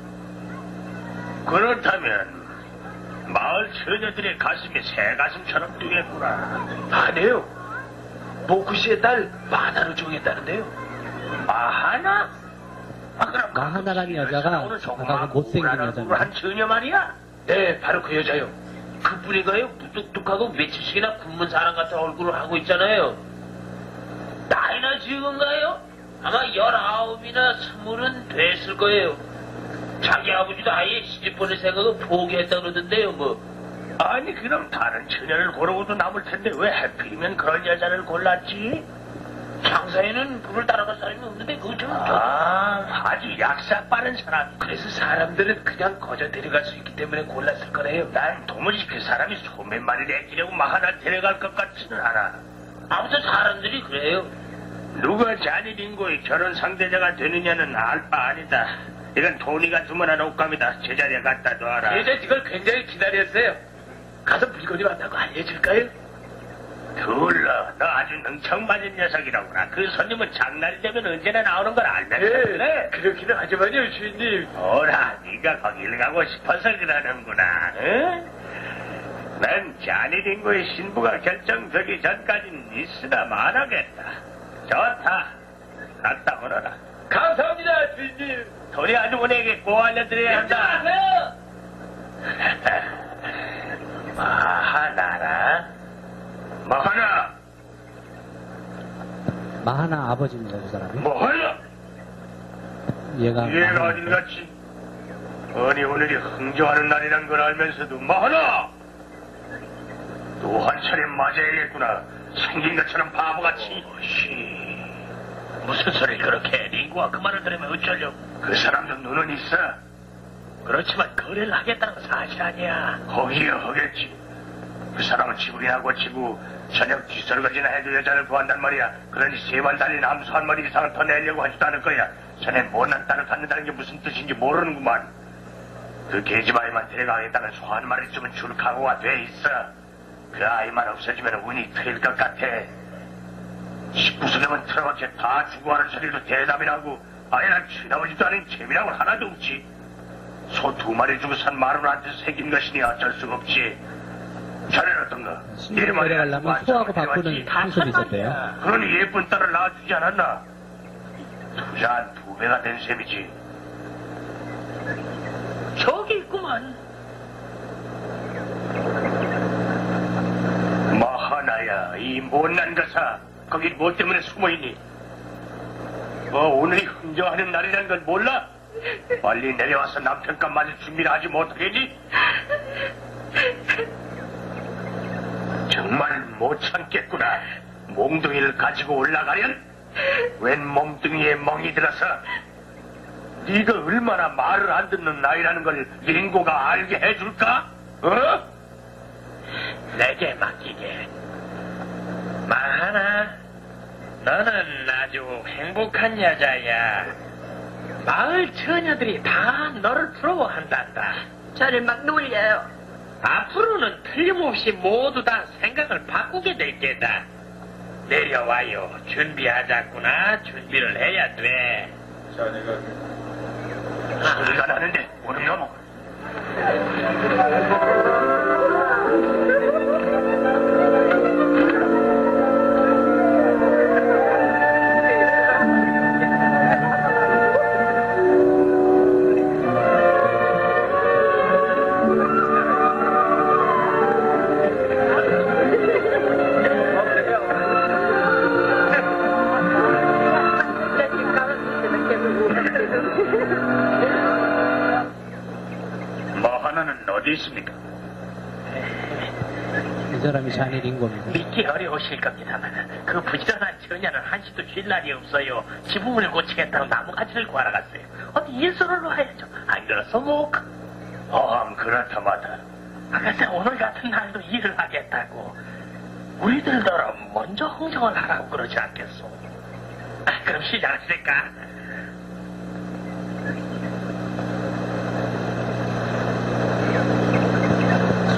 S4: 그렇다면 마을 처녀들의 가슴이 새 가슴처럼 뛰겠구나.
S5: 아니에요. 모쿠씨의 딸 마나를 정했다는데요.
S4: 마하나? 아, 그럼
S1: 마하나라는 여자가 아까 그 못생긴 여자입니다.
S4: 한 처녀 말이야?
S5: 네, 바로 그 여자요. 그분이가요, 무뚝뚝하고 며칠씩이나 굶은 사람 같은 얼굴을 하고 있잖아요. 나이나 지은가요? 아마 열아홉이나 스물은 됐을 거예요. 자기 아버지도 아예 시집 보낼 생각을 포기했다 그러던데요, 뭐.
S4: 아니 그럼 다른 처녀를 고르고도 남을 텐데 왜 하필이면 그런 여자를 골랐지?
S5: 장사에는 불을 따라갈 사람이 없는데 그거 좀...
S4: 아, 아주 약사 빠른 사람.
S5: 그래서 사람들은 그냥 거저 데려갈 수 있기 때문에 골랐을 거래요.
S4: 난 도무지 그 사람이 소매만을 내끼려고 마하나 데려갈 것 같지는 않아.
S5: 아무튼 사람들이 그래요.
S4: 누가 자니링고의 결혼 상대자가 되느냐는 알 바 아니다. 이건 토니가 주문한 옷감이다. 제자리에 갖다 둬라.
S5: 이제 이걸 굉장히 기다렸어요. 가서 물건이 왔다고 알려줄까요?
S4: 둘러, 너 아주 능청맞은 녀석이라구나. 그 손님은 장날이 되면 언제나 나오는 걸 알면서 그래.
S5: 그렇기는 하지만요, 주인님.
S4: 오라, 네가 거길 가고 싶어서 그러는구나. 응? 난 자니링고의 신부가 결정되기 전까진 있으나 말하겠다. 좋다. 갔다 오너라.
S5: 감사합니다, 주인님.
S4: 돈이 아주 은혜에게 꼭 알려드려야 한다. 마하나라? 마하나?
S1: 마하나 아버지입니다, 그 사람이.
S4: 마하나?
S1: 얘가.
S4: 얘가
S1: 마하나.
S4: 어딜갔지? 아니 오늘이 흥정하는 날이란 걸 알면서도 마하나! 또 한 차례 맞아야겠구나. 생긴 것처럼 바보같이. 오씨. 무슨 소리를 그렇게 해? 링구가 그 말을 들으면 어쩌려고? 그 사람도 눈은 있어. 그렇지만 거래를 하겠다는 건 사실 아니야. 허기야 허겠지. 그 사람은 지불이나 고치고 저녁 뒷설거지나 해도 여자를 구한단 말이야. 그러니 세 번 달린 암수 한 마리 이상은 더 내려고 하지도 않을 거야. 전에 못난 딸을 갖는다는 게 무슨 뜻인지 모르는구만. 그 계집아이만 데려가겠다는 소 한 마리쯤은 줄 각오가 돼 있어. 그 아이만 없어지면 운이 트일 것 같아. 십구 수되면 틀어박혀 다 죽어가는 소리도 대답이라고. 아예 난 치나오지도 않은 재미라고 하나도 없지. 소 두 마리 주고 산 마누라한테 새긴 것이니 어쩔 수가 없지. 자네는 어떤가?
S1: 신부를 데려가려면 소하고 바꾸는 풍습이 있었대요.
S4: 그러니 예쁜 딸을 낳아주지 않았나? 투자 한 두 배가 된 셈이지.
S5: 저기 있구만.
S4: 마하나야, 이 못난 것아. 거기 뭐 때문에 숨어있니? 뭐 오늘이 흥정하는 날이라는 걸 몰라? 빨리 내려와서 남편과 맞을 준비를 하지 못하겠니? 정말 못 참겠구나. 몽둥이를 가지고 올라가련? 웬 몸뚱이에 멍이 들어서 네가 얼마나 말을 안 듣는 나이라는 걸 링고가 알게 해줄까? 어?
S5: 내게 맡기게. 마하나, 너는 아주 행복한 여자야. 마을 처녀들이 다 너를 부러워한단다.
S3: 저를 막 놀려요.
S5: 앞으로는 틀림없이 모두 다 생각을 바꾸게 될 게다. 내려와요. 준비하자꾸나. 준비를 해야 돼.
S4: 소리가 나는데 오는 놈. 마하나는 어디 있습니까?
S1: 이 사람이 자니 링고입니다.
S5: 믿기 어려우실 겁니다만 그 부지런한 처녀는 한시도 쉴 날이 없어요. 지붕을 고치겠다고 나무가지를 구하러 갔어요. 어디 일손을 놓아야죠. 안 그래서 뭐...
S4: 어함 그렇다마다.
S5: 글쎄 오늘 같은 날도 일을 하겠다고. 우리들더러 먼저 흥정을 하라고 그러지 않겠소. 아, 그럼 시작할까?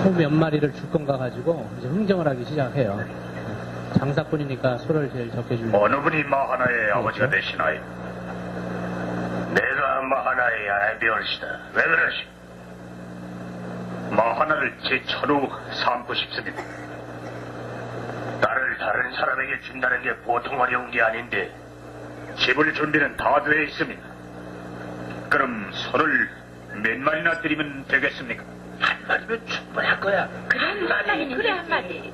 S1: 소 몇 마리를 줄 건가 가지고 이제 흥정을 하기 시작해요. 장사꾼이니까 소를 제일 적게 주는.
S4: 어느 분이 마하나의 아버지가 되시나요? 내가 마하나의 아비올시다. 왜 그러시? 마하나를 제 처로 삼고 싶습니다. 딸을 다른 사람에게 준다는 게 보통 어려운 게 아닌데 집을 준비는 다 되어 있습니다. 그럼 소를 몇 마리나 드리면 되겠습니까?
S5: 한 마리면 충분할 거야.
S3: 그래, 한 마리, 그래, 한 마리.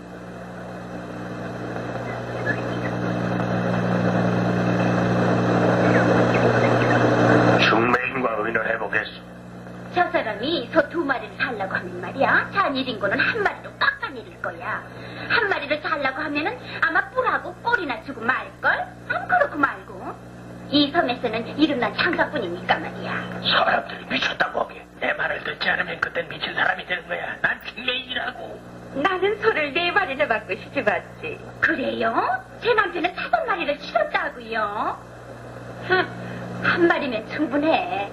S4: 중매인과 의논해보겠소.
S3: 저 사람이 소 두 마리를 살라고 하면 말이야. 잔일인고는 한 마리로 깎아내릴 거야. 한 마리를 살라고 하면은 아마 뿔하고 꼬리나 주고 말걸? 안 그렇고 말고. 이 섬에서는 이름난 장사뿐이니까 말이야.
S5: 사람들이 미쳤다고 하게. 내 말을 듣지 않으면 그땐 미친 사람이 되는 거야. 난 중매인이라고.
S3: 나는 소를 네 마리나 받고 시집왔지. 그래요? 제 남편은 다섯 마리를 실었다고요. 흠, 한 마리면 충분해.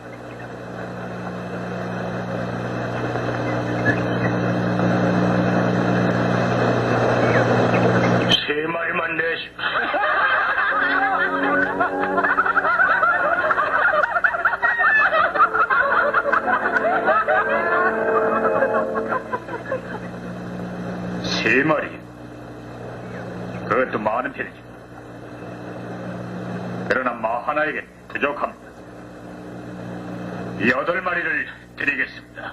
S4: 세 마리만 내시. 세 마리. 그것도 많은 편이지. 그러나 마하나에겐 부족합니다. 여덟 마리를 드리겠습니다.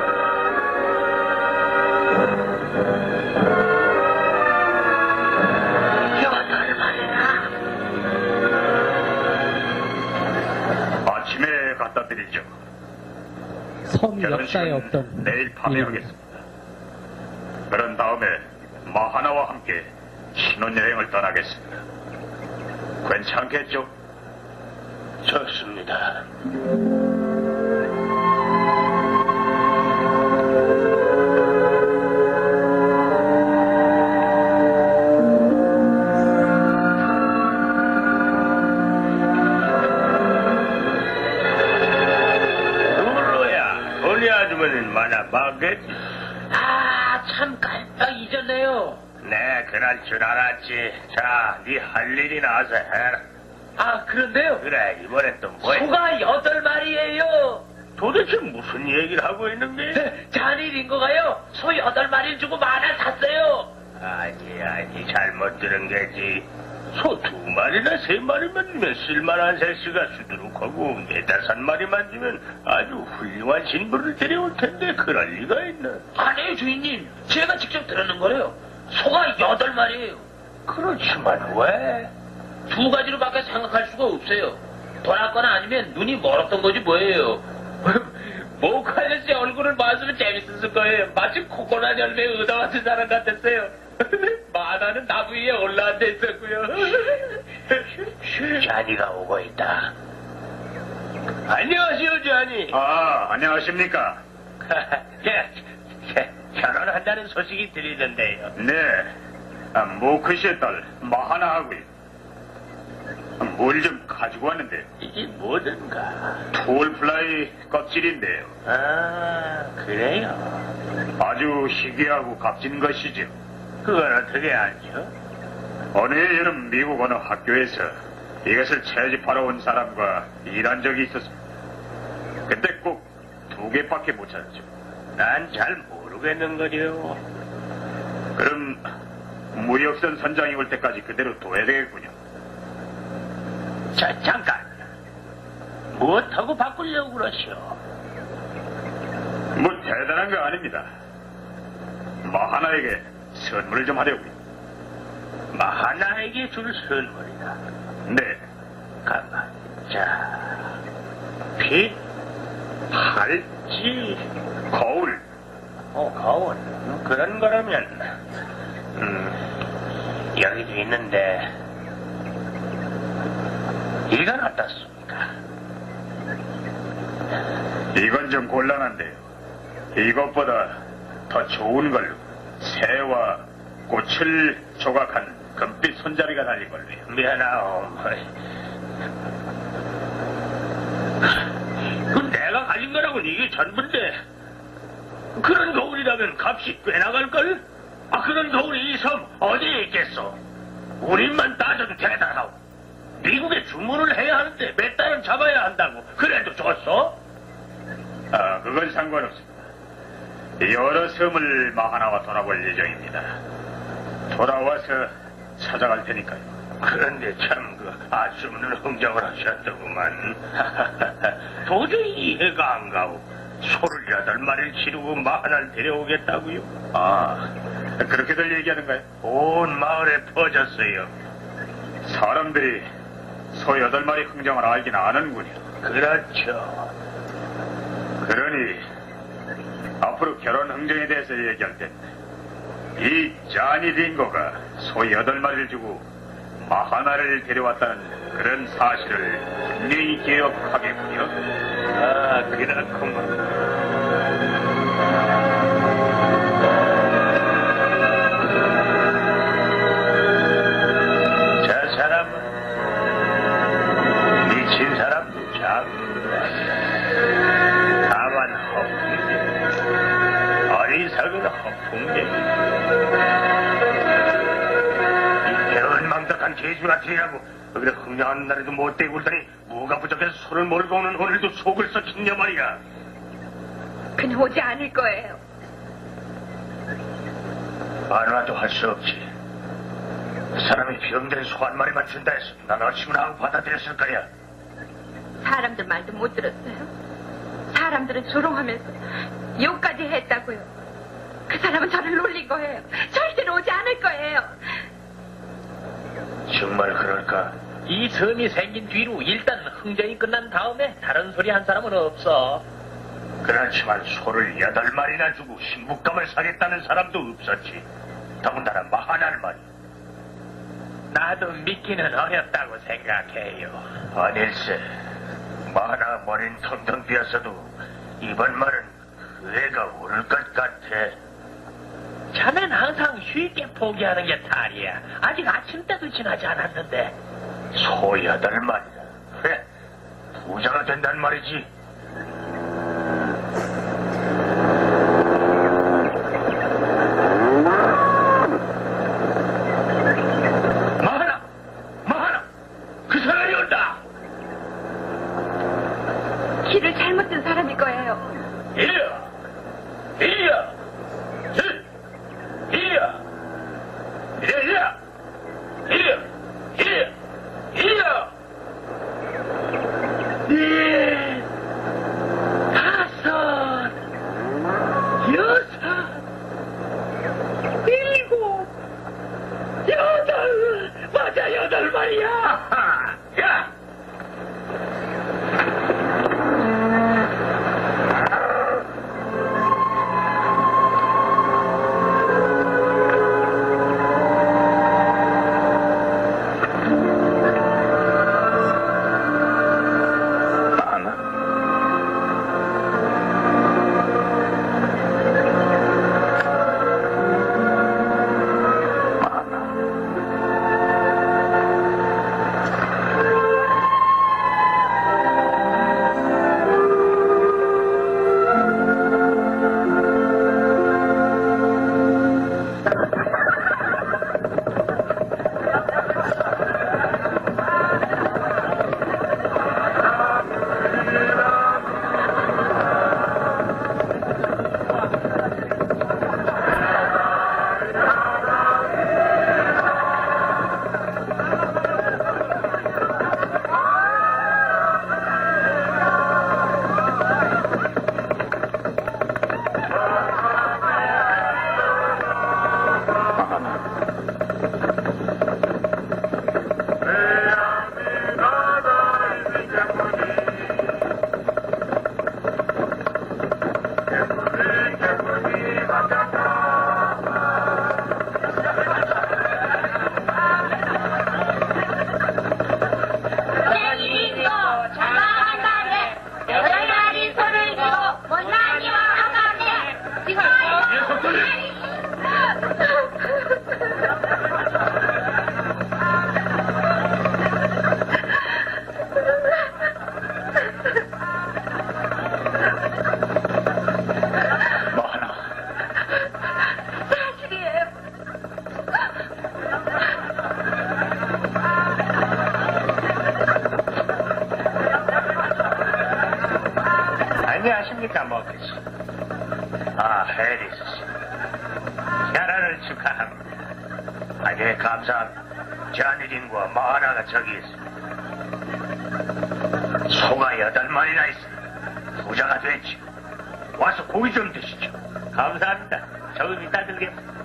S5: 여덟 마리나?
S4: 아침에 갖다 드리죠.
S1: 섬 역사에 없던
S4: 내일 밤에
S1: 일입니다.
S4: 하겠습니다. 그런 다음에 마하나와 함께 신혼여행을 떠나겠습니다. 괜찮겠죠?
S5: 좋습니다.
S4: 누구로야? 돈이 아주머니는 많아 마켓?
S5: 아, 참 깜빡 잊었네요.
S4: 네, 그럴 줄 알았지. 자, 네 할 일이 나와서 해라.
S5: 아, 그런데요.
S4: 그래, 이번엔 또 뭐야?
S5: 소가 여덟 마리예요.
S4: 도대체 무슨 얘기를 하고 있는 거야?
S5: 잔일인거가요. 소 여덟 마리를 주고 만화 샀어요.
S4: 아니, 아니, 잘못 들은 게지. 소 두 마리나 세 마리만 주면 쓸만한 색시가 수두룩하고 네다섯 마리만 주면 아주 훌륭한 신부를 데려올 텐데 그럴 리가 있나?
S5: 아니에요, 주인님. 제가 직접 들었는 거래요. 소가 여덟 마리예요.
S4: 그렇지만 왜?
S5: 두 가지로밖에 생각할 수가 없어요. 돌았거나 아니면 눈이 멀었던 거지 뭐예요. 모크 아저씨 얼굴을 봤으면 재밌었을 거예요. 마치 코코넛 열매에 의담같은 사람 같았어요. 마다는 나무 위에 올라앉아 있었고요.
S4: 자니가 오고 있다. 안녕하세요, 자니. 아, 안녕하십니까?
S5: 예, 예, 결혼한다는 소식이 들리던데요.
S4: 네, 아, 모크 씨의 딸 마하나하고요. 뭘 좀 가지고 왔는데.
S5: 이게 뭐든가.
S4: 톨플라이 껍질인데요.
S5: 아, 그래요?
S4: 아주 희귀하고 값진 것이죠.
S5: 그건 어떻게 알죠?
S4: 어느 여름 미국 어느 학교에서 이것을 채집하러 온 사람과 일한 적이 있었습니다. 근데 꼭 두 개밖에 못 찾았죠.
S5: 난 잘 모르겠는 거죠.
S4: 그럼 무역선 선장이 올 때까지 그대로 둬야 되겠군요.
S5: 자, 잠깐. 무엇하고 바꾸려고 그러시오?
S4: 뭐 대단한 거 아닙니다. 마하나에게 선물을 좀 하려고요.
S5: 마하나에게 줄 선물이다.
S4: 네,
S5: 가만. 자, 빛,
S4: 팔찌, 거울.
S5: 어, 거울. 음, 그런 거라면, 음, 여기도 있는데, 이건 어떻습니까?
S4: 이건 좀 곤란한데요. 이것보다 더 좋은 걸로 새와 꽃을 조각한 금빛 손잡이가 달린 걸로요.
S5: 미안하오. 그건 내가 가진 거라고 이게 전부인데.
S4: 그런 거울이라면 값이 꽤 나갈걸? 아, 그런 거울이 이 섬 어디에 있겠어? 우리만 따져도 대단하고. 미국에 주문을 해야 하는데 몇 달은 잡아야 한다고. 그래도 줬어?
S2: 아, 그건 상관없습니다. 여러 섬을 마하나와 돌아볼 예정입니다. 돌아와서 찾아갈 테니까요.
S4: 그런데 참, 그, 아주 없는 흥정을 하셨더구만. 도저히 이해가 안 가고. 소를 여덟 마리를 기르고 마하나를 데려오겠다고요?
S2: 아, 그렇게들 얘기하는가요?
S4: 온 마을에 퍼졌어요.
S2: 사람들이 소 여덟 마리 흥정을 알긴 아는군요.
S4: 그렇죠.
S2: 그러니 앞으로 결혼 흥정에 대해서 얘기할 땐 이 짜니 링고가 소 여덟 마리를 주고 마하나를 데려왔다는 그런 사실을 분명히 기억하겠군요.
S4: 아, 그렇구만. 저 사람은 미친 사람도 작은 다만 허풍쟁이, 어리석은 허풍쟁이. 이 배은망덕한 개주 같으라고 여기다 흥량하는 날에도 못 떼고 울더니 뭐가 부족해서 손을 몰고 오는 오늘도 속을 썩히냐 말이야.
S3: 그는 오지 않을 거예요.
S4: 안 와도 할 수 없지. 그 사람이 병든 소 한 마리만 준다 해서 난 얼씨구나 하고 받아들였을 거야.
S3: 사람들 말도 못 들었어요. 사람들은 조롱하면서 욕까지 했다고요. 그 사람은 저를 놀린 거예요. 절대로 오지 않을 거예요.
S4: 정말 그럴까?
S5: 이 섬이 생긴 뒤로 일단 흥정이 끝난 다음에 다른 소리 한 사람은 없어.
S4: 그렇지만 소를 여덟 마리나 주고 신부감을 사겠다는 사람도 없었지. 더군다나 마하나를 말이야.
S5: 나도 믿기는 어렵다고 생각해요.
S4: 아닐세. 마하나 머리는 텅텅 비었어도 이번 말은 그 애가 오를 것 같아.
S5: 자넨 항상 쉽게 포기하는 게 탈이야. 아직 아침 때도 지나지 않았는데.
S4: 소 여덟 마리나. 그래, 부자가 된단 말이지. 마하나! 마하나! 그 사람이 온다!
S3: 길을 잘못 든 사람일 거예요.
S4: 이리야! 이리야! 힐! 이리야! 이리야! 이리야! 이리야! 이리야! 예! 다섯! 여섯! 일곱! 여덟! 맞아, 여덟 마리야! 야! 하겠습니까, 먹겠어. 아, 해리스 씨. 결혼을 축하합니다. 아주 감사합니다. 자니린과 마하나가 저기 있습니다. 소가 여덟 마리나 있습니다. 부자가 됐지. 와서 고기 좀 드시죠. 감사합니다. 조금 이따 들겠습니다.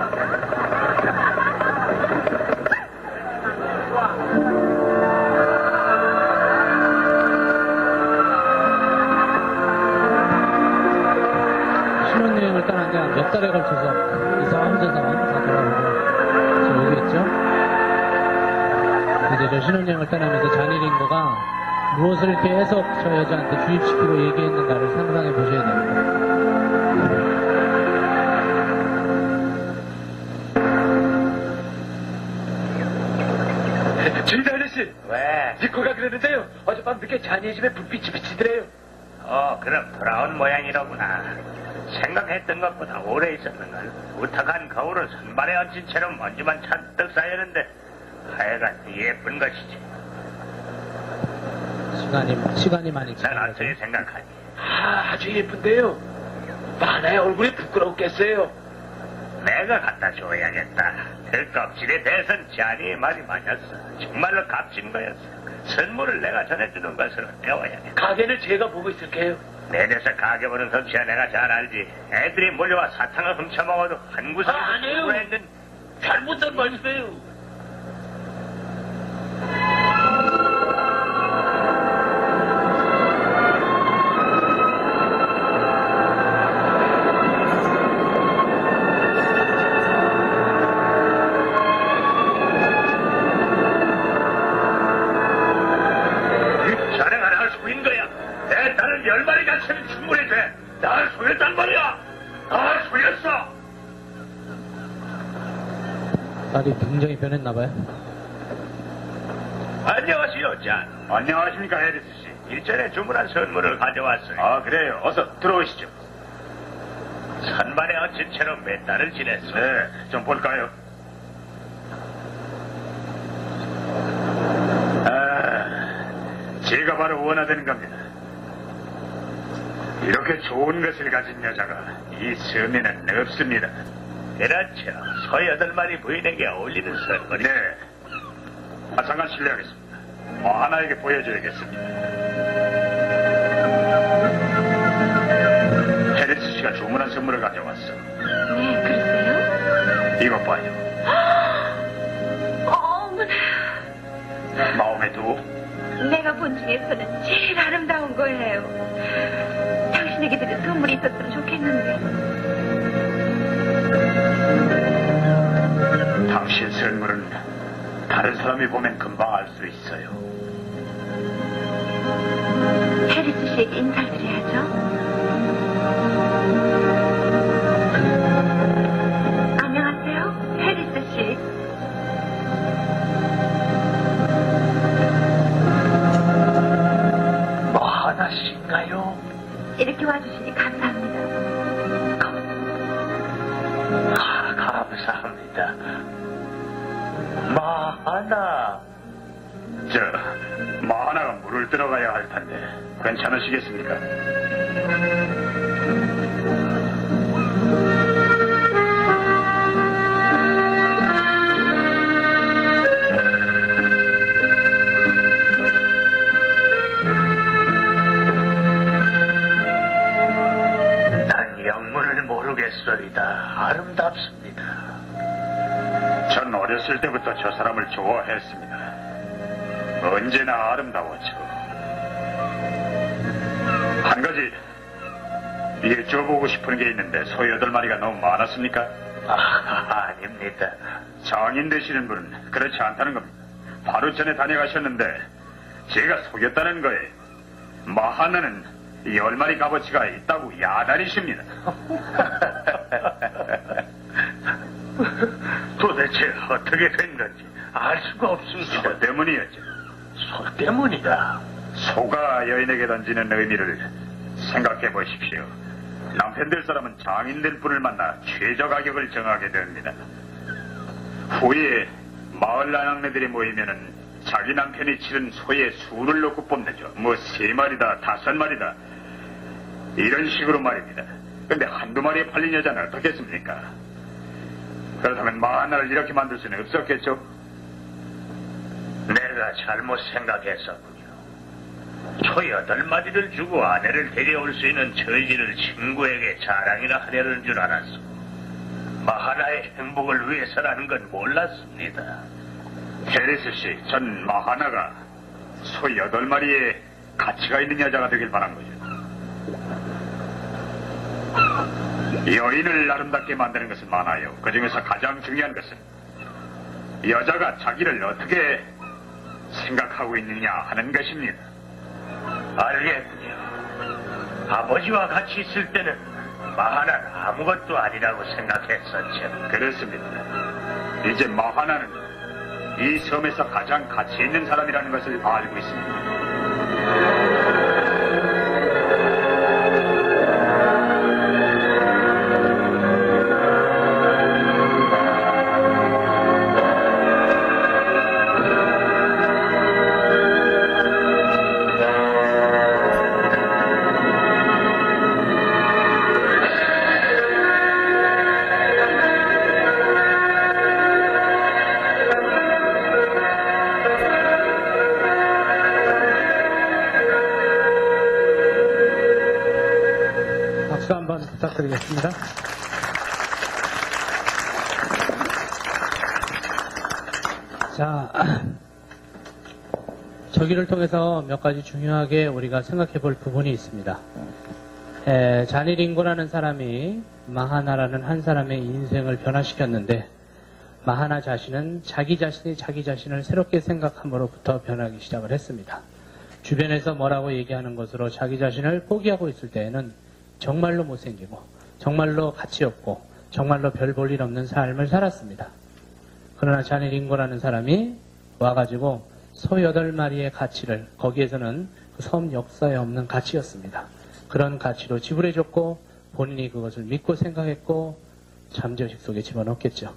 S1: 신혼여행을 떠난 게 몇 달에 걸쳐서 이사 혼자서 다 돌아보고 저 오겠죠? 이제 저 신혼여행을 떠나면서 자니린거가 무엇을 계속 저 여자한테 주입시키고 얘기했는가를 상상해 보셔야 됩니다.
S6: 주인장 아저씨,
S4: 왜?
S6: 니코가 그러는데요. 어젯밤 늦게 자니의 집에 불빛이 비치더래요.
S4: 어, 그럼 돌아온 모양이로구나. 생각했던 것보다 오래 있었는걸. 우탁한 거울은 선발에 얹힌 채로 먼지만 잔뜩 쌓였는데 하여간 예쁜 것이지.
S1: 시간이, 시간이 많이
S4: 난
S1: 지나가죠.
S4: 어떻게 생각하니?
S6: 아, 아주 예쁜데요. 마나의 얼굴이 부끄럽겠어요.
S4: 내가 갖다 줘야겠다. 그 껍질에 대해선 자니의 말이 맞았어. 정말로 값진 거였어. 선물을 내가 전해주는 것으로 배워야겠다.
S6: 가게는 제가 보고 있을게요.
S4: 내 녀석 가게 보는 솜씨야 내가 잘 알지. 애들이 몰려와 사탕을 훔쳐먹어도 한 구석에
S5: 아, 아니에요.
S4: 했는
S5: 잘못된 말씀이에요.
S4: 자네가 날 속인 거야. 내 딸을 열 마리 같이는 충분히 돼. 날 속였단 말이야. 날 속였어.
S1: 딸이 굉장히 변했나봐요.
S4: 안녕하시오, 잔. 안녕하십니까, 해리스 씨. 일전에 주문한 선물을 가져왔어요. 아, 그래요. 어서 들어오시죠. 선반에 얹힌 채로 몇 달을 지냈어. 네, 좀 볼까요? 아, 제가 바로 원하던 겁니다. 이렇게 좋은 것을 가진 여자가 이 섬에는 없습니다. 그렇죠. 소 여덟 마리 부인에게 어울리는 선물이. 네. 아, 잠깐 실례하겠습니다. 뭐 하나에게 보여줘야겠습니다. 헤리스 씨가 주문한 선물을 가져왔어.
S3: 네, 그러세요?
S4: 이것 봐요.
S3: 어머나,
S4: 마음에 두.
S3: 내가 본 중에서는 제일 아름다운 거예요. 당신에게 드린 선물이 있었으면 좋겠는데.
S4: 당신 선물은 다른 사람이 보면 금방 알 수 있어요.
S3: 해리스 씨에게 인사를 드려야죠. 안녕하세요, 해리스 씨.
S4: 뭐 하나씩인가요?
S3: 이렇게 와주시니 감사합니다.
S4: 아, 감사합니다. 마하나. 저, 마하나가 물을 들어가야 할 텐데 괜찮으시겠습니까? 난 영문을 모르겠소이다. 아름답습니다. 전 어렸을 때부터 저 사람을 좋아했습니다. 언제나 아름다웠죠. 한 가지 여쭤보고 싶은 게 있는데 소 여덟 마리가 너무 많았습니까? 아, 아닙니다. 장인 되시는 분은 그렇지 않다는 겁니다. 바로 전에 다녀가셨는데 제가 속였다는 거에 마하나는 열 마리 값어치가 있다고 야단이십니다. 도대체 어떻게 된 건지 알 수가 없습니다. 소 때문이었죠. 소 때문이다. 소가 여인에게 던지는 의미를 생각해 보십시오. 남편 될 사람은 장인된 분을 만나 최저 가격을 정하게 됩니다. 후에 마을 나랑네들이 모이면은 자기 남편이 치른 소의 수를 놓고 뽐내죠. 뭐 세 마리다 다섯 마리다.
S2: 이런 식으로 말입니다. 근데 한두 마리에 팔린 여자는 어떻겠습니까? 그렇다면 마하나를 이렇게 만들 수는 없었겠죠?
S4: 내가 잘못 생각했었군요. 소 여덟 마리를 주고 아내를 데려올 수 있는 처지를 친구에게 자랑이나 하려는 줄 알았어. 마하나의 행복을 위해서라는 건 몰랐습니다.
S2: 헤리스 씨, 전 마하나가 소 여덟 마리에 가치가 있는 여자가 되길 바란 거죠. 여인을 아름답게 만드는 것은 많아요. 그 중에서 가장 중요한 것은 여자가 자기를 어떻게 생각하고 있느냐 하는 것입니다.
S4: 알겠군요. 아버지와 같이 있을 때는 마하나는 아무것도 아니라고 생각했었죠.
S2: 그렇습니다. 이제 마하나는 이 섬에서 가장 가치 있는 사람이라는 것을 알고 있습니다.
S1: 박수 한번 부탁드리겠습니다. 자, 저기를 통해서 몇 가지 중요하게 우리가 생각해 볼 부분이 있습니다. 에, 자니링고라는 사람이 마하나라는 한 사람의 인생을 변화시켰는데, 마하나 자신은 자기 자신이 자기 자신을 새롭게 생각함으로부터 변하기 시작을 했습니다. 주변에서 뭐라고 얘기하는 것으로 자기 자신을 포기하고 있을 때에는 정말로 못생기고 정말로 가치 없고 정말로 별 볼 일 없는 삶을 살았습니다. 그러나 자니링고라는 사람이 와가지고 소 여덟 마리의 가치를, 거기에서는 그 섬 역사에 없는 가치였습니다. 그런 가치로 지불해줬고 본인이 그것을 믿고 생각했고 잠재의식 속에 집어넣겠죠.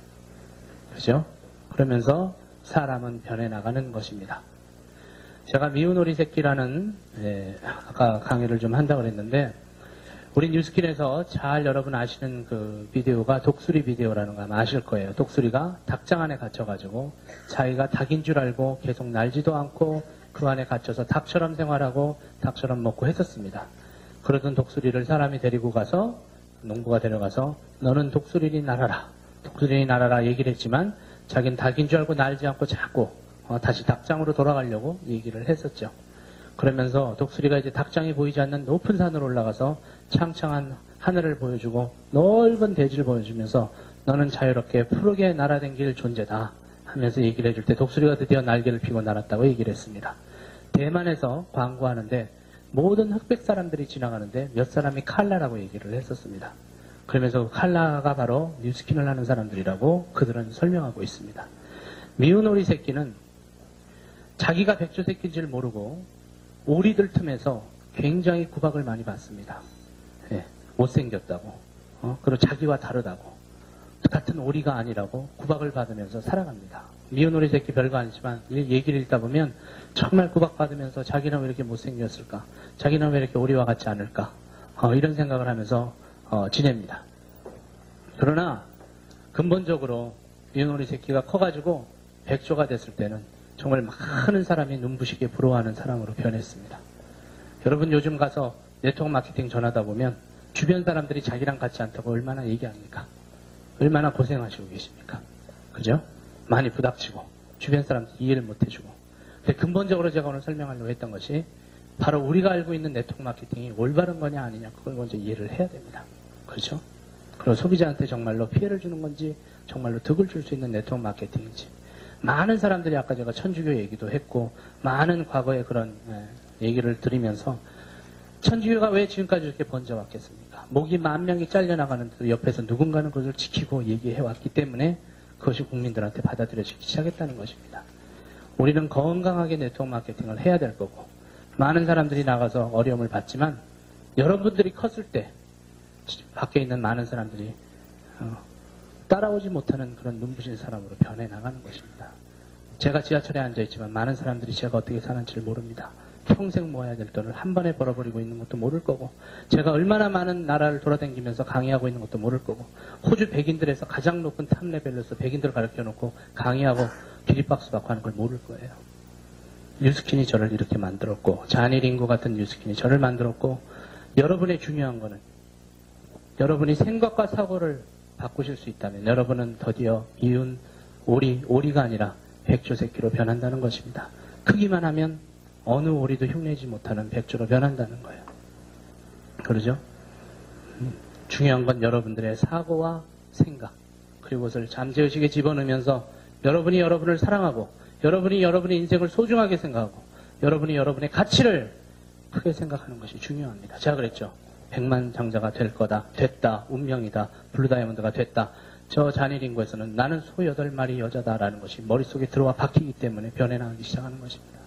S1: 그죠? 그러면서 사람은 변해나가는 것입니다. 제가 미운 오리 새끼라는, 예, 아까 강의를 좀 한다고 그랬는데, 우리 뉴스킨에서 잘 여러분 아시는 그 비디오가 독수리 비디오라는 거 아마 아실 거예요. 독수리가 닭장 안에 갇혀가지고 자기가 닭인 줄 알고 계속 날지도 않고 그 안에 갇혀서 닭처럼 생활하고 닭처럼 먹고 했었습니다. 그러던 독수리를 사람이 데리고 가서, 농부가 데려가서 너는 독수리니 날아라, 독수리니 날아라 얘기를 했지만 자기는 닭인 줄 알고 날지 않고 자꾸 어, 다시 닭장으로 돌아가려고 얘기를 했었죠. 그러면서 독수리가 이제 닭장이 보이지 않는 높은 산으로 올라가서 창창한 하늘을 보여주고 넓은 대지를 보여주면서 너는 자유롭게 푸르게 날아다닐 존재다 하면서 얘기를 해줄 때 독수리가 드디어 날개를 펴고 날았다고 얘기를 했습니다. 대만에서 광고하는데 모든 흑백 사람들이 지나가는데 몇 사람이 칼라라고 얘기를 했었습니다. 그러면서 칼라가 바로 뉴스킨을 하는 사람들이라고 그들은 설명하고 있습니다. 미운 오리 새끼는 자기가 백조 새끼인 줄 모르고 오리들 틈에서 굉장히 구박을 많이 받습니다. 예, 못생겼다고, 어? 그리고 자기와 다르다고, 같은 오리가 아니라고 구박을 받으면서 살아갑니다. 미운 오리 새끼 별거 아니지만 얘기를 읽다 보면 정말 구박받으면서 자기는 왜 이렇게 못생겼을까, 자기는 왜 이렇게 오리와 같지 않을까, 어, 이런 생각을 하면서 어, 지냅니다. 그러나 근본적으로 미운 오리 새끼가 커가지고 백조가 됐을 때는 정말 많은 사람이 눈부시게 부러워하는 사람으로 변했습니다. 여러분 요즘 가서 네트워크 마케팅 전하다 보면 주변 사람들이 자기랑 같지 않다고 얼마나 얘기합니까? 얼마나 고생하시고 계십니까? 그죠? 많이 부닥치고 주변 사람들 이해를 못 해주고. 근데 근본적으로 제가 오늘 설명하려고 했던 것이 바로 우리가 알고 있는 네트워크 마케팅이 올바른 거냐 아니냐, 그걸 먼저 이해를 해야 됩니다. 그렇죠? 그리고 소비자한테 정말로 피해를 주는 건지 정말로 득을 줄 수 있는 네트워크 마케팅인지. 많은 사람들이 아까 제가 천주교 얘기도 했고 많은 과거의 그런 얘기를 들으면서 천주교가 왜 지금까지 이렇게 번져왔겠습니까? 목이 만 명이 잘려나가는데도 옆에서 누군가는 그것을 지키고 얘기해왔기 때문에 그것이 국민들한테 받아들여지기 시작했다는 것입니다. 우리는 건강하게 네트워크 마케팅을 해야 될 거고, 많은 사람들이 나가서 어려움을 받지만 여러분들이 컸을 때 밖에 있는 많은 사람들이 어, 따라오지 못하는 그런 눈부신 사람으로 변해나가는 것입니다. 제가 지하철에 앉아있지만 많은 사람들이 제가 어떻게 사는지를 모릅니다. 평생 모아야 될 돈을 한 번에 벌어버리고 있는 것도 모를 거고, 제가 얼마나 많은 나라를 돌아다니면서 강의하고 있는 것도 모를 거고, 호주 백인들에서 가장 높은 탑 레벨로서 백인들 가르쳐 놓고 강의하고 기립박수 받고 하는 걸 모를 거예요. 뉴스킨이 저를 이렇게 만들었고, 자니 링고 같은 뉴스킨이 저를 만들었고, 여러분의 중요한 거는 여러분이 생각과 사고를 바꾸실 수 있다면 여러분은 드디어 미운 오리, 오리가 아니라 백조새끼로 변한다는 것입니다. 크기만 하면 어느 오리도 흉내지 못하는 백조로 변한다는 거예요. 그러죠? 음, 중요한 건 여러분들의 사고와 생각, 그리고 그것을 잠재의식에 집어넣으면서 여러분이 여러분을 사랑하고, 여러분이 여러분의 인생을 소중하게 생각하고, 여러분이 여러분의 가치를 크게 생각하는 것이 중요합니다. 제가 그랬죠. 백만 장자가 될 거다, 됐다, 운명이다, 블루다이아몬드가 됐다. 저 자니링고에서는 나는 소 여덟 마리 여자다라는 것이 머릿속에 들어와 박히기 때문에 변해나가기 시작하는 것입니다.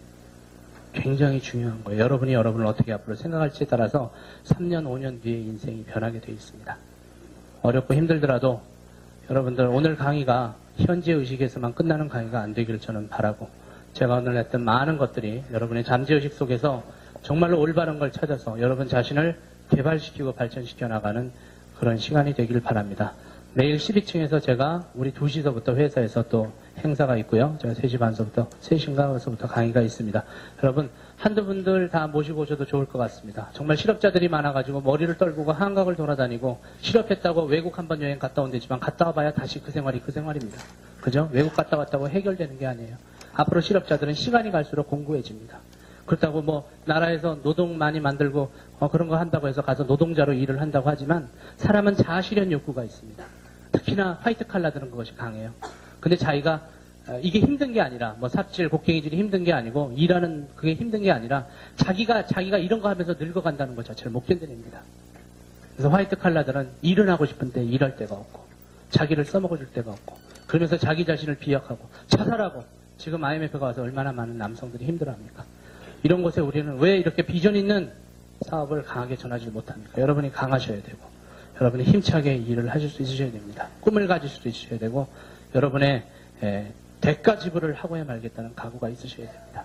S1: 굉장히 중요한 거예요. 여러분이 여러분을 어떻게 앞으로 생각할지에 따라서 삼 년, 오 년 뒤에 인생이 변하게 되어 있습니다. 어렵고 힘들더라도 여러분들 오늘 강의가 현재 의식에서만 끝나는 강의가 안 되기를 저는 바라고, 제가 오늘 했던 많은 것들이 여러분의 잠재의식 속에서 정말로 올바른 걸 찾아서 여러분 자신을 개발시키고 발전시켜 나가는 그런 시간이 되길 바랍니다. 내일 십이 층에서 제가 우리 두 시서부터 회사에서 또 행사가 있고요. 제가 세 시 반서부터, 세 시인가서부터 강의가 있습니다. 여러분, 한두 분들 다 모시고 오셔도 좋을 것 같습니다. 정말 실업자들이 많아가지고 머리를 떨구고 한강을 돌아다니고 실업했다고 외국 한번 여행 갔다 온대지만 갔다 와봐야 다시 그 생활이 그 생활입니다. 그죠? 외국 갔다 왔다고 해결되는 게 아니에요. 앞으로 실업자들은 시간이 갈수록 공고해집니다. 그렇다고 뭐 나라에서 노동 많이 만들고 어, 그런 거 한다고 해서 가서 노동자로 일을 한다고 하지만 사람은 자아실현 욕구가 있습니다. 특히나 화이트 칼라들은 그것이 강해요. 근데 자기가 어, 이게 힘든 게 아니라 뭐 삽질, 곡괭이질이 힘든 게 아니고 일하는 그게 힘든 게 아니라 자기가 자기가 이런 거 하면서 늙어간다는 것 자체를 못 견뎌냅니다. 그래서 화이트 칼라들은 일은 하고 싶은데 일할 데가 없고 자기를 써먹어줄 데가 없고 그러면서 자기 자신을 비약하고 자살하고 지금 아이엠에프가 와서 얼마나 많은 남성들이 힘들어합니까? 이런 곳에 우리는 왜 이렇게 비전 있는 사업을 강하게 전하지 못합니까? 여러분이 강하셔야 되고 여러분이 힘차게 일을 하실 수 있으셔야 됩니다. 꿈을 가질 수도 있으셔야 되고 여러분의 에, 대가 지불을 하고야 말겠다는 각오가 있으셔야 됩니다.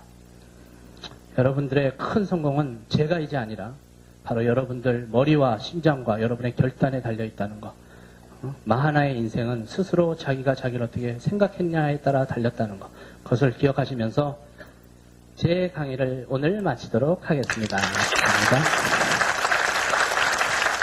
S1: 여러분들의 큰 성공은 제가 이제 아니라 바로 여러분들 머리와 심장과 여러분의 결단에 달려있다는 것. 어? 마하나의 인생은 스스로 자기가 자기를 어떻게 생각했냐에 따라 달렸다는 것. 그것을 기억하시면서 제 강의를 오늘 마치도록 하겠습니다. 감사합니다.